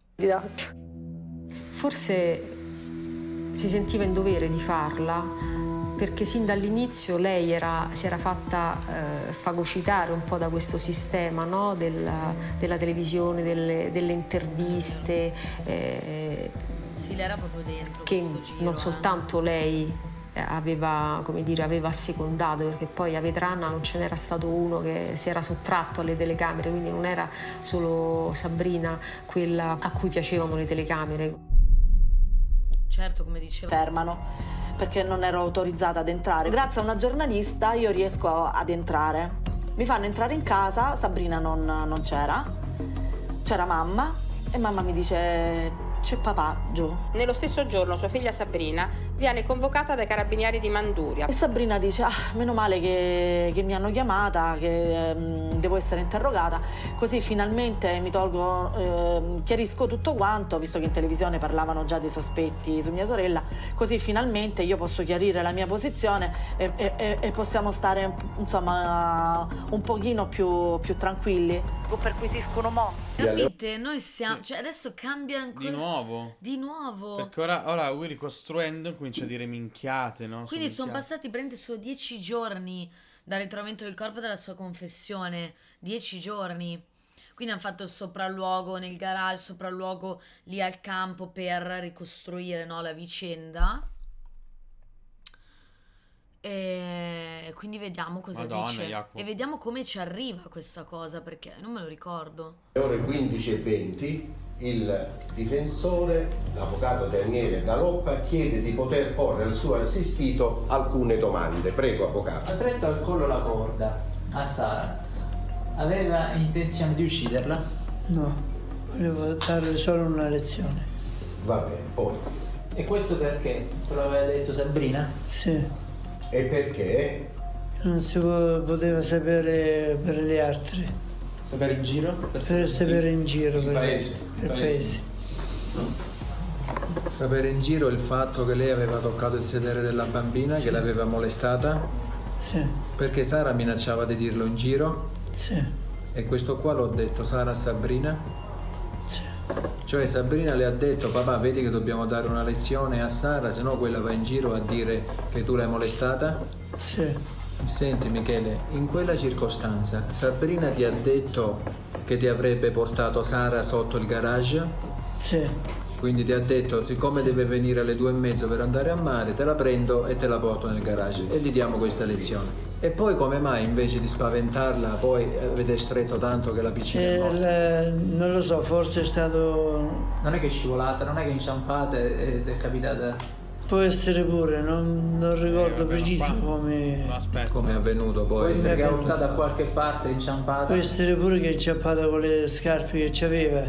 Forse si sentiva in dovere di farla perché sin dall'inizio lei era, si era fatta eh, fagocitare un po' da questo sistema, no? Della, della televisione, delle, delle interviste, eh, Sì, lei era proprio dentro che questo giro. non eh. soltanto lei aveva, come dire, aveva assecondato, perché poi a Vetrana non ce n'era stato uno che si era sottratto alle telecamere, quindi non era solo Sabrina quella a cui piacevano le telecamere. Certo, come diceva. Fermano perché non ero autorizzata ad entrare. Grazie a una giornalista io riesco ad entrare. Mi fanno entrare in casa, Sabrina non, non c'era, c'era mamma e mamma mi dice c'è papà giù. Nello stesso giorno sua figlia Sabrina viene convocata dai carabinieri di Manduria. E Sabrina dice, ah, meno male che, che mi hanno chiamata, che ehm, devo essere interrogata, così finalmente mi tolgo, ehm, chiarisco tutto quanto, visto che in televisione parlavano già dei sospetti su mia sorella, così finalmente io posso chiarire la mia posizione e, e, e possiamo stare, insomma, un pochino più, più tranquilli. Lo perquisiscono mo'. Capite? Noi siamo... Cioè, adesso cambia ancora... Di nuovo? Di nuovo. Perché ora, ora lui ricostruendo comincia a dire minchiate, no? Quindi sono minchiate. passati praticamente solo dieci giorni dal ritrovamento del corpo e dalla sua confessione. Dieci giorni. Quindi hanno fatto il sopralluogo nel garage, il sopralluogo lì al campo per ricostruire, no, la vicenda. E quindi vediamo cosa Madonna, dice. Jacopo. E vediamo come ci arriva questa cosa, perché non me lo ricordo. Alle ore quindici e venti il difensore, l'avvocato Daniele Galoppa, chiede di poter porre al suo assistito alcune domande. Prego, avvocato. Ha stretto al collo la corda a Sara. Aveva intenzione di ucciderla? No, volevo darle solo una lezione. Va bene, poi. E questo perché? Te lo aveva detto Sabrina? Sì. E perché? Non si po- poteva sapere per le altre. Sapere in giro? Per, per sapere in giro. In per paese. Per paese. paese. Sapere in giro il fatto che lei aveva toccato il sedere della bambina, Sì. che l'aveva molestata? Sì. Perché Sara minacciava di dirlo in giro? Sì. E questo qua l'ho detto Sara a Sabrina? Sì. Cioè Sabrina le ha detto, papà vedi che dobbiamo dare una lezione a Sara, se no quella va in giro a dire che tu l'hai molestata? Sì. Senti Michele, in quella circostanza Sabrina ti ha detto che ti avrebbe portato Sara sotto il garage? Sì. Quindi ti ha detto, siccome deve venire alle due e mezzo per andare a mare, te la prendo e te la porto nel garage e gli diamo questa lezione. E poi come mai invece di spaventarla poi avete stretto tanto che la piccina è Eh, morta? la- non lo so, forse è stato... Non è che è scivolata, non è che è inciampata ed è capitata... Può essere pure, non, non ricordo vabbè, preciso ma qua- come... Aspetta. Come è avvenuto Può poi? essere che ha Come è urtato avvenuto? da qualche parte, inciampata. Può essere pure che è inciampata con le scarpe che aveva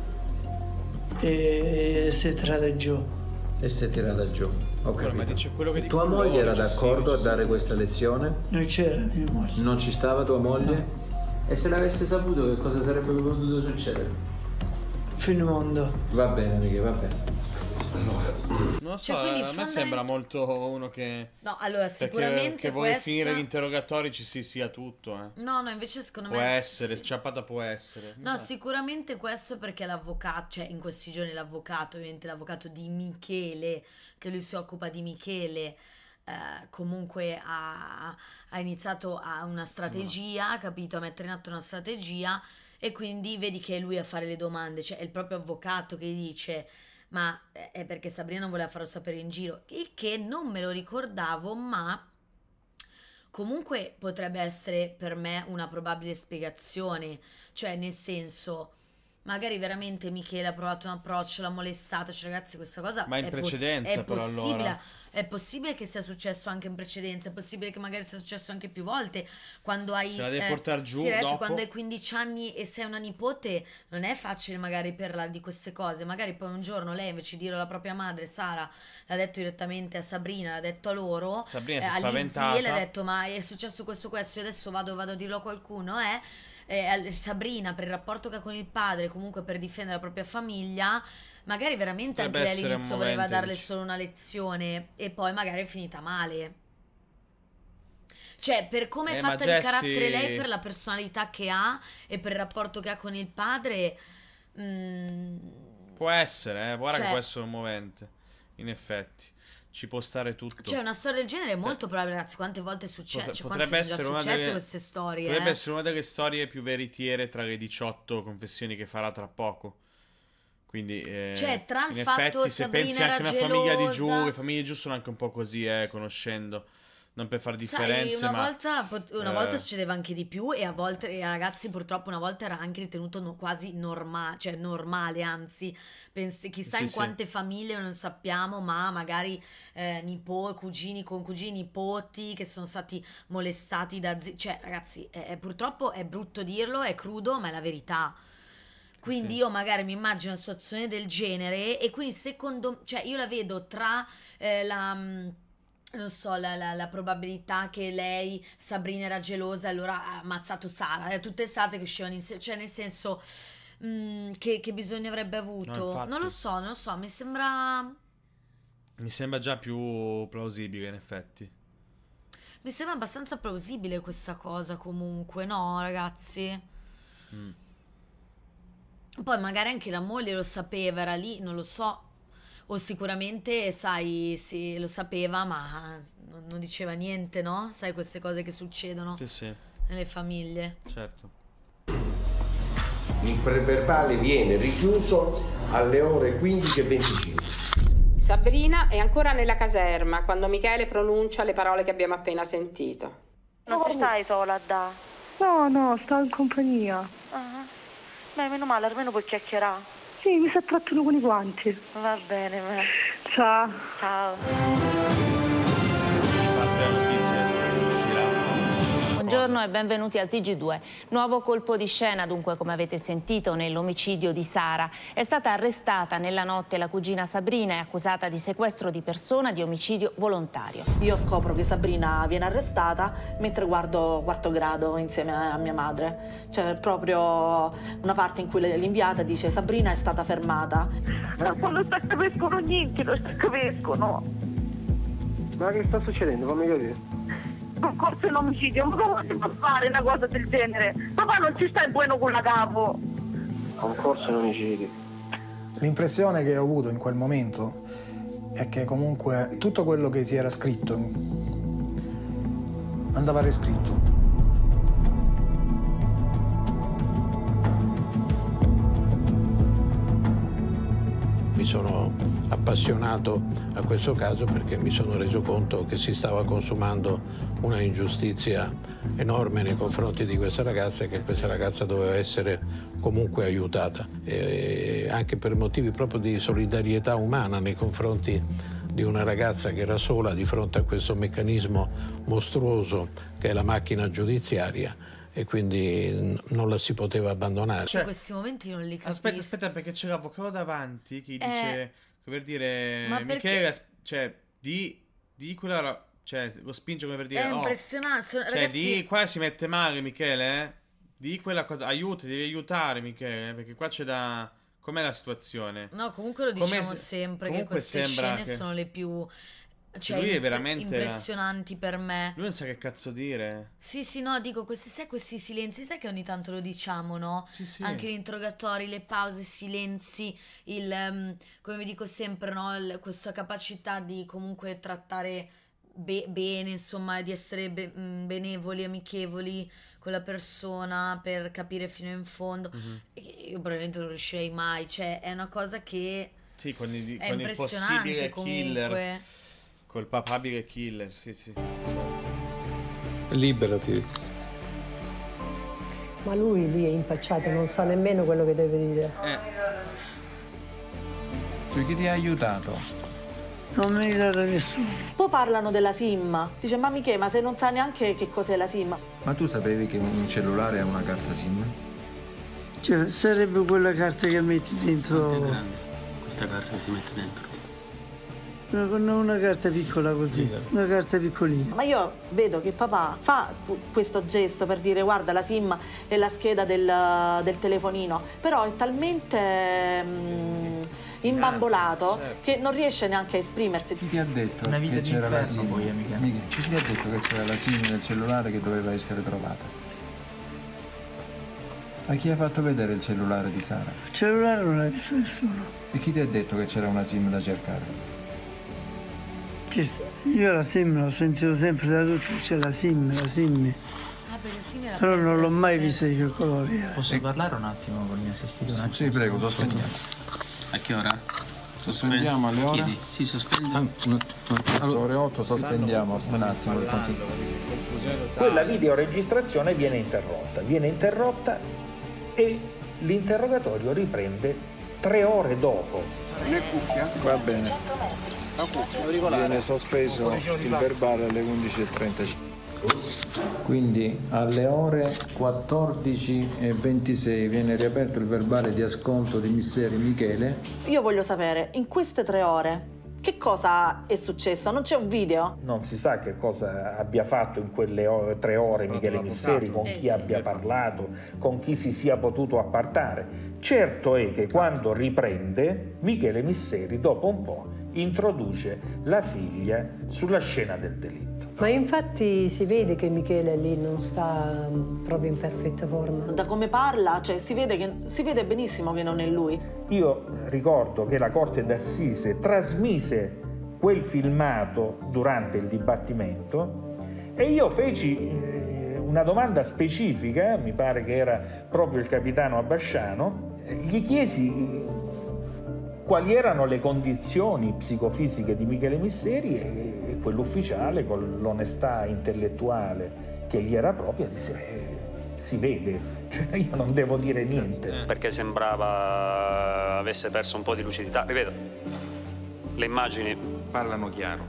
e, e si è tirata giù. E si è tirata giù. Ho Allora, ma capito. dice quello che E tua dicono moglie loro, era ci sì, d'accordo a ci dare sì. questa lezione? Non c'era mia moglie. Non ci stava tua moglie? E se l'avesse saputo che cosa sarebbe potuto succedere? Fine mondo. Va bene Michele, va bene. Non lo so, Cioè, quindi a me fondament- sembra molto uno che... No, allora perché- sicuramente che può vuole essere... finire gli interrogatori ci si sia tutto, eh. No, no, invece secondo Può me... essere, sì. sciappata può essere. No, sicuramente questo perché l'avvocato, cioè in questi giorni l'avvocato, ovviamente l'avvocato di Michele, che lui si occupa di Michele, eh, comunque ha, ha iniziato a una strategia, capito? A mettere in atto una strategia e quindi vedi che è lui a fare le domande, cioè è il proprio avvocato che dice... Ma è perché Sabrina non voleva farlo sapere in giro, il che non me lo ricordavo, ma comunque potrebbe essere per me una probabile spiegazione, cioè nel senso, magari veramente Michele ha provato un approccio, l'ha molestata, cioè ragazzi questa cosa ma in è precedenza poss- è però possibile, allora è possibile che sia successo anche in precedenza, è possibile che magari sia successo anche più volte, quando hai se la devi eh, portare giù sì, ragazzi, dopo. quando hai quindici anni e sei una nipote non è facile magari parlare di queste cose, magari poi un giorno lei invece di dirlo alla propria madre, Sara l'ha detto direttamente a Sabrina, l'ha detto a loro, Sabrina si è eh, agli spaventata, zii, le ha detto ma è successo questo questo, io adesso vado, vado a dirlo a qualcuno, eh Eh, Sabrina per il rapporto che ha con il padre, comunque per difendere la propria famiglia, magari veramente potrebbe anche lei essere un all'inizio voleva momento, darle dici. solo una lezione e poi magari è finita male, cioè per come è Eh, ma fatta di Jessie- carattere lei, per la personalità che ha e per il rapporto che ha con il padre, mm, può essere, eh, guarda Cioè- che può essere un movente, in effetti ci può stare tutto. cioè una storia del genere è molto probabile, ragazzi, quante volte è successo, Pot- cioè, potrebbe quante sono essere già una successe delle queste storie, potrebbe eh? essere una delle storie più veritiere tra le diciotto confessioni che farà tra poco. Quindi eh, Cioè, tra il in fatto effetti se Sabrina pensi era anche a una famiglia di giù, gelosa- le famiglie di giù sono anche un po' così, eh, conoscendo, non per fare Sai, differenze, una ma volta, pot- una eh, volta succedeva anche di più e a volte, e ragazzi, purtroppo una volta era anche ritenuto no- quasi normale, cioè normale, anzi, pensi, chissà Sì, in sì. quante famiglie non sappiamo, ma magari eh, nipoti, cugini con cugini, nipoti che sono stati molestati da zii, cioè ragazzi, è- è- purtroppo è brutto dirlo, è crudo, ma è la verità. Quindi Sì. io magari mi immagino una situazione del genere e quindi secondo, cioè io la vedo tra eh, la, mm, non so, la, la- la probabilità che lei, Sabrina, era gelosa e allora ha ammazzato Sara, eh, tutte estate che uscivano insieme, cioè nel senso, mm, che, che bisogno avrebbe avuto? No, infatti. Non lo so, non lo so, mi sembra, mi sembra già più plausibile in effetti. mi sembra abbastanza plausibile questa cosa comunque, no ragazzi? Mm. Poi magari anche la moglie lo sapeva, era lì, non lo so. O sicuramente, sai, sì, lo sapeva, ma non, non diceva niente, no? Sai queste cose che succedono Sì, sì, nelle famiglie. certo. Il preverbale viene richiuso alle ore quindici e venticinque. Sabrina è ancora nella caserma quando Michele pronuncia le parole che abbiamo appena sentito. Non ci stai sola da? No, no, sto in compagnia. Ah. Beh, meno male, almeno puoi chiacchierare. Sì, mi sto trattando con i guanti. Va bene, beh. Ciao. Ciao. Parte la notizia, Buongiorno e benvenuti al T G due. Nuovo colpo di scena, dunque, come avete sentito, nell'omicidio di Sara. È stata arrestata nella notte la cugina Sabrina e accusata di sequestro di persona, di omicidio volontario. Io scopro che Sabrina viene arrestata mentre guardo Quarto Grado insieme a mia madre. C'è proprio una parte in cui l'inviata dice Sabrina è stata fermata. Ma non sta capiscono niente, non sta capiscono. Ma che sta succedendo? Fammi capire. Concorso in omicidio, ma come si può fare una cosa del genere? Papà non ci stai buono con la capo. Concorso in omicidio. L'impressione che ho avuto in quel momento è che comunque tutto quello che si era scritto andava riscritto. Mi sono appassionato a questo caso perché mi sono reso conto che si stava consumando una ingiustizia enorme nei confronti di questa ragazza e che questa ragazza doveva essere comunque aiutata, e anche per motivi proprio di solidarietà umana nei confronti di una ragazza che era sola di fronte a questo meccanismo mostruoso che è la macchina giudiziaria, e quindi non la si poteva abbandonare. Cioè, questi momenti non li capisco. Aspetta, aspetta, perché c'è l'avvocato davanti che dice, Eh, per dire, ma Michele, perché- cioè, di, di quella, ro- cioè, lo spinge come per dire, È oh, impressionante, sono- cioè, ragazzi- di, qua si mette male Michele, eh? Di quella cosa, aiuti, devi aiutare Michele, perché qua c'è da, com'è la situazione? No, comunque lo Come diciamo se- sempre che comunque queste sembra scene che- sono le più, cioè, lui è imp- veramente impressionanti per me. Lui non sa che cazzo dire. Sì, sì, no, dico, questi, sai, questi silenzi, sai che ogni tanto lo diciamo, no? Sì, sì. Anche gli interrogatori, le pause, i silenzi, il, ehm, come vi dico sempre, no? Il- questa capacità di comunque trattare be- bene, insomma, di essere be- mh, benevoli, amichevoli con la persona per capire fino in fondo. Mhm. E io probabilmente non riuscirei mai, cioè, è una cosa che Sì, con il, è con il impressionante possibile killer, comunque. col papabile killer, sì, sì. certo. liberati. Ma lui lì è impacciato, non sa nemmeno quello che deve dire. Eh. Cioè, chi ti ha aiutato? Non mi ha aiutato nessuno. Poi parlano della SIM. Dice, ma Michele, ma se non sa neanche che cos'è la SIM? Ma tu sapevi che un cellulare ha una carta SIM? Cioè, sarebbe quella carta che metti dentro... Questa carta che si mette dentro? Una, una carta piccola così, una carta piccolina. Ma io vedo che papà fa questo gesto per dire guarda la SIM è la scheda del, del telefonino, però è talmente mm, imbambolato certo. che non riesce neanche a esprimersi. Chi ti ha detto che c'era la SIM? Poi, amica. Mica. Chi ti ha detto che c'era la SIM nel cellulare che doveva essere trovata? A chi ha fatto vedere il cellulare di Sara? Il cellulare non l'ha visto nessuno. E chi ti ha detto che c'era una SIM da cercare? Io la SIM l'ho sentito sempre da tutti, c'è la SIM, la SIM. Ah, perché SIM era però non l'ho mai visto di che colore era. Posso parlare un attimo con il mio assistito? Sì, prego, sospendiamo. A che ora? Sospendiamo alle ore? Chiedi. Sì, sospendi. Alle ore otto sospendiamo un attimo il consiglio. Quella videoregistrazione viene interrotta, viene interrotta e l'interrogatorio riprende tre ore dopo. Le cuffia? Va bene. Viene sospeso il verbale alle undici e trentacinque. Quindi alle ore quattordici e ventisei viene riaperto il verbale di ascolto di Misseri Michele. Io voglio sapere, in queste tre ore, che cosa è successo? Non c'è un video? Non si sa che cosa abbia fatto in quelle ore, tre ore Michele Misseri, con chi abbia parlato, con chi si sia potuto appartare. Certo è che quando riprende, Michele Misseri, dopo un po', introduce la figlia sulla scena del delitto. Ma infatti si vede che Michele lì non sta proprio in perfetta forma. Da come parla, cioè si vede, che, si vede benissimo che non è lui. Io ricordo che la Corte d'Assise trasmise quel filmato durante il dibattimento e io feci una domanda specifica, mi pare che era proprio il capitano Abbasciano, gli chiesi quali erano le condizioni psicofisiche di Michele Misseri e, e quell'ufficiale, con l'onestà intellettuale che gli era propria, disse eh, si vede, cioè io non devo dire niente. Perché sembrava avesse perso un po' di lucidità. Ripeto, le immagini parlano chiaro.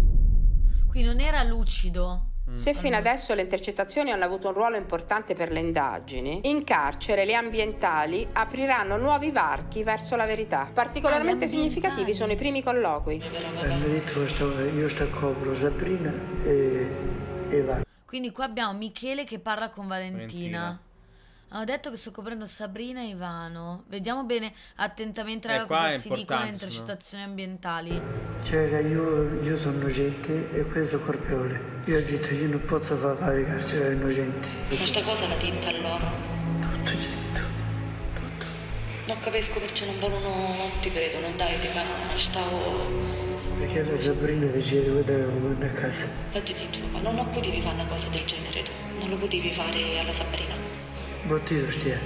Qui non era lucido. Se fino adesso le intercettazioni hanno avuto un ruolo importante per le indagini, in carcere le ambientali apriranno nuovi varchi verso la verità. Particolarmente significativi sono i primi colloqui. Hanno detto che io sto copro Sabrina e, e va. Quindi qua abbiamo Michele che parla con Valentina. Valentina. Hanno detto che sto coprendo Sabrina e Ivano. Vediamo bene attentamente raga, cosa si dicono le intercettazioni ambientali. Cioè io, io sono innocente e questo è colpevole. Io ho detto io non posso far fare carcere ai innocenti. Questa cosa la dite a loro? Tutto certo, tutto. Non capisco perché non vogliono, non ti credo, non dai di canone, stavo... Perché la Sabrina decide che devo andare a casa. Oggi ti dico, non potevi fare una cosa del genere tu, non lo potevi fare alla Sabrina. Motivo stia.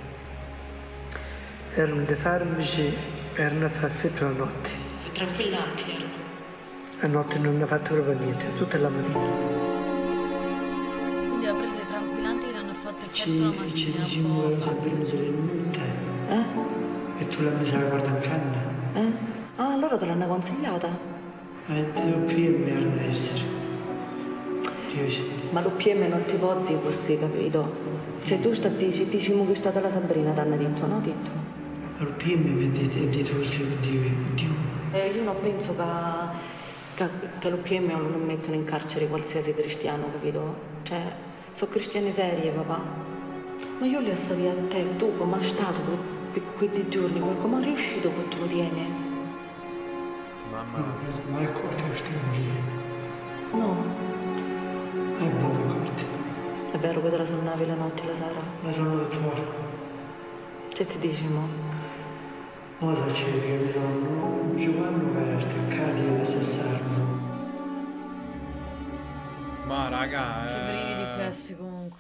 Erano dei farmaci, erano a far effetto la notte. Tranquillanti erano. La notte non ha fatto proprio niente, tutta la mattina. Quindi ha preso i tranquillanti che hanno fatto effetto la mattina. Ci diciamo la Sabrina serenamente. Eh? E tu l'hai messa la guardia in canna. Eh? Ah, allora te l'hanno consigliata? Eh, l'U P M erano essere. Ma l'U P M non ti può dire così, capito? Cioè tu sta dici, diciamo che è stata la Sabrina, t'hanno detto, no? Detto. L'U P M mi ha detto così, oddio, oddio. Eh, io non penso che, che, che l'U P M non mettono in carcere qualsiasi cristiano, capito? Cioè, sono cristiani serie, papà. Ma io li ho stati a te, tu come è stato per quei giorni, come è riuscito che tu lo tieni? Mamma. Ma è corto questo non No. È buono corto. È vero che te la sonnavi la notte la sera? La sono dottore. Che ti dici, mo? Mo sa c'è che mi sono giocando che era staccati e la sassarno. Ma raga, che eh... brividi questi comunque, eh. Non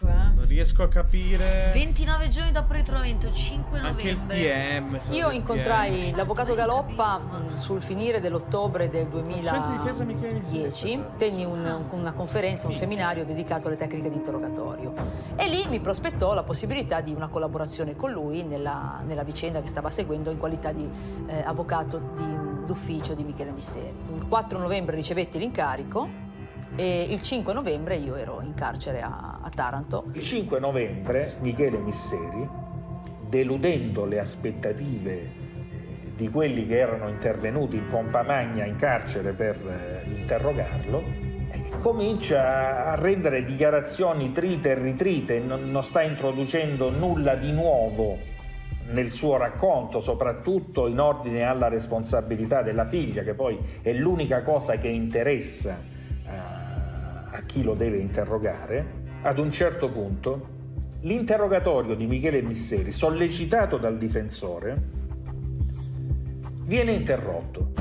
riesco a capire. ventinove giorni dopo il ritrovamento, cinque Anche novembre. il P M. Io incontrai l'avvocato Galoppa mh, sul finire dell'ottobre del duemiladieci, tenni un, una conferenza, un seminario dedicato alle tecniche di interrogatorio e lì mi prospettò la possibilità di una collaborazione con lui nella, nella vicenda che stava seguendo in qualità di eh, avvocato di, d'ufficio di Michele Misseri. Il quattro novembre ricevetti l'incarico e il cinque novembre io ero in carcere a, a Taranto. Il cinque novembre Michele Misseri, deludendo le aspettative di quelli che erano intervenuti in pompa magna in carcere per interrogarlo, comincia a rendere dichiarazioni trite e ritrite, non, non sta introducendo nulla di nuovo nel suo racconto, soprattutto in ordine alla responsabilità della figlia, che poi è l'unica cosa che interessa a chi lo deve interrogare. Ad un certo punto l'interrogatorio di Michele Misseri, sollecitato dal difensore, viene interrotto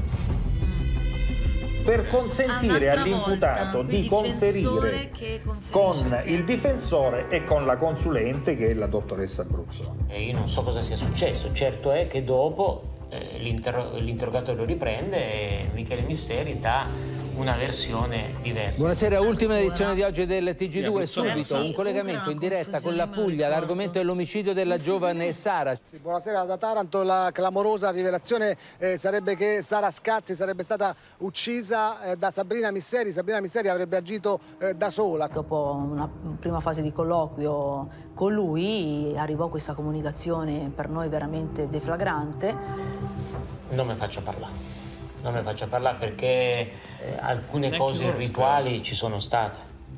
per consentire all'imputato di conferire con il difensore e con la consulente, che è la dottoressa Bruzzone. E io non so cosa sia successo, certo è che dopo eh, l'inter- l'interrogatorio riprende e Michele Misseri dà una versione diversa. Buonasera, ultima edizione di oggi del T G due. Subito un collegamento in diretta con la Puglia, l'argomento è l'omicidio della giovane Sara. Sì, buonasera da Taranto. La clamorosa rivelazione eh, sarebbe che Sara Scazzi sarebbe stata uccisa eh, da Sabrina Misseri. Sabrina Misseri avrebbe agito eh, da sola. Dopo una prima fase di colloquio con lui arrivò questa comunicazione per noi veramente deflagrante. Non mi faccio parlare. Non mi faccio parlare perché eh, alcune Neanche cose irrituali ci sono state.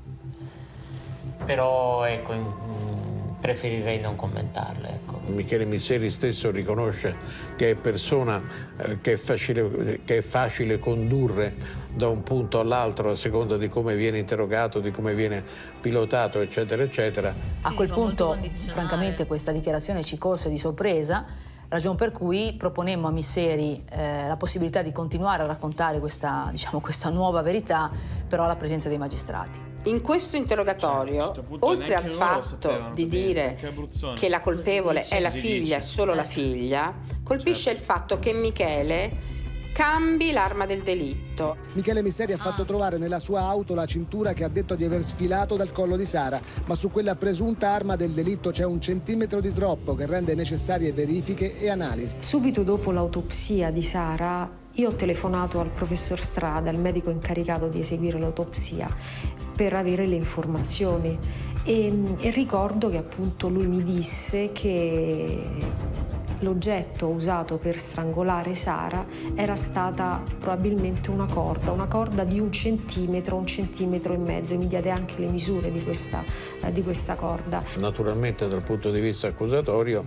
Però ecco, in, preferirei non commentarle. Ecco. Michele Misseri stesso riconosce che è persona eh, che, è facile, che è facile condurre da un punto all'altro a seconda di come viene interrogato, di come viene pilotato, eccetera, eccetera. A quel punto, francamente, questa dichiarazione ci colse di sorpresa. Ragion per cui proponemmo a Misseri eh, la possibilità di continuare a raccontare questa, diciamo, questa nuova verità, però alla presenza dei magistrati. In questo interrogatorio, cioè, oltre al fatto di dire che la colpevole è la figlia e solo la figlia, colpisce il fatto che Michele cambi l'arma del delitto. Michele Misseri ha fatto trovare nella sua auto la cintura che ha detto di aver sfilato dal collo di Sara, ma su quella presunta arma del delitto c'è un centimetro di troppo che rende necessarie verifiche e analisi. Subito dopo l'autopsia di Sara io ho telefonato al professor Strada, il medico incaricato di eseguire l'autopsia, per avere le informazioni e, e ricordo che appunto lui mi disse che l'oggetto usato per strangolare Sara era stata probabilmente una corda, una corda di un centimetro, un centimetro e mezzo, e mi diede anche le misure di questa, eh, di questa corda. Naturalmente dal punto di vista accusatorio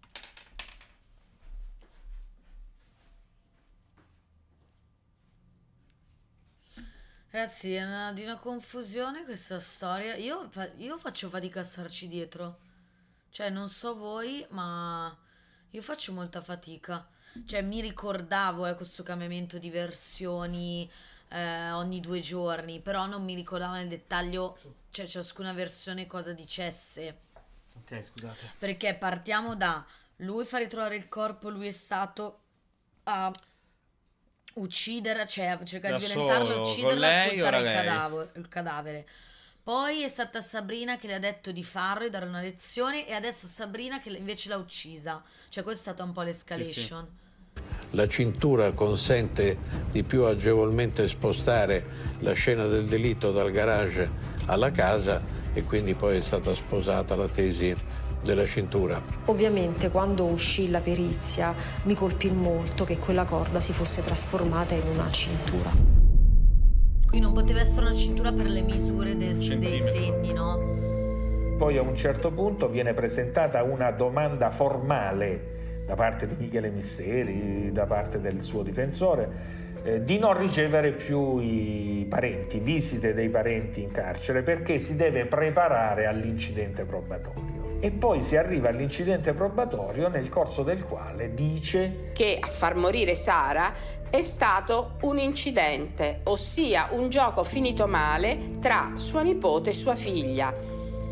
Ragazzi, è una, di una confusione questa storia. Io, io faccio fatica a starci dietro. Cioè, non so voi, ma io faccio molta fatica. Cioè, mi ricordavo eh, questo cambiamento di versioni eh, ogni due giorni, però non mi ricordavo nel dettaglio, cioè, ciascuna versione cosa dicesse. Ok, scusate. Perché partiamo da lui fa ritrovare il corpo, lui è stato a uccidere, cioè a cercare di violentarlo e ucciderlo e occultare il cadavere, il cadavere. Poi è stata Sabrina che le ha detto di farlo e dare una lezione, e adesso Sabrina che invece l'ha uccisa. Cioè questa è stata un po' l'escalation. Sì, sì. La cintura consente di più agevolmente spostare la scena del delitto dal garage alla casa, e quindi poi è stata sposata la tesi della cintura. Ovviamente quando uscì la perizia mi colpì molto che quella corda si fosse trasformata in una cintura. Qui non poteva essere una cintura per le misure del, dei segni, no? Poi a un certo punto viene presentata una domanda formale da parte di Michele Misseri, da parte del suo difensore, eh, di non ricevere più i parenti, visite dei parenti in carcere, perché si deve preparare all'incidente probatorio. E poi si arriva all'incidente probatorio, nel corso del quale dice che a far morire Sara è stato un incidente, ossia un gioco finito male tra sua nipote e sua figlia.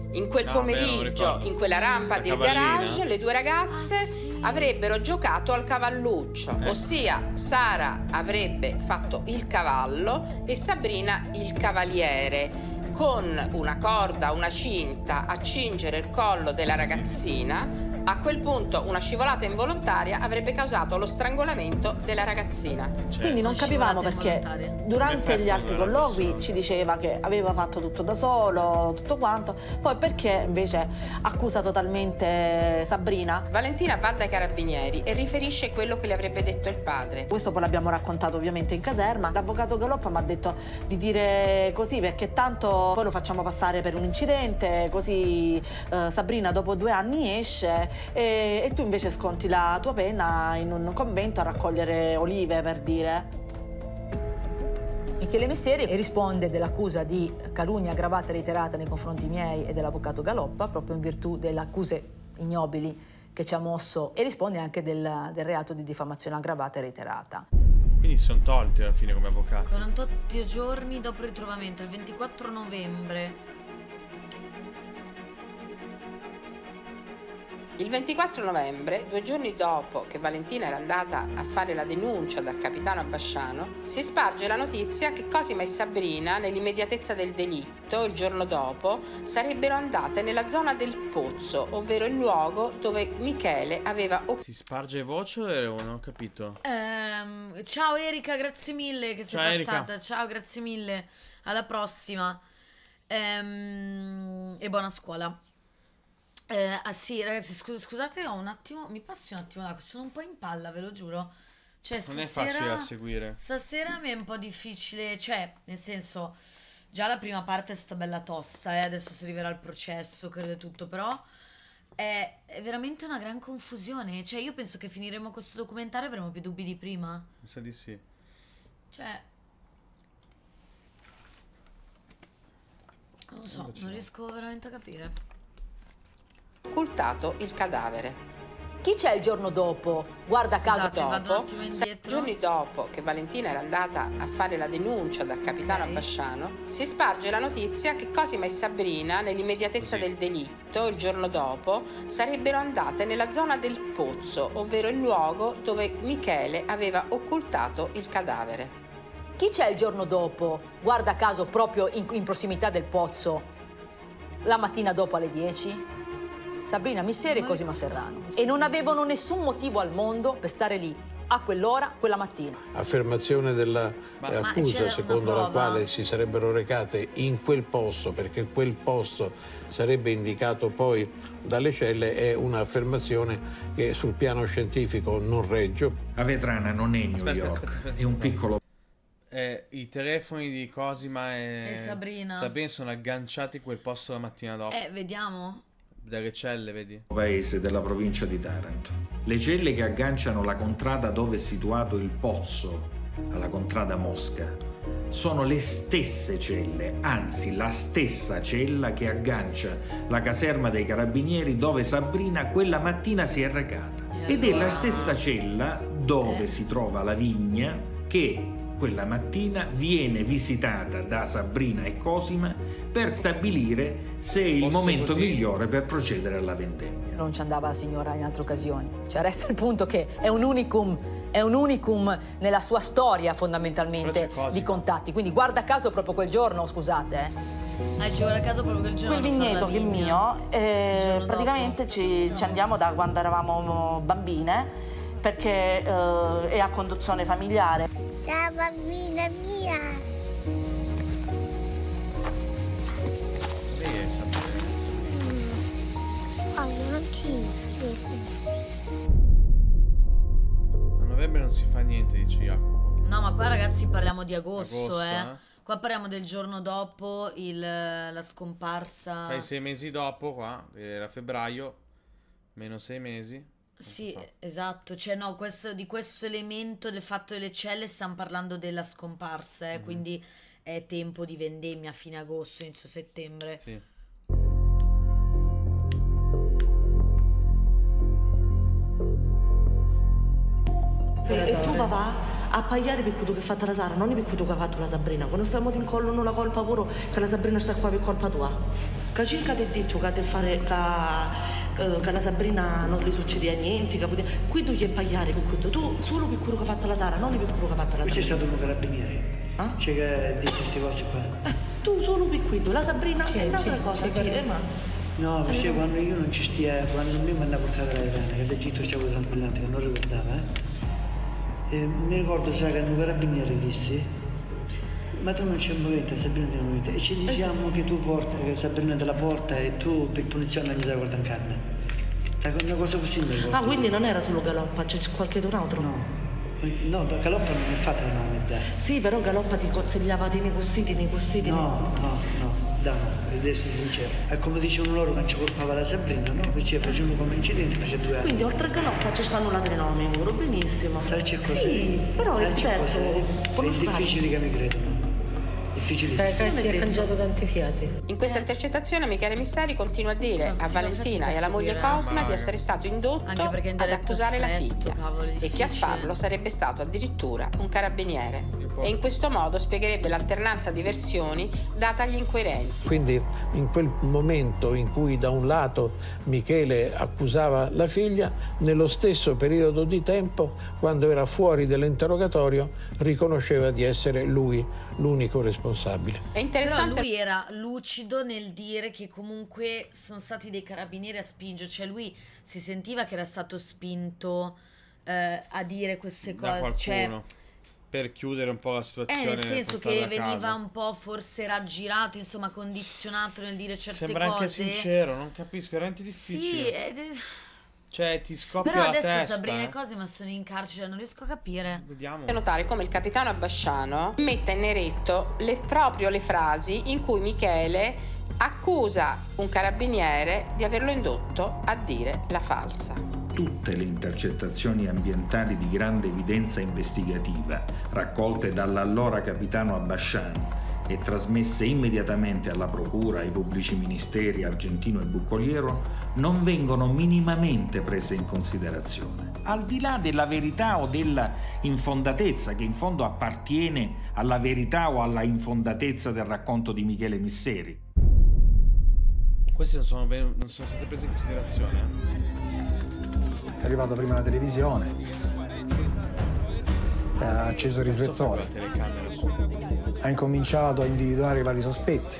In quel No, pomeriggio, beh, in quella rampa La del cavallina. garage, le due ragazze Ah, sì. avrebbero giocato al cavalluccio, Eh. ossia Sara avrebbe fatto il cavallo e Sabrina il cavaliere, con una corda, una cinta a cingere il collo della ragazzina. A quel punto una scivolata involontaria avrebbe causato lo strangolamento della ragazzina. Quindi non capivamo perché durante gli altri colloqui ci diceva che aveva fatto tutto da solo, tutto quanto, poi perché invece accusa totalmente Sabrina. Valentina va dai carabinieri e riferisce quello che le avrebbe detto il padre. Questo poi l'abbiamo raccontato ovviamente in caserma. L'avvocato Galoppa mi ha detto di dire così perché tanto poi lo facciamo passare per un incidente, così eh, Sabrina dopo due anni esce e, e tu invece sconti la tua pena in un convento a raccogliere olive, per dire. Michele Messeri risponde dell'accusa di calunnia aggravata e reiterata nei confronti miei e dell'avvocato Galoppa, proprio in virtù delle accuse ignobili che ci ha mosso, e risponde anche del, del reato di diffamazione aggravata e reiterata. Quindi sono tolti alla fine come avvocati. quarantotto giorni dopo il ritrovamento, il ventiquattro novembre. Il ventiquattro novembre, due giorni dopo che Valentina era andata a fare la denuncia dal capitano Abbasciano, si sparge la notizia che Cosima e Sabrina, nell'immediatezza del delitto, il giorno dopo, sarebbero andate nella zona del Pozzo, ovvero il luogo dove Michele aveva... Si sparge voce o non ho capito? Ehm, ciao Erika, grazie mille che sei Ciao, Erika. passata. Ciao, grazie mille. Alla prossima. Ehm, e buona scuola. Eh, ah sì, ragazzi, scus- scusate, ho un attimo, mi passi un attimo là, sono un po' in palla, ve lo giuro. Cioè, Non è stasera, facile da seguire. Stasera mi è un po' difficile, cioè, nel senso, già la prima parte è stata bella tosta, eh, adesso si arriverà al processo, credo e tutto, però è, è veramente una gran confusione. Cioè, io penso che finiremo questo documentario e avremo più dubbi di prima. Mi sa di sì. Cioè, non lo so, Invece non no. riesco veramente a capire. occultato il cadavere. Chi c'è il giorno dopo? Guarda caso Scusate, vado un Dopo, attimo sei indietro. giorni dopo che Valentina era andata a fare la denuncia dal capitano Ok. Abbasciano, si sparge la notizia che Cosima e Sabrina, nell'immediatezza del delitto, il giorno dopo, sarebbero andate nella zona del Pozzo, ovvero il luogo dove Michele aveva occultato il cadavere. Chi c'è il giorno dopo? Guarda caso proprio in, in prossimità del Pozzo, la mattina dopo alle dieci? Sabrina Misseri e Cosima Serrano. E non avevano nessun motivo al mondo per stare lì a quell'ora, quella mattina. Affermazione della Ma- eh, ma accusa c'era una secondo la prova? quale si sarebbero recate in quel posto perché quel posto sarebbe indicato poi dalle celle è un'affermazione che sul piano scientifico non regge. Avetrana non è New Aspetta, York, aspetta, aspetta, è un aspetta. piccolo... Eh, I telefoni di Cosima e, E Sabrina. Sabrina sono agganciati in quel posto la mattina dopo. Eh, vediamo. Dalle celle, vedi? paese della provincia di Taranto. Le celle che agganciano la contrada dove è situato il pozzo, alla contrada Mosca, sono le stesse celle, anzi la stessa cella che aggancia la caserma dei carabinieri dove Sabrina quella mattina si è recata. Ed è la stessa cella dove si trova la vigna che quella mattina viene visitata da Sabrina e Cosima per stabilire se è il Fosse momento così. migliore per procedere alla vendemmia. Non ci andava la signora in altre occasioni. Cioè resta il punto che è un unicum, è un unicum nella sua storia fondamentalmente di contatti. Quindi guarda caso proprio quel giorno, scusate. Eh. Eh, ci vuole a caso proprio quel giorno. Quel vigneto che è mio, eh, praticamente ci, ci andiamo da quando eravamo bambine perché eh, è a conduzione familiare. Ciao bambina mia! A novembre non si fa niente, dice Jacopo. No, ma qua ragazzi parliamo di agosto, Agosto, eh. eh. Qua parliamo del giorno dopo il, la scomparsa. Fai sei mesi dopo qua, era febbraio, meno sei mesi. Sì, esatto, cioè no, questo, di questo elemento del fatto delle celle stiamo parlando della scomparsa, eh, Mhm. quindi è tempo di vendemmia a fine agosto, inizio settembre. Sì. E tu papà? a pagliare per quello che ha fatto la Sara, non per quello che ha fatto la Sabrina. Quando stiamo in collo non la colpa pure che la Sabrina sta qua per colpa tua. Che circa ti ha detto che, fare, che, che la Sabrina non le succedeva niente, che poteva... qui tu gli pagliare per quello, tu solo per quello che ha fatto la Sara, non per quello che ha fatto la Sabrina. C'è stato un carabiniere, eh? C'è che ha detto queste cose qua. Eh, tu solo per quello, la Sabrina c'è, è un'altra cosa, chi è, ma... No, perché quando io non ci stia, quando me mi hanno portato la Irene, che l'Egitto stavo tranquillante, che non ricordava, eh? E mi ricordo, sai, che un carabiniere disse, ma tu non c'è un momento, Sabrina ti muovete, e ci diciamo che tu porta, che Sabrina te la porta e tu per punizione non gli sai guardare in carne. Una cosa così mi ricordo. Ah, quindi non era solo Galoppa, c'è qualche altro? No. No, da Galoppa non è fatta la nome, dai. Sì, però Galoppa ti consigliava di nei costiti, nei costiti. No, no, no. No, devo essere sincero. È come dicevano loro che ci colpava la Sabrina, no? Perché facevano come incidente, faceva due anni. Quindi oltre a Galoppa ci stanno altri nomi, loro, benissimo. Sai c'è cos'è? Sì, però sai è certo. È difficile che mi credono. Difficilissimo. Ci ha cangiato tanti fiati. In questa intercettazione Michele Misseri continua a dire a Valentina e alla moglie Cosma di essere stato indotto ad accusare la figlia e che a farlo sarebbe stato addirittura un carabiniere. E in questo modo spiegherebbe l'alternanza di versioni data agli inquirenti. Quindi in quel momento in cui da un lato Michele accusava la figlia, nello stesso periodo di tempo, quando era fuori dall'interrogatorio, riconosceva di essere lui l'unico responsabile. È interessante. Però lui era lucido nel dire che comunque sono stati dei carabinieri a spingere, cioè lui si sentiva che era stato spinto eh, a dire queste da cose, cioè per chiudere un po' la situazione. Eh, nel senso che veniva casa. un po' forse raggirato, insomma condizionato nel dire certe Sembra cose. Sembra anche sincero, non capisco, è veramente difficile. Sì, ed... cioè ti scoppia però la adesso testa. Sabrina eh. e cose ma sono in carcere, non riesco a capire. Vediamo. Notare come il capitano Abbasciano metta in neretto le, proprio le frasi in cui Michele accusa un carabiniere di averlo indotto a dire la falsa. Tutte le intercettazioni ambientali di grande evidenza investigativa, raccolte dall'allora capitano Abbasciano e trasmesse immediatamente alla procura, ai pubblici ministeri Argentino e Buccoliero, non vengono minimamente prese in considerazione. Al di là della verità o della infondatezza, che in fondo appartiene alla verità o alla infondatezza del racconto di Michele Misseri. Queste non sono, non sono state prese in considerazione. È arrivata prima la televisione, ha acceso il riflettore, ha incominciato a individuare i vari sospetti.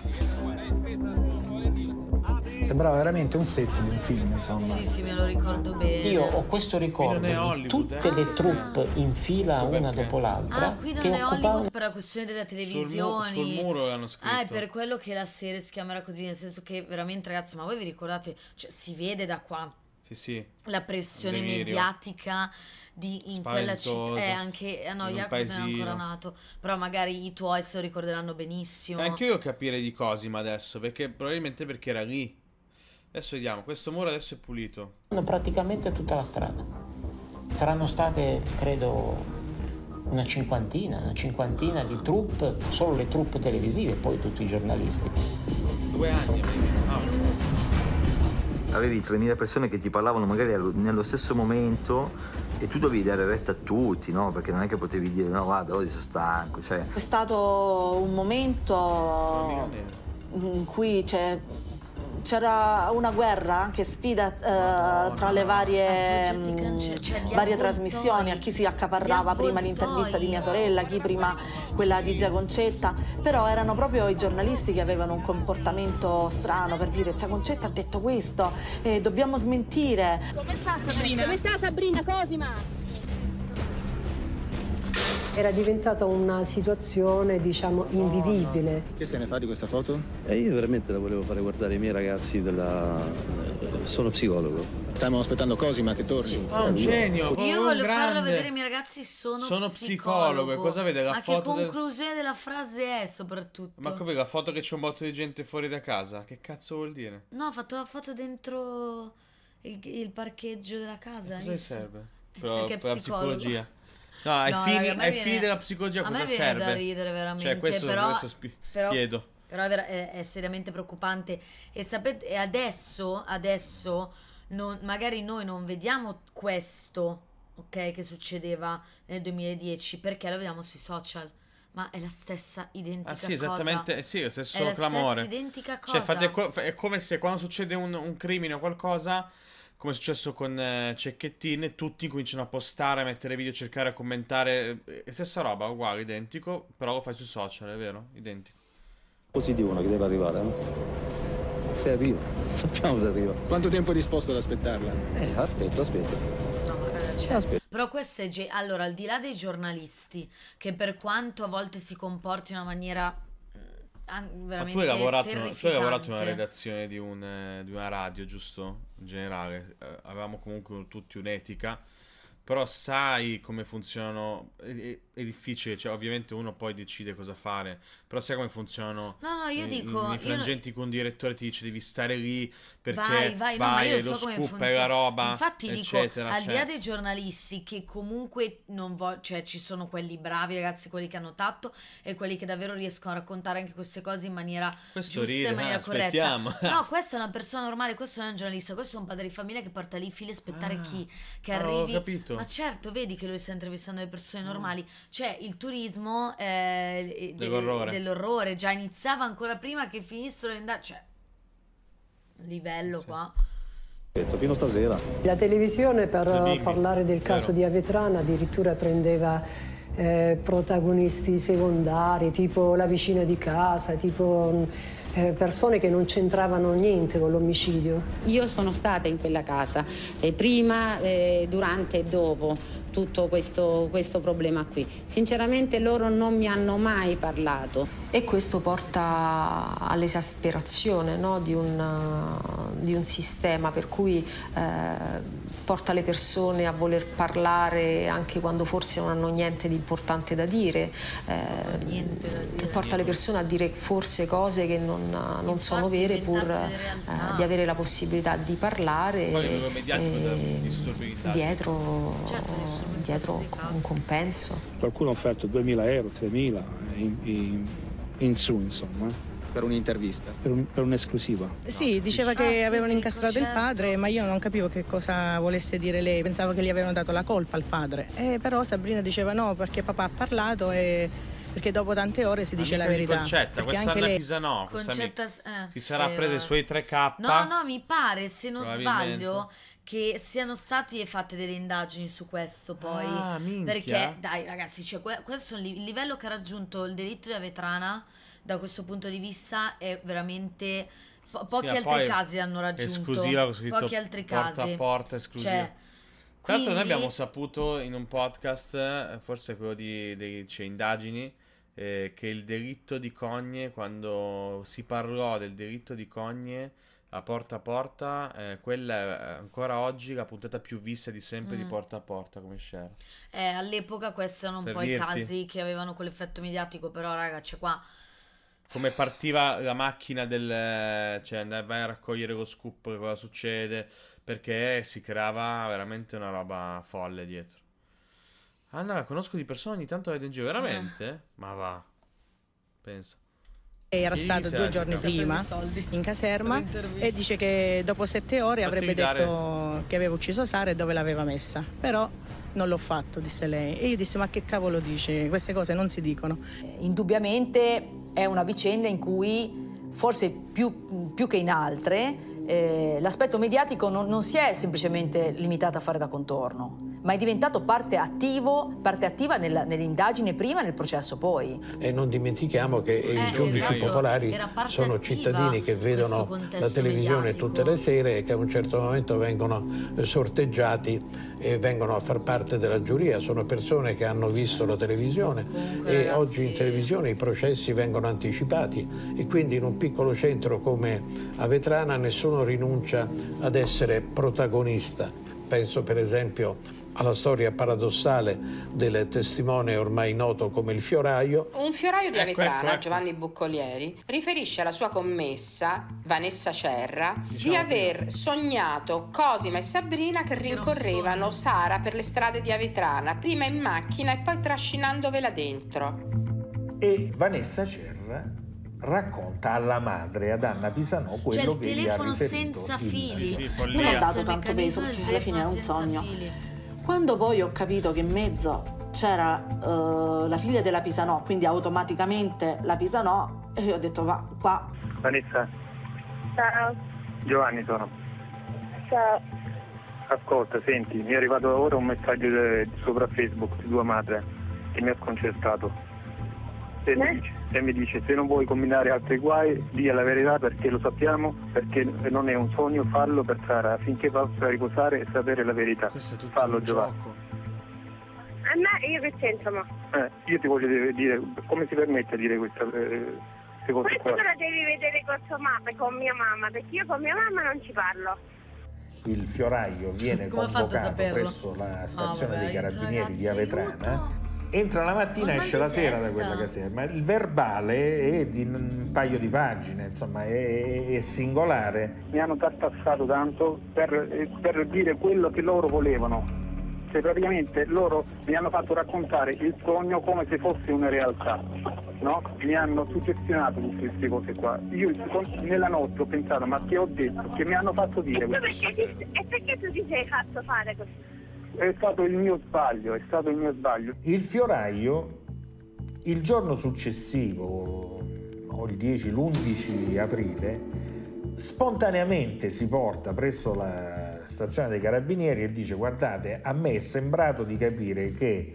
Sembrava veramente un set di un film, insomma. Sì, sì, me lo ricordo bene. Io ho questo ricordo di tutte le troupe in fila una dopo l'altra. Ah, qui non che è occupavano... Hollywood per la questione della televisione. Sul, mu- sul muro l'hanno scritto. Ah, è per quello che la serie si chiamerà così, nel senso che veramente, ragazzi, ma voi vi ricordate, cioè si vede da qua. Sì, sì. La pressione Delirio. mediatica di in quella città. Eh, anche eh, no, Jacopo non è ancora nato. Però magari i tuoi se lo ricorderanno benissimo. Anche io capirei di Cosima adesso, perché probabilmente perché era lì. Adesso vediamo, questo muro adesso è pulito. Praticamente tutta la strada. Saranno state, credo, una cinquantina, una cinquantina di troupe, solo le troupe televisive, poi tutti i giornalisti. Due anni, no. Avevi tremila persone che ti parlavano magari nello stesso momento e tu dovevi dare retta a tutti, no? Perché non è che potevi dire no, guarda, oggi sono stanco, cioè... È stato un momento in cui c'è... c'era una guerra, anche sfida eh, tra le varie, mh, varie trasmissioni, a chi si accaparrava prima l'intervista di mia sorella, chi prima quella di zia Concetta, però erano proprio i giornalisti che avevano un comportamento strano per dire zia Concetta ha detto questo, eh, dobbiamo smentire. Come sta Sabrina? Come sta Sabrina Cosima? Era diventata una situazione, diciamo, invivibile. Che se ne fa di questa foto? Eh, io veramente la volevo fare guardare ai miei ragazzi della... Sono psicologo. Stiamo aspettando Cosima che torni. Ah, un genio! Io un voglio grande... farlo vedere ai miei ragazzi, sono, sono psicologo. psicologo. E cosa vede la Ma foto? che conclusione del... della frase è soprattutto? Ma come la foto che c'è un botto di gente fuori da casa? Che cazzo vuol dire? No, ha fatto la foto dentro il, il parcheggio della casa. Cosa serve? Per, Perché per la psicologo. psicologia. No, ai No, fini, raga, ai viene, fini della psicologia a cosa me viene serve? da ridere veramente, cioè, questo, però, questo spi- però, chiedo. Però è, ver- è, è seriamente preoccupante. E sapete, e adesso, adesso non, magari noi non vediamo questo ok, che succedeva nel duemiladieci, perché lo vediamo sui social. Ma è la stessa identica cosa. Ah sì, esattamente, cosa. sì, lo stesso è la clamore. stessa identica cosa. Cioè, fate, è come se quando succede un, un crimine o qualcosa, come è successo con eh, Cecchettin, tutti cominciano a postare, a mettere video, a cercare, a commentare. Eh, stessa roba, uguale, identico, però lo fai sui social, è vero? Identico. Così di uno che deve arrivare, no? Se arriva, sappiamo se arriva. Quanto tempo è disposto ad aspettarla? Eh, aspetto, aspetto. Cioè, però questo è ge- allora, al di là dei giornalisti, che per quanto a volte si comporti in una maniera mh, veramente Ma tu hai lavorato, tu hai lavorato in una terrificante. redazione di, un, eh, di una radio, giusto? In generale, eh, avevamo comunque tutti un'etica, però sai come funzionano, è, è- è difficile, cioè ovviamente uno poi decide cosa fare, però sai come funzionano No, no, io i- dico, i, io frangenti che un direttore ti dice devi stare lì perché Vai, vai, no, ma vai, io e lo lo so come scoop e funziona. la roba, Infatti dico, eccetera, al di cioè. là dei giornalisti che comunque non vogliono, cioè ci sono quelli bravi ragazzi, quelli che hanno tatto e quelli che davvero riescono a raccontare anche queste cose in maniera Questo giusta, ride, in maniera ah, corretta. aspettiamo. No, questo è una persona normale, questo non è un giornalista, questo è un padre di famiglia che porta lì i figli a aspettare chi che ah, ho arrivi. capito. Ma certo, vedi che lui sta intervistando le persone normali. Cioè, il turismo eh, de- Dell'orrore. dell'orrore già iniziava ancora prima che finissero le indagini. Cioè, livello qua. Aspetto, fino stasera. La televisione, per Le bimbi, parlare del caso vero. di Avetrana, addirittura prendeva eh, protagonisti secondari, tipo la vicina di casa, tipo eh, persone che non c'entravano niente con l'omicidio. Io sono stata in quella casa, eh, prima, eh, durante e dopo tutto questo, questo problema qui. Sinceramente loro non mi hanno mai parlato. E questo porta all'esasperazione, no, di, un, di un sistema per cui eh, porta le persone a voler parlare anche quando forse non hanno niente di importante da dire, eh, porta le persone a dire forse cose che non, non sono vere pur eh, di avere la possibilità di parlare Poi a livello mediatico da e disturbi in Italia. dietro, dietro un compenso. Qualcuno ha offerto duemila euro, tremila, in, in, in su insomma. Per un'intervista? Per, un, per un'esclusiva. Sì, diceva che avevano incastrato il padre, ma io non capivo che cosa volesse dire lei. Pensavo che gli avevano dato la colpa al padre. Eh, però Sabrina diceva no, perché papà ha parlato e perché dopo tante ore si dice la verità. Concetta, Perché questa anche Anna lei... Pisano, questa Concetta, mi- eh, si sarà sì, presa i vabbè. suoi tre K. No, no, mi pare, se non Probabilmente. sbaglio, che siano state fatte delle indagini su questo poi. Ah, minchia. Perché, dai ragazzi, cioè, que- questo è un li- il livello che ha raggiunto il delitto di Avetrana, da questo punto di vista, è veramente... po- pochi Sì, ma altri poi casi l'hanno raggiunto. esclusiva, ho scritto Pochi altri porta casi. a porta, esclusiva. Cioè, Tra l'altro noi quindi- abbiamo saputo in un podcast, eh, forse quello di, di cioè, indagini, eh, che il delitto di Cogne, quando si parlò del delitto di Cogne a Porta a Porta, eh, quella è ancora oggi la puntata più vista di sempre di Mm. Porta a Porta come share. Eh, all'epoca questi erano un Per po' i dirti. casi che avevano quell'effetto mediatico, però raga, c'è qua... Come partiva la macchina del... cioè andai vai a raccogliere lo scoop, che cosa succede, perché si creava veramente una roba folle dietro. Anna, la conosco di persona, ogni tanto la vedo in giro, veramente? Ma va, pensa. Lei era Chi stato si due è giorni agitato? prima Si è preso i soldi in caserma per l'intervista. e dice che dopo sette ore Fatevi avrebbe dare- detto che aveva ucciso Sara e dove l'aveva messa. Però non l'ho fatto, disse lei. E io dissi ma che cavolo dici? Queste cose non si dicono. Indubbiamente è una vicenda in cui, forse più, più che in altre, eh, l'aspetto mediatico non, non si è semplicemente limitato a fare da contorno, ma è diventato parte, attivo, parte attiva nella- nell'indagine prima e nel processo poi. E non dimentichiamo che Eh, i giudici esatto. popolari Era parte sono attiva cittadini che vedono questo contesto la televisione mediatico. tutte le sere e che a un certo momento vengono eh, sorteggiati e vengono a far parte della giuria. Sono persone che hanno visto la televisione e ragazzi- oggi in televisione i processi vengono anticipati e quindi in un piccolo centro come Avetrana nessuno rinuncia ad essere protagonista. Penso per esempio alla storia paradossale del testimone ormai noto come il fioraio. Un fioraio di Ecco, Avetrana, ecco, ecco. Giovanni Buccolieri, riferisce alla sua commessa, Vanessa Cerra, di aver sognato Cosima e Sabrina che rincorrevano Sara per le strade di Avetrana, prima in macchina e poi trascinandovela dentro. E Vanessa Cerra racconta alla madre, ad Anna Pisano, quello Cioè il che gli ha telefono riferito senza il- fili. Non ha dato tanto peso perché alla fine è un sogno. Quando poi ho capito che in mezzo c'era uh, la figlia della Pisanò, quindi automaticamente la Pisanò, e io ho detto va qua. Vanessa. Ciao. Giovanni sono. Ciao. Ascolta, senti, mi è arrivato ora un messaggio de, sopra Facebook di tua madre che mi ha sconcertato. E, eh? mi dice, e mi dice, se non vuoi combinare altri guai, dia la verità perché lo sappiamo, perché non è un sogno farlo per Sara, affinché possa riposare e sapere la verità. Fallo, Giovanni. A me, io che c'entro, ma? Eh, io ti voglio dire, come si permette di dire questa eh, cosa Questo qua? lo devi vedere con sua mamma, con mia mamma, perché io con mia mamma non ci parlo. Il fioraio viene Come ha fatto a convocato saperlo? presso la stazione Oh, vabbè, dei carabinieri ragazzi, di Avetrana. Entra la mattina e esce la sera da quella caserma. Il verbale è di un paio di pagine, insomma, è, è singolare. Mi hanno tartassato tanto per, per dire quello che loro volevano. Cioè praticamente loro mi hanno fatto raccontare il sogno come se fosse una realtà, no? Mi hanno suggestionato tutte queste cose qua. Io nella notte ho pensato, ma che ho detto? Che mi hanno fatto dire questo? Perché ti, e perché tu ti sei fatto fare così? È stato il mio sbaglio, è stato il mio sbaglio. Il fioraio, il giorno successivo, o il dieci, l'undici aprile, spontaneamente si porta presso la stazione dei carabinieri e dice: guardate, a me è sembrato di capire che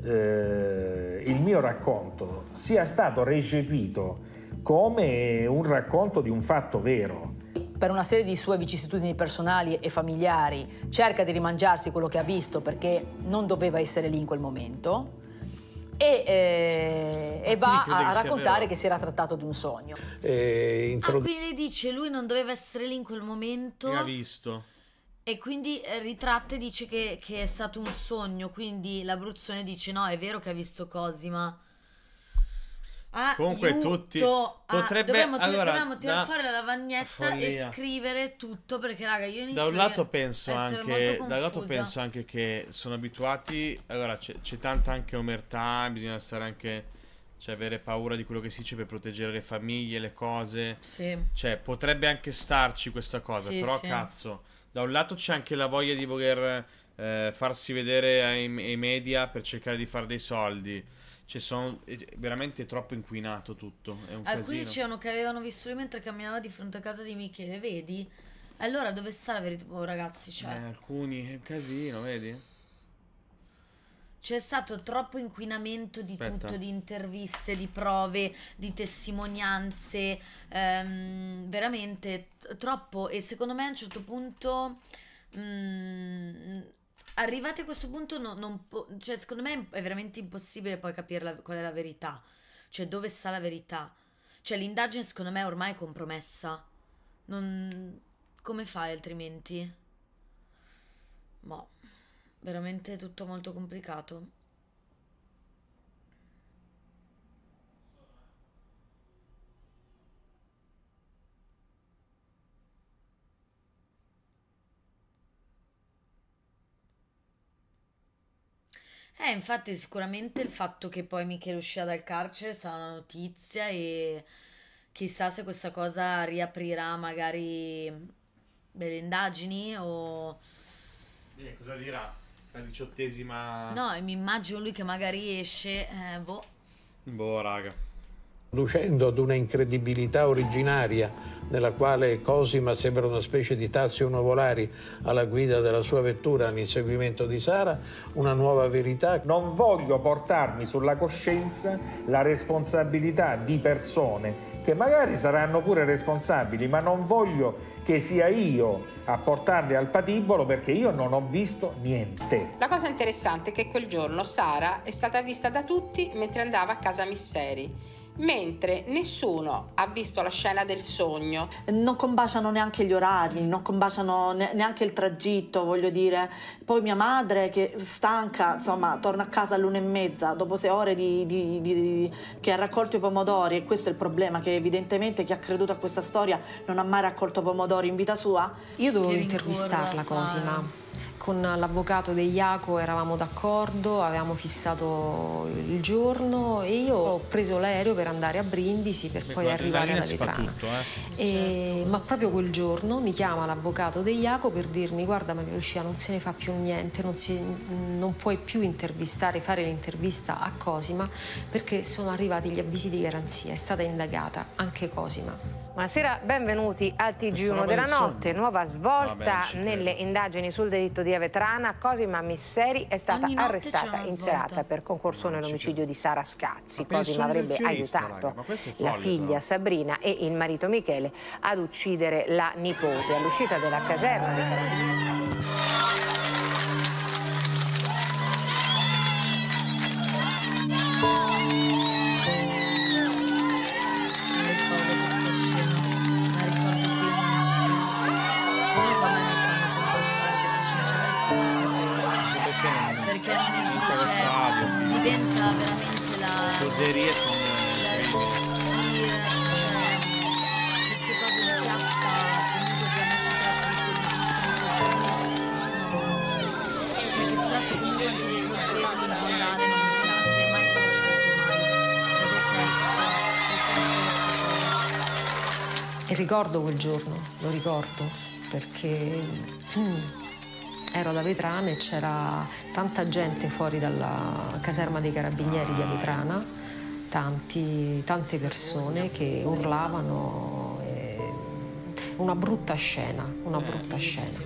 eh, il mio racconto sia stato recepito come un racconto di un fatto vero. Per una serie di sue vicissitudini personali e familiari cerca di rimangiarsi quello che ha visto perché non doveva essere lì in quel momento e, eh, e va a, a raccontare che si era trattato di un sogno. Eh, introdu- ah, quindi dice lui non doveva essere lì in quel momento. Che ha visto. E quindi eh, ritratta e dice che, che è stato un sogno, quindi l'Abruzzone dice no, è vero che ha visto Cosima. Ah, comunque aiuto. tutti ah, potrebbe dobbiamo, allora, dobbiamo tirare da, fuori la lavagnetta follia. e scrivere tutto perché raga io inizio da un lato penso anche da un lato confusa. penso anche che sono abituati, allora c'è, c'è tanta anche omertà, bisogna stare anche, cioè avere paura di quello che si dice per proteggere le famiglie, le cose, sì. Cioè potrebbe anche starci questa cosa, sì, però sì. Cazzo, da un lato c'è anche la voglia di voler eh, farsi vedere ai, ai media per cercare di fare dei soldi. Cioè sono è veramente troppo inquinato tutto, è un Alcuni casino. dicevano che avevano visto lui mentre camminava di fronte a casa di Michele, vedi? Allora dove sta la verità? Oh ragazzi, cioè eh, alcuni, è un casino, vedi? C'è stato troppo inquinamento di Aspetta. tutto, di interviste, di prove, di testimonianze, ehm, veramente t- troppo, e secondo me a un certo punto mm, arrivati a questo punto no, non po- cioè secondo me è veramente impossibile poi capire la- qual è la verità, cioè dove sta la verità, cioè l'indagine secondo me ormai è compromessa, non... come fai altrimenti? Boh, veramente tutto molto complicato. Eh, infatti sicuramente il fatto che poi Michele uscirà dal carcere sarà una notizia e chissà se questa cosa riaprirà magari delle indagini o... Eh, cosa dirà? La diciottesima... No, e mi immagino lui che magari esce, eh, boh. Boh, raga. Conducendo ad una incredibilità originaria nella quale Cosima sembra una specie di Tazio Nuvolari alla guida della sua vettura all'inseguimento di Sara, una nuova verità. Non voglio portarmi sulla coscienza la responsabilità di persone che magari saranno pure responsabili, ma non voglio che sia io a portarli al patibolo perché io non ho visto niente. La cosa interessante è che quel giorno Sara è stata vista da tutti mentre andava a casa Misseri, mentre nessuno ha visto la scena del sogno. Non combaciano neanche gli orari, non combaciano ne- neanche il tragitto, voglio dire. Poi mia madre che stanca, insomma, torna a casa all'una e mezza dopo sei ore di, di, di, di, che ha raccolto i pomodori, e questo è il problema, che evidentemente chi ha creduto a questa storia non ha mai raccolto pomodori in vita sua. Io dovevo intervistarla, Cosima, con l'avvocato De Iaco eravamo d'accordo, avevamo fissato il giorno e io ho preso l'aereo per andare a Brindisi per Beh, poi arrivare alla Vetrana. Tutto, eh. e, certo, ma proprio quel giorno mi chiama l'avvocato De Iaco per dirmi: guarda Maria Lucia, non se ne fa più niente, non, si, non puoi più intervistare, fare l'intervista a Cosima perché sono arrivati gli avvisi di garanzia, è stata indagata anche Cosima. Buonasera, benvenuti al T G uno della notte. Nuova svolta Vabbè, nelle indagini sul delitto di Avetrana. Cosima Misseri è stata arrestata in serata per concorso nell'omicidio di Sara Scazzi. Cosima avrebbe aiutato la figlia Sabrina e il marito Michele ad uccidere la nipote. All'uscita della caserma dei Carabinieri. Perché non esiste, cioè, diventa veramente la... Coserie sono... Sì, ragazzi, cioè, queste cose di piazza, comunque che a me si tratta di colpevoli, cioè che si tratta comunque anche di colpevoli in generale, non mi piace, non mi è mai piaciuto mai, lo detesto, detesto queste cose. E ricordo quel giorno, lo ricordo, perché... ero ad Avetrana e c'era tanta gente fuori dalla caserma dei Carabinieri di Avetrana, tanti, tante persone che urlavano, e... una brutta scena, una brutta scena,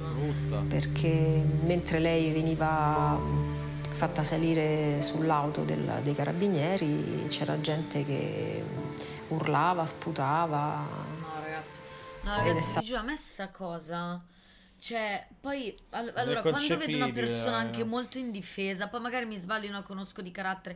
perché mentre lei veniva fatta salire sull'auto del, dei Carabinieri c'era gente che urlava, sputava. No ragazzi, no ragazzi, ti giuro, a me sta cosa... Cioè, poi, all allora, quando vedo una persona anche molto indifesa, poi magari mi sbaglio e non la conosco di carattere,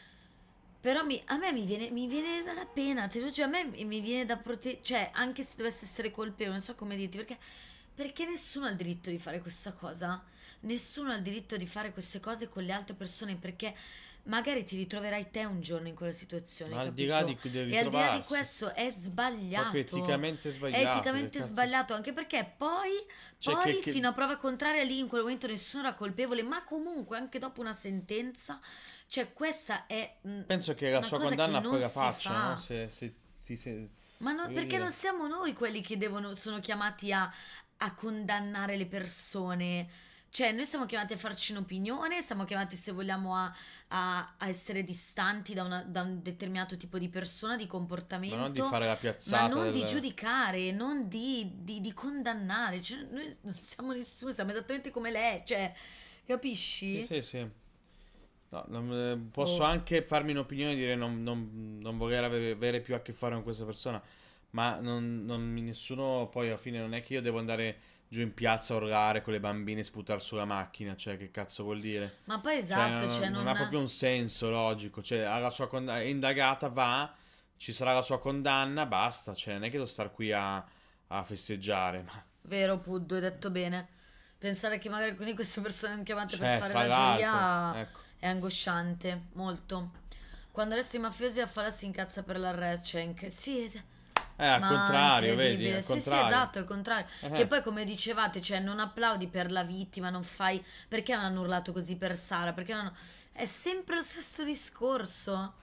però mi, a me mi viene, mi viene da pena, te lo giuro, a me mi viene da proteggere, cioè, anche se dovesse essere colpevole, non so come dirti, perché, perché nessuno ha il diritto di fare questa cosa, nessuno ha il diritto di fare queste cose con le altre persone, perché... magari ti ritroverai te un giorno in quella situazione, ma al di là di cui devi e al di là di questo è sbagliato, proprio eticamente sbagliato, è eticamente sbagliato, anche perché poi, cioè poi che, che... fino a prova contraria lì in quel momento nessuno era colpevole, ma comunque anche dopo una sentenza, cioè questa è penso che la sua condanna poi la faccia, no? se, se, se, se... ma no, perché dire... non siamo noi quelli che devono, sono chiamati a, a condannare le persone. Cioè, noi siamo chiamati a farci un'opinione, siamo chiamati, se vogliamo, a, a, a essere distanti da, una, da un determinato tipo di persona, di comportamento. Ma non di fare la piazzata. Ma non del... di giudicare, non di, di, di condannare. Cioè, noi non siamo nessuno, siamo esattamente come lei, cioè, capisci? Sì, sì, sì. No, non, posso oh. anche farmi un'opinione e dire non, non, non voler avere, avere più a che fare con questa persona, ma non, non, nessuno, poi alla fine non è che io devo andare... giù in piazza a urlare con le bambine e sputare sulla macchina, cioè che cazzo vuol dire? Ma poi esatto, cioè, cioè, non, non, non ha proprio un senso logico, cioè ha la sua condanna, è indagata, va, ci sarà la sua condanna, basta, cioè non è che devo star qui a, a festeggiare. Ma... Vero Puddo, hai detto bene, pensare che magari quindi queste persone hanno chiamate cioè, per fare la giuria ecco. È angosciante, molto. Quando resti mafiosi a fare si incazza per l'arresto, cioè anche... sì, Eh, al contrario, vedi, al sì, contrario. sì, esatto, al contrario. Eh. Che poi, come dicevate, cioè non applaudi per la vittima, non fai... Perché non hanno urlato così per Sara? Perché non hanno... È sempre lo stesso discorso.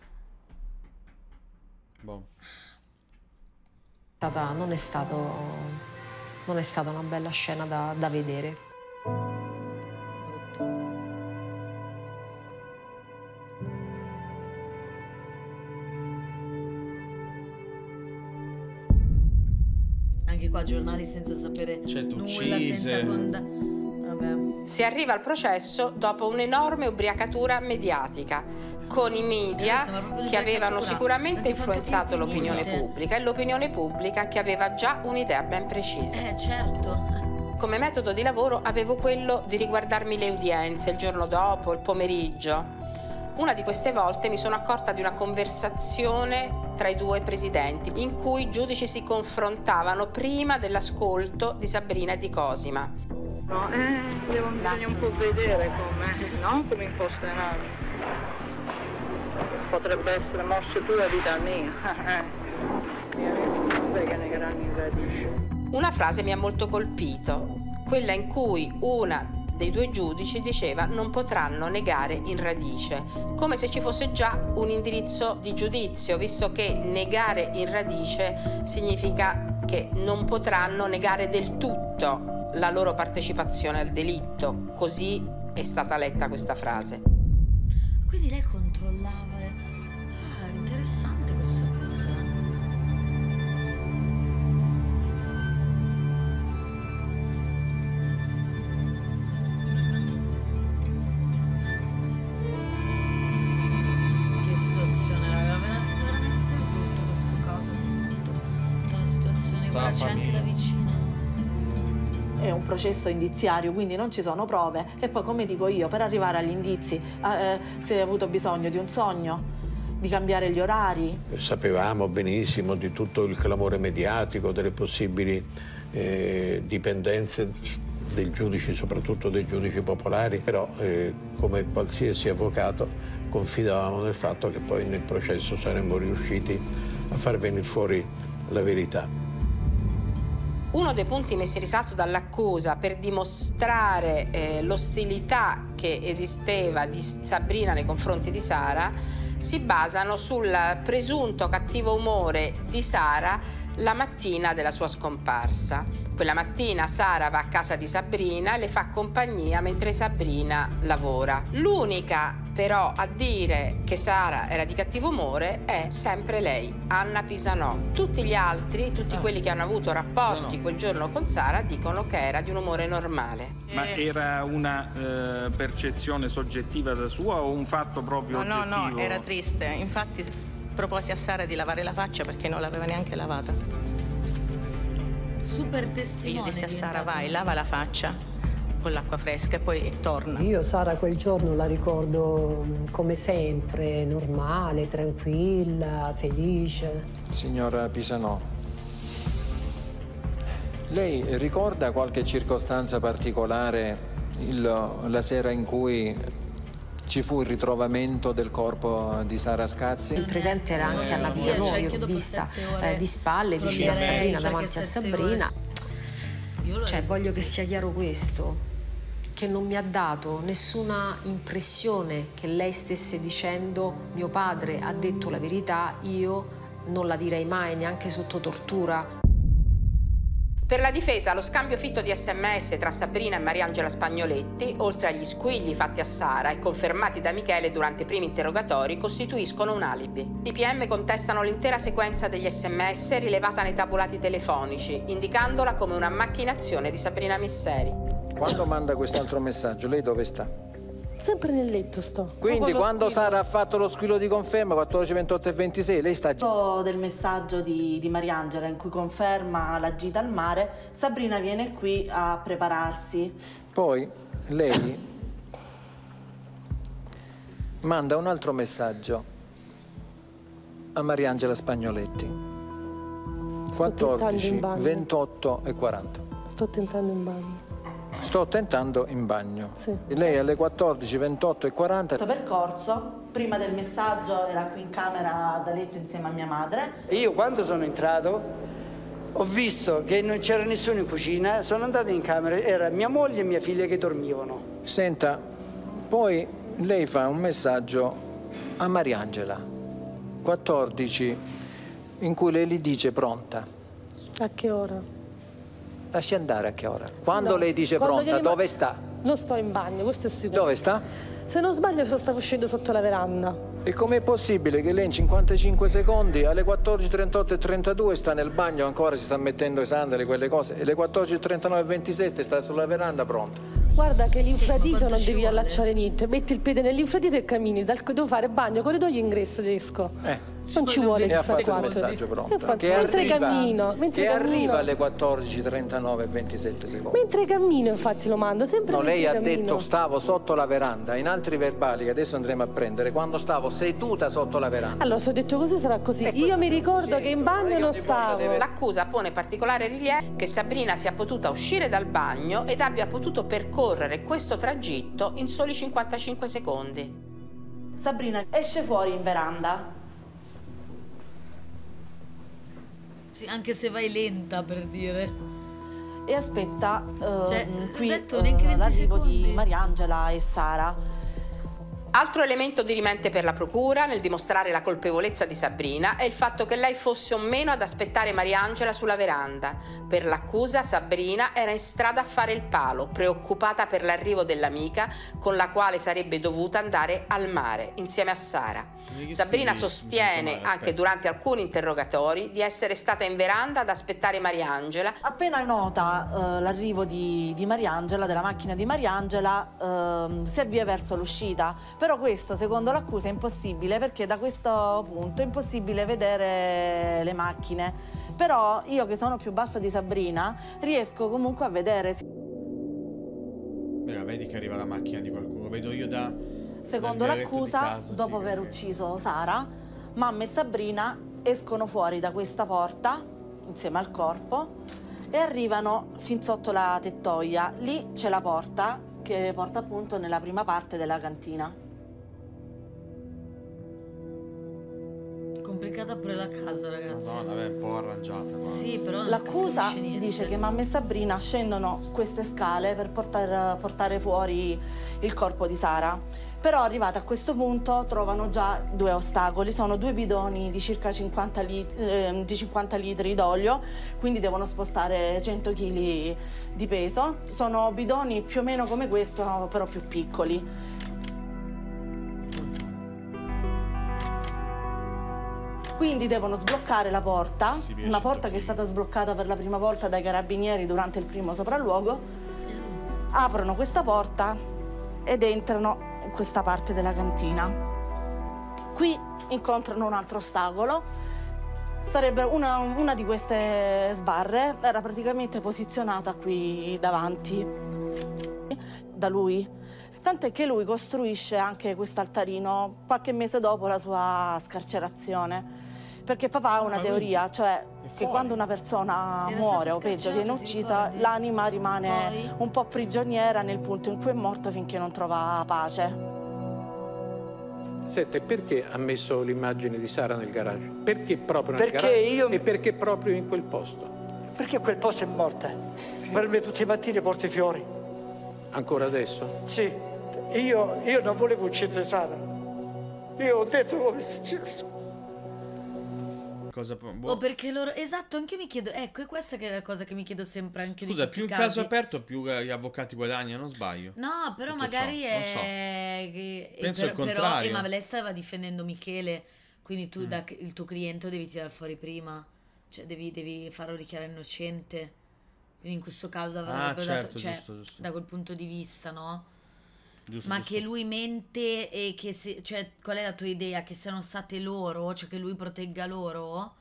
Boh. Stata, non è stato... non è stata una bella scena da, da vedere. Anche qua giornali senza sapere nulla, senza condanna. Vabbè. Si arriva al processo dopo un'enorme ubriacatura mediatica, con i media eh, che avevano sicuramente influenzato l'opinione pubblica e l'opinione pubblica che aveva già un'idea ben precisa. Eh, certo. Come metodo di lavoro avevo quello di riguardarmi le udienze il giorno dopo, il pomeriggio. Una di queste volte mi sono accorta di una conversazione tra i due presidenti in cui i giudici si confrontavano prima dell'ascolto di Sabrina e di Cosima. No, eh, devo, bisogna un po' vedere come, no? Come imposterare. Potrebbe essere mosse tu a vita mia. Non vedi che ne grandi radici. Una frase mi ha molto colpito, quella in cui una dei due giudici diceva non potranno negare in radice, come se ci fosse già un indirizzo di giudizio, visto che negare in radice significa che non potranno negare del tutto la loro partecipazione al delitto. Così è stata letta questa frase. Quindi lei controllava. Ah, interessante questa cosa. Che situazione, raga, veramente brutto questo caso, brutto. Una situazione, guarda, c'è anche da vicino. È un processo indiziario, quindi non ci sono prove. E poi, come dico io, per arrivare agli indizi, eh, se hai avuto bisogno di un sogno, di cambiare gli orari. Sapevamo benissimo di tutto il clamore mediatico, delle possibili eh, dipendenze dei giudici, soprattutto dei giudici popolari, però eh, come qualsiasi avvocato confidavamo nel fatto che poi nel processo saremmo riusciti a far venire fuori la verità. Uno dei punti messi in risalto dall'accusa per dimostrare eh, l'ostilità che esisteva di Sabrina nei confronti di Sara si basano sul presunto cattivo umore di Sara la mattina della sua scomparsa. Quella mattina Sara va a casa di Sabrina e le fa compagnia mentre Sabrina lavora. L'unica però a dire che Sara era di cattivo umore è sempre lei, Anna Pisanò. Tutti gli altri, tutti ah. quelli che hanno avuto rapporti Pisanò. quel giorno con Sara dicono che era di un umore normale. Ma era una eh, percezione soggettiva da sua o un fatto proprio no, oggettivo? No, no, era triste. Infatti proposi a Sara di lavare la faccia perché non l'aveva neanche lavata. Super testimone. Io dissi a Sara, vai, lava la faccia con l'acqua fresca e poi torna. Io Sara quel giorno la ricordo come sempre, normale, tranquilla, felice. Signora Pisanò, lei ricorda qualche circostanza particolare il, la sera in cui ci fu il ritrovamento del corpo di Sara Scazzi? Il presente era anche Anna Pisanò, io l'ho vista eh, di spalle vicino a Sabrina, davanti a Sabrina. Cioè, voglio che sia chiaro questo, che non mi ha dato nessuna impressione che lei stesse dicendo mio padre ha detto la verità, io non la direi mai, neanche sotto tortura. Per la difesa, lo scambio fitto di sms tra Sabrina e Mariangela Spagnoletti, oltre agli squigli fatti a Sara e confermati da Michele durante i primi interrogatori, costituiscono un alibi. I P M contestano l'intera sequenza degli sms rilevata nei tabulati telefonici, indicandola come una macchinazione di Sabrina Misseri. Quando manda quest'altro messaggio, lei dove sta? Sempre nel letto sto. Quindi quando squillo. Sara ha fatto lo squillo di conferma quattordici, ventotto e ventisei, lei sta già... del messaggio di, di Mariangela in cui conferma la gita al mare, Sabrina viene qui a prepararsi. Poi lei manda un altro messaggio a Mariangela Spagnoletti. quattordici, ventotto e quaranta. Sto tentando in bagno. Sto tentando in bagno. Sì. Lei alle quattordici, ventotto e quaranta. Questo percorso, prima del messaggio, era qui in camera da letto insieme a mia madre. Io quando sono entrato ho visto che non c'era nessuno in cucina, sono andato in camera, era mia moglie e mia figlia che dormivano. Senta, poi lei fa un messaggio a Mariangela, quattordici, in cui lei gli dice pronta. A che ora? Lasci andare a che ora? Quando No, lei dice quando pronta, glieli- dove sta? Non sto in bagno, questo è sicuro. Dove sta? Se non sbaglio stavo uscendo sotto la veranda. E com'è possibile che lei in cinquantacinque secondi alle quattordici, trentotto e trentadue sta nel bagno ancora, si sta mettendo i sandali, quelle cose, e alle quattordici, trentanove e ventisette sta sulla veranda pronta? Guarda che l'infradito non devi allacciare niente, metti il piede nell'infradito e cammini, dal, devo fare bagno, corridoio, ingresso ed esco. Eh. Non ci vuole E ha chissà fatto il quanto. messaggio pronto. E fatto- Che mentre arriva, cammino, mentre che cammino. arriva alle quattordici, trentanove e ventisette secondi. Mentre cammino infatti lo mando, sempre No, lei mentre ha cammino. detto stavo sotto la veranda, in altri verbali che adesso andremo a prendere, quando stavo seduta sotto la veranda. Allora, se ho detto così sarà così. Io mi ricordo che in bagno non stavo. L'accusa pone particolare rilievo che Sabrina sia potuta uscire dal bagno ed abbia potuto percorrere questo tragitto in soli cinquantacinque secondi. Sabrina esce fuori in veranda. Sì, anche se vai lenta, per dire. e aspetta eh, Cioè, qui detto, eh, neanche venti l'arrivo di secondi. Mariangela e Sara. Altro elemento dirimente per la procura nel dimostrare la colpevolezza di Sabrina è il fatto che lei fosse o meno ad aspettare Mariangela sulla veranda. Per l'accusa, Sabrina era in strada a fare il palo, preoccupata per l'arrivo dell'amica con la quale sarebbe dovuta andare al mare insieme a Sara. Sabrina sostiene, anche durante alcuni interrogatori, di essere stata in veranda ad aspettare Mariangela. Appena nota eh, l'arrivo di, di Mariangela, della macchina di Mariangela, eh, si avvia verso l'uscita. Però questo, secondo l'accusa, è impossibile, perché da questo punto è impossibile vedere le macchine. Però io, che sono più bassa di Sabrina, riesco comunque a vedere. Beh, vedi che arriva la macchina di qualcuno, vedo io da... Secondo l'accusa, dopo aver ucciso Sara, mamma e Sabrina escono fuori da questa porta insieme al corpo e arrivano fin sotto la tettoia. Lì c'è la porta che porta appunto nella prima parte della cantina. Complicata pure la casa, ragazzi. Madonna, beh, un po' arrangiata. Guarda. Sì, però non L'accusa capisce niente. dice che mamma e Sabrina scendono queste scale per portar, portare fuori il corpo di Sara. Però arrivate a questo punto trovano già due ostacoli, sono due bidoni di circa cinquanta litri, eh, di cinquanta litri d'olio, quindi devono spostare cento chili di peso. Sono bidoni più o meno come questo, però più piccoli. Quindi devono sbloccare la porta, una porta che è stata sbloccata per la prima volta dai carabinieri durante il primo sopralluogo. Aprono questa porta ed entrano in questa parte della cantina. Qui incontrano un altro ostacolo. Sarebbe una, una di queste sbarre, era praticamente posizionata qui davanti da lui. Tant'è che lui costruisce anche questo altarino qualche mese dopo la sua scarcerazione. Perché papà ha una teoria, cioè che quando una persona muore o peggio viene uccisa, l'anima rimane un po' prigioniera nel punto in cui è morta finché non trova pace. Sette, perché ha messo l'immagine di Sara nel garage? Perché proprio nel Perché garage? io- E perché proprio in quel posto? Perché quel posto è morta. Per me tutti i mattini porto i fiori. Ancora adesso? Sì, io, io non volevo uccidere Sara. Io ho detto come è successo. Cosa... O perché loro... Esatto, anche io mi chiedo... Ecco, è questa che è la cosa che mi chiedo sempre anche di Scusa, tutti più i il caso casi. aperto, più gli avvocati guadagnano, non sbaglio? No, però Tutto magari ciò, è... non so. che- Penso per- il Però, contrario. eh, ma lei stava difendendo Michele, quindi tu, Mm. da, il tuo cliente lo devi tirare fuori prima. Cioè, devi, devi farlo dichiarare innocente. Quindi in questo caso avrebbe Ah, dato... certo, Cioè, giusto, giusto. da quel punto di vista, no? Giusto, Ma giusto. che lui mente e che se... Cioè, qual è la tua idea? Che siano state loro? Cioè, che lui protegga loro?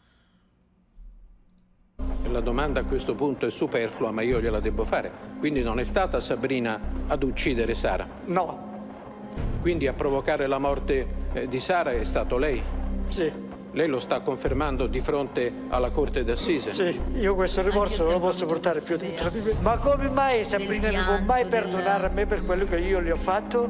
La domanda a questo punto è superflua, ma io gliela devo fare. Quindi non è stata Sabrina ad uccidere Sara? No. Quindi a provocare la morte eh, di Sara è stato lei? Sì. Lei lo sta confermando di fronte alla Corte d'Assise? Sì, io questo rimorso non lo posso portare più dentro di me. Ma come mai Sabrina non può mai perdonare a me per quello che io le ho fatto?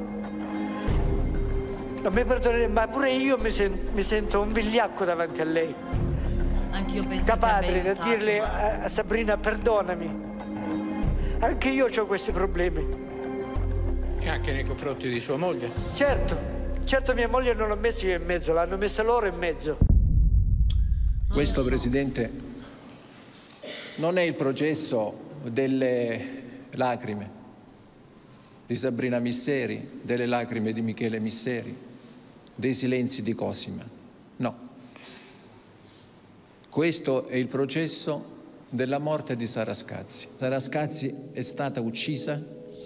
Non mi perdonerei mai, pure io mi, sen- mi sento un vigliacco davanti a lei. Anch'io penso Da che abbia padre, da aiutato, dirle ma- a, a Sabrina perdonami. Anche io ho questi problemi. E anche nei confronti di sua moglie? Certo, certo mia moglie non l'ho messa io in mezzo, l'hanno messa loro in mezzo. Questo, Presidente, non è il processo delle lacrime di Sabrina Misseri, delle lacrime di Michele Misseri, dei silenzi di Cosima. No. Questo è il processo della morte di Sara Scazzi. Sara Scazzi è stata uccisa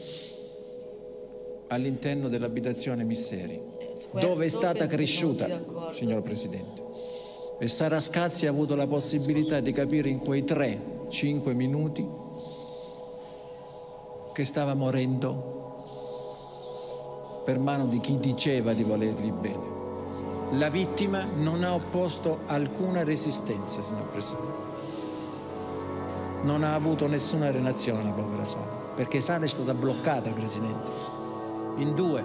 all'interno dell'abitazione Misseri, dove è stata cresciuta, signor Presidente. E Sara Scazzi ha avuto la possibilità di capire in quei tre cinque minuti che stava morendo per mano di chi diceva di volergli bene. La vittima non ha opposto alcuna resistenza, signor Presidente. Non ha avuto nessuna relazione la povera Sara, perché Sara è stata bloccata, Presidente, in due.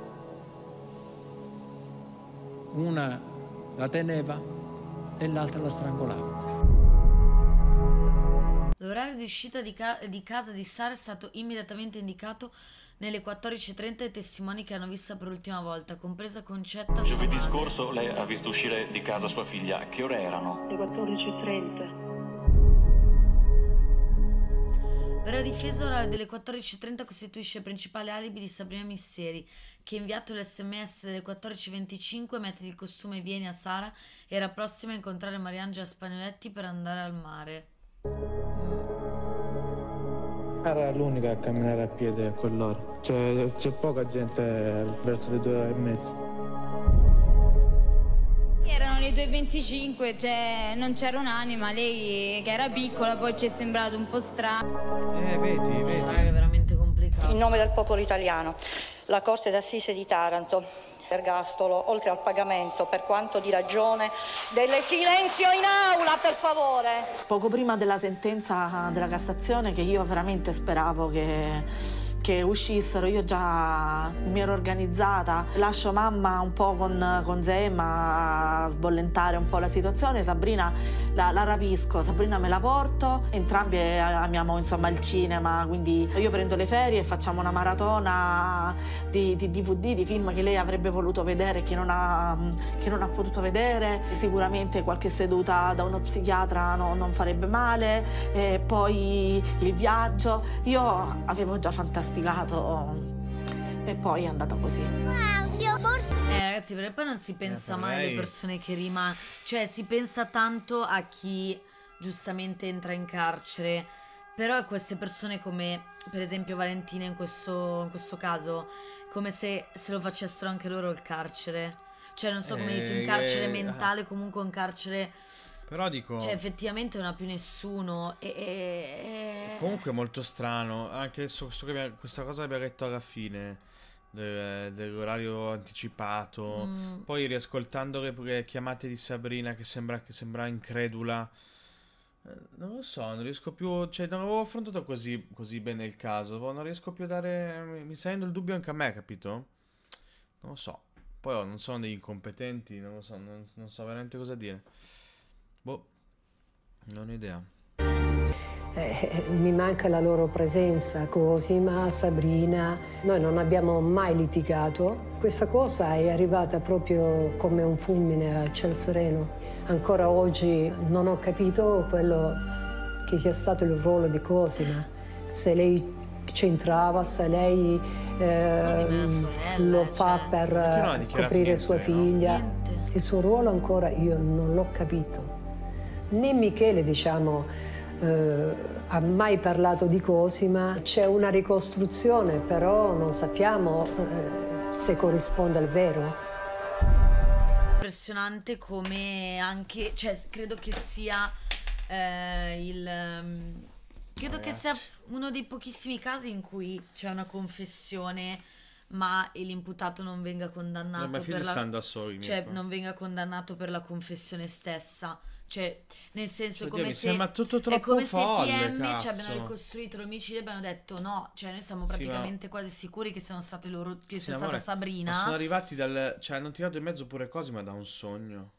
Una la teneva e l'altra la strangolava. Loro L'orario di uscita di, ca- di casa di Sara è stato immediatamente indicato nelle quattordici e trenta ai testimoni che hanno vista per l'ultima volta, compresa Concetta. Giovedì scorso lei ha visto uscire di casa sua figlia. A che ore erano? Le quattordici e trenta. Per la difesa, l'orario delle quattordici e trenta costituisce il principale alibi di Sabrina Misseri, che ha inviato l'sms delle quattordici e venticinque, mettiti il costume e vieni a Sara, era prossima a incontrare Mariangela Spagnoletti per andare al mare. Era l'unica a camminare a piedi a quell'ora. C'è, c'è poca gente verso le due e mezza. Erano le due e venticinque, cioè non c'era un'anima, lei che era piccola poi ci è sembrato un po' strano. Eh, vedi, vedi. È veramente complicato. In nome del popolo italiano, la Corte d'Assise di Taranto, ergastolo, oltre al pagamento per quanto di ragione del silenzio in aula, per favore. Poco prima della sentenza della Cassazione, che io veramente speravo che che uscissero, io già mi ero organizzata, lascio mamma un po' con, con Gemma a sbollentare un po' la situazione, Sabrina la, la rapisco, Sabrina me la porto, entrambi amiamo insomma il cinema, quindi io prendo le ferie e facciamo una maratona di, di D V D, di film che lei avrebbe voluto vedere e che non ha, che non ha potuto vedere, sicuramente qualche seduta da uno psichiatra no, non farebbe male, e poi il viaggio, io avevo già fantasticato e poi è andata così. Eh ragazzi, perché poi non si pensa Eh, mai lei- alle persone che rimangono, cioè si pensa tanto a chi giustamente entra in carcere, però a queste persone come per esempio Valentina in questo, in questo caso, come se, se lo facessero anche loro il carcere, cioè non so come Eh, dire, un carcere eh, mentale, comunque un carcere, Però dico... cioè effettivamente non ha più nessuno e... e- Comunque è molto strano, anche so, so che abbia- questa cosa abbia detto alla fine del- dell'orario anticipato, Mm. poi riascoltando le, le chiamate di Sabrina che sembra, che sembra incredula, eh, non lo so, non riesco più, cioè non avevo affrontato così, così bene il caso, non riesco più a dare, mi, mi sta venendo il dubbio anche a me, capito? Non lo so, poi oh, non sono degli incompetenti, non lo so, non, non so veramente cosa dire, boh, non ho idea. Eh, mi manca la loro presenza, Cosima, Sabrina. Noi non abbiamo mai litigato. Questa cosa è arrivata proprio come un fulmine a ciel sereno. Ancora oggi non ho capito quello che sia stato il ruolo di Cosima. Se lei c'entrava, se lei eh, lo fa per Perché non ha dichiarato coprire niente, sua no? figlia. Il suo ruolo ancora io non l'ho capito. Né Michele, diciamo, eh, ha mai parlato di Cosima. C'è una ricostruzione, però non sappiamo eh, se corrisponde al vero. Impressionante come anche, cioè credo che sia eh, il ehm, credo che sia Ragazzi. uno dei pochissimi casi in cui c'è una confessione ma l'imputato non venga condannato No, ma i figli per la, stanno da soli, cioè Mirko. non venga condannato per la confessione stessa, cioè nel senso è Oddio, come mi se sembra tutto è troppo come folle, se i P M ci cazzo. abbiano ricostruito l'omicidio e abbiano detto no, cioè noi siamo Sì, ma- praticamente quasi sicuri che siano state loro, che Sì, sia amore, stata Sabrina. ma sono arrivati dal... Cioè, hanno tirato in mezzo pure Cosima da un sogno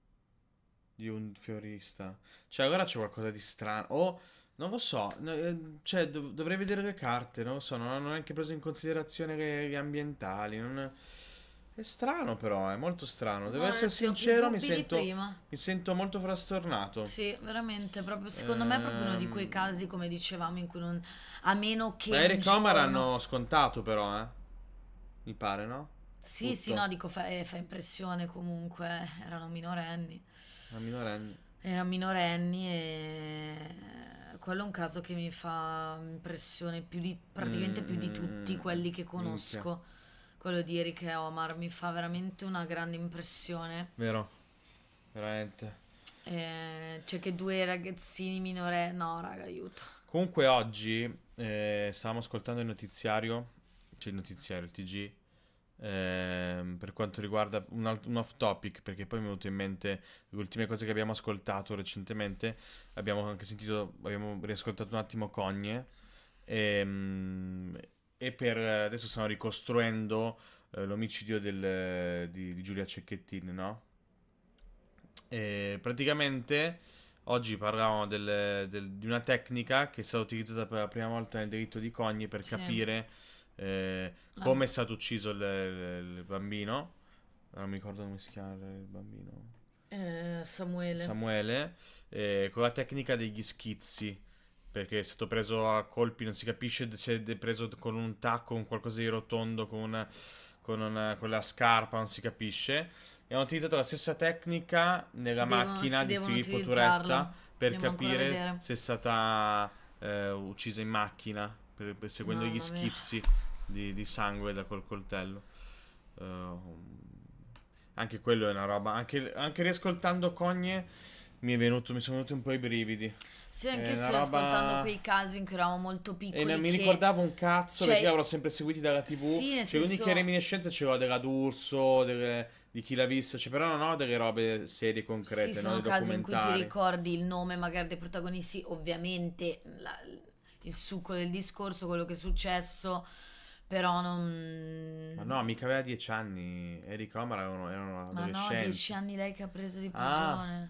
di un fiorista. Cioè, allora c'è qualcosa di strano. O, non lo so, no, eh, cioè, dov- dovrei vedere le carte, non lo so, non hanno neanche preso in considerazione le, le ambientali. Non... È strano però, è molto strano. Devo No, essere sì, ho più sincero, mi dubbi di sento, prima. mi sento molto frastornato. Sì, veramente, proprio, secondo me è proprio uno di quei Ehm. casi, come dicevamo, in cui non... A meno che Ma un Eric Omar giorno- hanno scontato però, eh. Mi pare, no? Sì, sì, Tutto. no, dico, fa, eh, fa impressione comunque, erano minorenni. A minorenni. Erano minorenni e... Quello è un caso che mi fa impressione più di, praticamente più di tutti Mm, quelli che conosco. Quello di Eric e Omar mi fa veramente una grande impressione. Vero? Veramente. Eh, cioè che due ragazzini minorenni... No, raga, aiuto. Comunque oggi eh, stavamo ascoltando il notiziario, cioè il notiziario, il T G, ehm, per quanto riguarda un, alt- un off topic, perché poi mi è venuto in mente le ultime cose che abbiamo ascoltato recentemente. Abbiamo anche sentito, abbiamo riascoltato un attimo Cogne, ehm, e per adesso stiamo ricostruendo eh, l'omicidio del, di, di Giulia Cecchettin, no? E praticamente oggi parlavamo del, del, di una tecnica che è stata utilizzata per la prima volta nel delitto di Cogni per Sì. capire eh, come è stato ucciso il, il, il bambino. Non mi ricordo come si chiama il bambino. Eh, Samuele. Samuele, eh, con la tecnica degli schizzi, perché è stato preso a colpi, non si capisce se è preso con un tacco, con qualcosa di rotondo, con, una, con, una, con la scarpa, non si capisce. E hanno utilizzato la stessa tecnica nella Devono- macchina sì, di devono Filippo utilizzarla. Turetta per Devo ancora capire vedere. se è stata eh, uccisa in macchina, per, per- seguendo gli Mamma mia. schizzi di, di sangue da col coltello. Uh, anche quello è una roba. Anche, anche riascoltando Cogne mi è venuto, mi sono venuti un po' i brividi. Sì, anche È io una sto roba- ascoltando quei casi in cui eravamo molto piccoli. E non mi che- ricordavo un cazzo, cioè, perché io avrò sempre seguiti dalla tivù. sì, nel Cioè, l'unica senso- reminiscenza c'era della D'Urso, delle- di chi l'ha visto, cioè, però non ho delle robe serie, concrete, Sì, no? sono Dei casi in cui ti documentari. ricordi il nome magari dei protagonisti, ovviamente la- il succo del discorso, quello che è successo, però non... Ma no, mica aveva dieci anni. Eric Omar erano, erano Ma no, adolescenti. dieci anni lei che ha preso di Ah. prigione.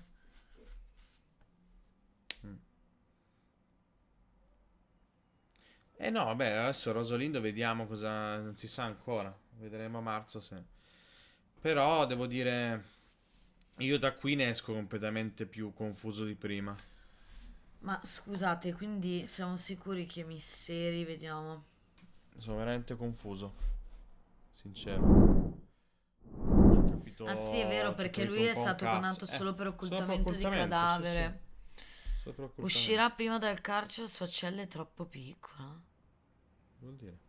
Eh no, vabbè, adesso Rosolindo vediamo cosa... Non si sa ancora. Vedremo a marzo se... Però devo dire... Io da qui ne esco completamente più confuso di prima. Ma scusate, quindi siamo sicuri che Misseri, vediamo. Sono veramente confuso. Sincero. Ci ho capito- Ah sì, è vero, ci ho perché capito lui un è po' un stato cazzo. condannato Eh, solo per solo per occultamento di occultamento, sì, cadavere. sì. Solo per occultamento. Uscirà prima dal carcere, la sua cella è troppo piccola. Vuol dire?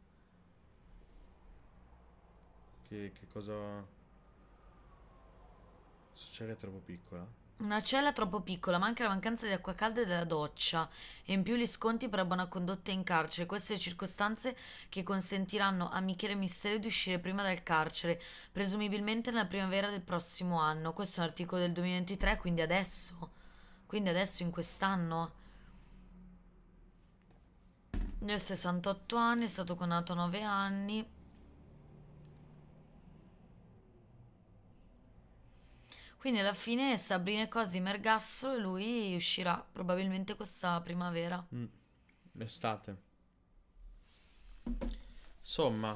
Che, che cosa... Succede, è troppo piccola? Una cella troppo piccola, ma anche la mancanza di acqua calda e della doccia, e in più gli sconti per la buona condotta in carcere. Queste le circostanze che consentiranno a Michele Misseri di uscire prima dal carcere, presumibilmente nella primavera del prossimo anno. Questo è un articolo del duemilaventitré, quindi adesso. Quindi adesso, in quest'anno. Lui ha sessantotto anni, è stato condannato a nove anni. Quindi alla fine Sabrina e Cosi in ergastolo e lui uscirà probabilmente questa primavera. Mm. L'estate. Insomma,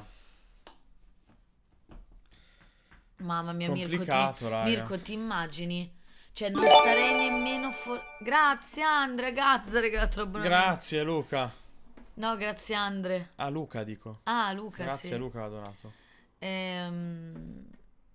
Mamma mia, Mirko, ti, complicato, raga. Mirko, ti immagini? Cioè, non sarei nemmeno for... Grazie, Andre, grazie, regalato l'abbonamento. grazie Luca. No, grazie, Andre. Ah, Luca dico. Ah, Luca, Grazie sì. a Luca, l'ha donato. Ehm...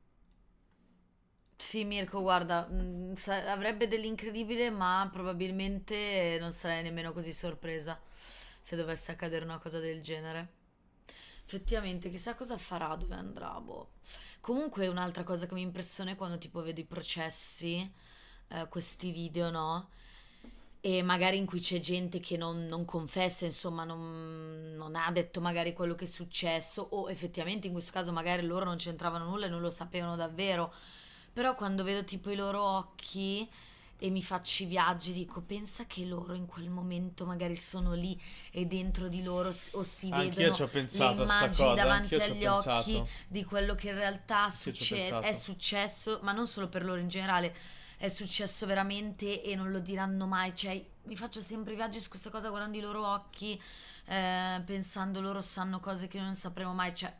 Sì, Mirko, guarda, mh, sa- avrebbe dell'incredibile, ma probabilmente non sarei nemmeno così sorpresa se dovesse accadere una cosa del genere. Effettivamente, chissà cosa farà, dove andrà, boh. Comunque, un'altra cosa che mi impressiona è quando tipo vedo i processi, eh, questi video, no? E magari in cui c'è gente che non, non confessa, insomma, non, non ha detto magari quello che è successo, o effettivamente in questo caso magari loro non c'entravano nulla e non lo sapevano davvero. Però quando vedo tipo i loro occhi e mi faccio i viaggi, dico, pensa che loro in quel momento magari sono lì e dentro di loro s- o si Anch'io vedono ci ho pensato le a sta immagini cosa, davanti anch'io ci ho agli occhi pensato. di quello che in realtà Anch'io ci ho succe- pensato. è successo, ma non solo per loro in generale, è successo veramente e non lo diranno mai. Cioè, mi faccio sempre i viaggi su questa cosa guardando i loro occhi, eh, pensando loro sanno cose che noi non sapremo mai, cioè...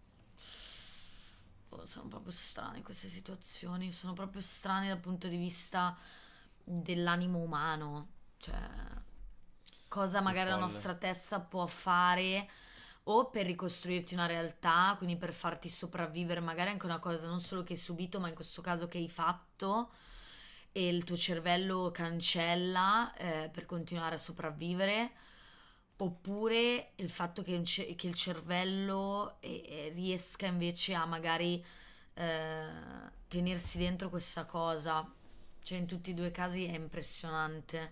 Sono proprio strane queste situazioni, sono proprio strane dal punto di vista dell'animo umano, cioè cosa magari la folle. nostra testa può fare o per ricostruirti una realtà, quindi per farti sopravvivere magari anche una cosa non solo che hai subito, ma in questo caso che hai fatto e il tuo cervello cancella eh, per continuare a sopravvivere. Oppure il fatto che, un ce- che il cervello eh, eh, riesca invece a magari eh, tenersi dentro questa cosa. Cioè, in tutti e due i casi è impressionante.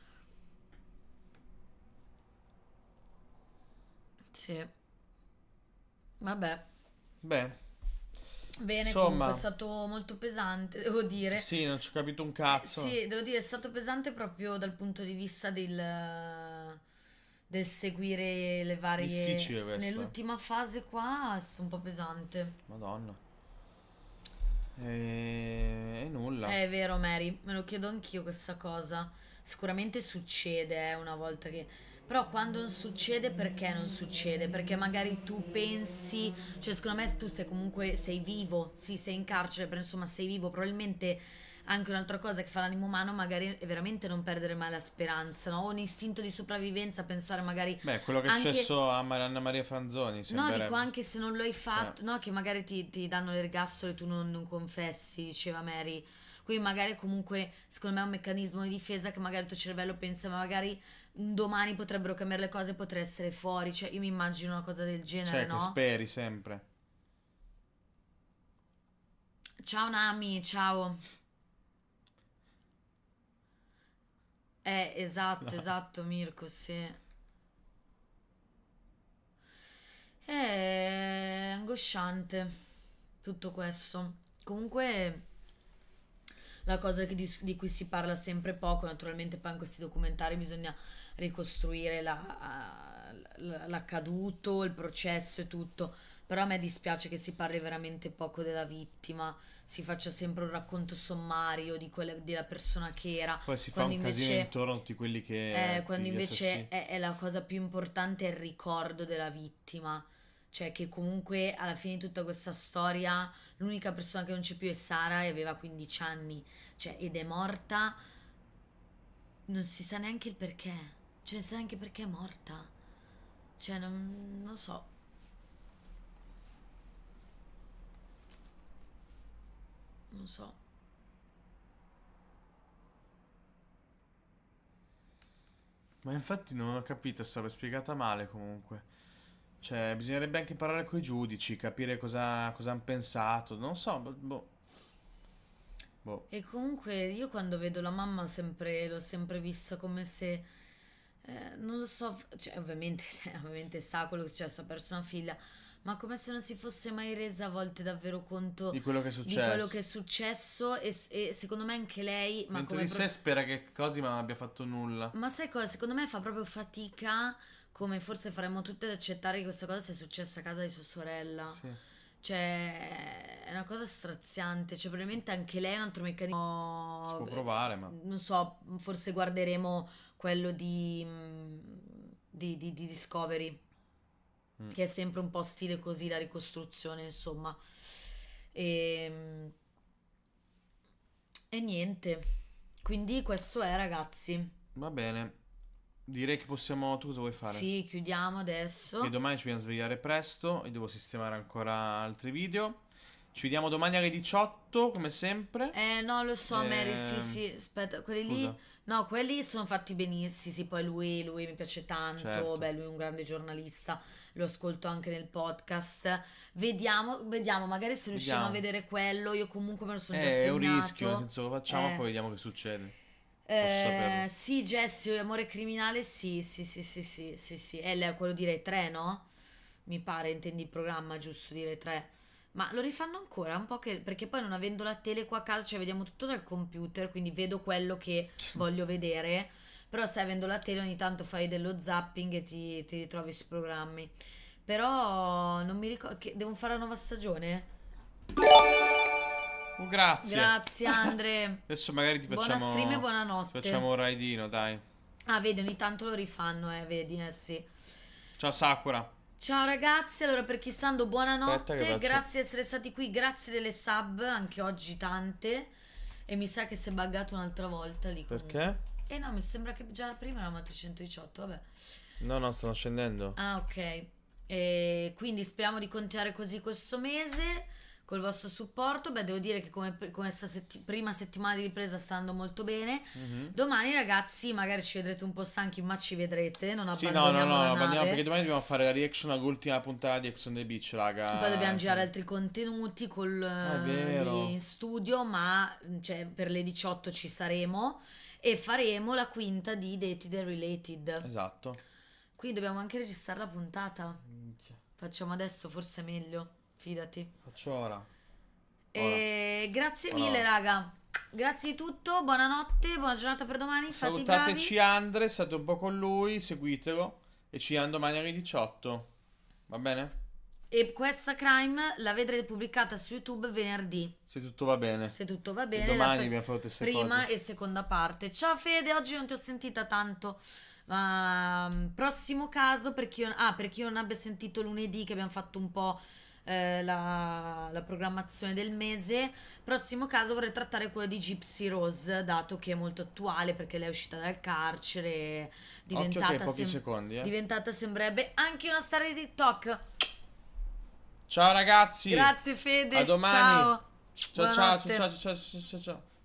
Sì. Vabbè. Beh, Bene, insomma, comunque è stato molto pesante, devo dire. sì, non ci ho capito un cazzo. Sì, devo dire, è stato pesante proprio dal punto di vista del, del seguire le varie... Difficile questo. Nell'ultima fase qua è stato un po' pesante. Madonna. E, e nulla. Eh, è vero, Mary, me lo chiedo anch'io questa cosa. Sicuramente succede, eh, una volta che... Però quando non succede, perché non succede? Perché magari tu pensi... Cioè, secondo me tu sei comunque... Sei vivo, sì, sei in carcere, però insomma sei vivo. Probabilmente anche un'altra cosa che fa l'animo umano magari è veramente non perdere mai la speranza, no? Un istinto di sopravvivenza, pensare magari... Beh, quello che è anche... successo a Mar- Anna Maria Franzoni, No, dico anche se non lo hai fatto, Cioè. no? Che magari ti, ti danno l'ergastolo e tu non, non confessi, diceva Mary. Quindi magari comunque, secondo me è un meccanismo di difesa che magari il tuo cervello pensa, ma magari un domani potrebbero cambiare le cose, potrei essere fuori. Cioè, io mi immagino una cosa del genere, Cioè, no? che speri sempre. Ciao Nami, ciao. Eh, esatto, No. esatto, Mirko, sì. È angosciante tutto questo. Comunque, la cosa che di, di cui si parla sempre poco, naturalmente poi in questi documentari bisogna ricostruire la- la- l'accaduto, il processo e tutto, però a me dispiace che si parli veramente poco della vittima, si faccia sempre un racconto sommario di quelle, della persona che era, Poi si fa quando un casino invece... intorno a tutti quelli che... Eh, tutti quando gli invece assassini. è, è la cosa più importante è il ricordo della vittima, cioè che comunque alla fine di tutta questa storia l'unica persona che non c'è più è Sara e aveva quindici anni, cioè, ed è morta, non si sa neanche il perché, cioè non si sa neanche perché è morta, cioè non, non so. Non so. Ma infatti non ho capito, è stata spiegata male comunque. Cioè, bisognerebbe anche parlare con i giudici, capire cosa, cosa hanno pensato. Non so, boh. Boh. E comunque io quando vedo la mamma sempre, l'ho sempre vista come se, eh, non lo so, cioè ovviamente, cioè, ovviamente sa quello che è successo, ha perso una figlia, ma come se non si fosse mai resa a volte davvero conto Di quello che è di successo. quello che è successo e, e secondo me anche lei, ma Dentro come di pro- sé spera che Cosima non abbia fatto nulla. ma sai cosa? Secondo me fa proprio fatica, come forse faremmo tutte, ad accettare che questa cosa sia successa a casa di sua sorella. Sì. Cioè, è una cosa straziante. Cioè, probabilmente anche lei è un altro meccanismo. Si può provare, ma... Non so, forse guarderemo quello di, di, di, di Discovery, Mm. che è sempre un po' stile così, la ricostruzione, insomma. E, e niente. Quindi questo è, ragazzi. Va bene. Direi che possiamo... Tu cosa vuoi fare? Sì, chiudiamo adesso. Che domani ci dobbiamo svegliare presto e devo sistemare ancora altri video. Ci vediamo domani alle diciotto, come sempre. Eh, no, lo so, Eh, Mary, sì, sì, aspetta, quelli scusa. lì, no, quelli sono fatti benissimo, sì, poi lui, lui mi piace tanto, Certo. beh, lui è un grande giornalista, lo ascolto anche nel podcast, vediamo, vediamo, magari se riusciamo Vediamo. a vedere quello, io comunque me lo sono già Eh, è segnato. un rischio, nel senso lo facciamo, Eh. poi vediamo che succede. Posso Eh, saperlo. sì, Jesse, Amore criminale, sì, sì, sì, sì, sì, sì, sì, è il- quello di Rai tre, no? Mi pare, intendi il programma, giusto, di Rai tre. Ma lo rifanno ancora un po' che... Perché poi non avendo la tele qua a casa, cioè vediamo tutto dal computer, quindi vedo quello che voglio vedere. Però sai, avendo la tele ogni tanto fai dello zapping e ti, ti ritrovi sui programmi. Però non mi ricordo... Che devono fare la nuova stagione? Oh, grazie. Grazie, Andre. Adesso magari ti Buona facciamo... stream e buonanotte. Ti facciamo un raidino, dai. Ah, vedi, ogni tanto lo rifanno, eh, vedi, eh sì. Ciao Sakura. Ciao ragazzi, allora per chi stando buonanotte, Aspetta che faccio- grazie di essere stati qui, grazie delle sub, anche oggi tante, e mi sa che si è buggato un'altra volta lì comunque. Perché? Eh no, mi sembra che già prima eravamo a trecentodiciotto, vabbè. No, no, stanno scendendo. Ah, ok. E quindi speriamo di continuare così questo mese col vostro supporto. Beh, devo dire che come, come questa setti- prima settimana di ripresa sta andando molto bene. Mhm. Domani ragazzi magari ci vedrete un po' stanchi, ma ci vedrete, non Sì, no, no, abbandoniamo no, la abbandoniamo nave. perché domani dobbiamo fare la reaction all'ultima puntata di Ex on the Beach, raga. Poi dobbiamo girare altri contenuti col, Ah, è vero. lì in studio, ma cioè, per le diciotto ci saremo e faremo la quinta di Dated and Related. Esatto. Quindi dobbiamo anche registrare la puntata. Minchia. Facciamo adesso, forse è meglio, fidati. Faccio ora. E grazie Ora. mille, raga. Grazie di tutto, buonanotte, buona giornata per domani. Fate i bravi. Salutateci Andre, state un po' con lui, seguitelo e ci vediamo domani alle diciotto. Va bene? E questa crime la vedrete pubblicata su YouTube venerdì. Se tutto va bene. Se tutto va bene. E domani la... abbiamo fatto queste prima cose. e seconda parte. Ciao Fede, oggi non ti ho sentita tanto. Ma prossimo caso, per chi, ah, per chi non abbia sentito lunedì che abbiamo fatto un po' eh, la, la programmazione del mese, prossimo caso vorrei trattare quello di Gypsy Rose, dato che è molto attuale perché lei è uscita dal carcere, diventata, Occhio che pochi sem- secondi, eh. diventata sembrerebbe anche una star di TikTok. Ciao ragazzi. Grazie Fede. A domani. Ciao. Ciao ciao ciao ciao ciao ciao ciao.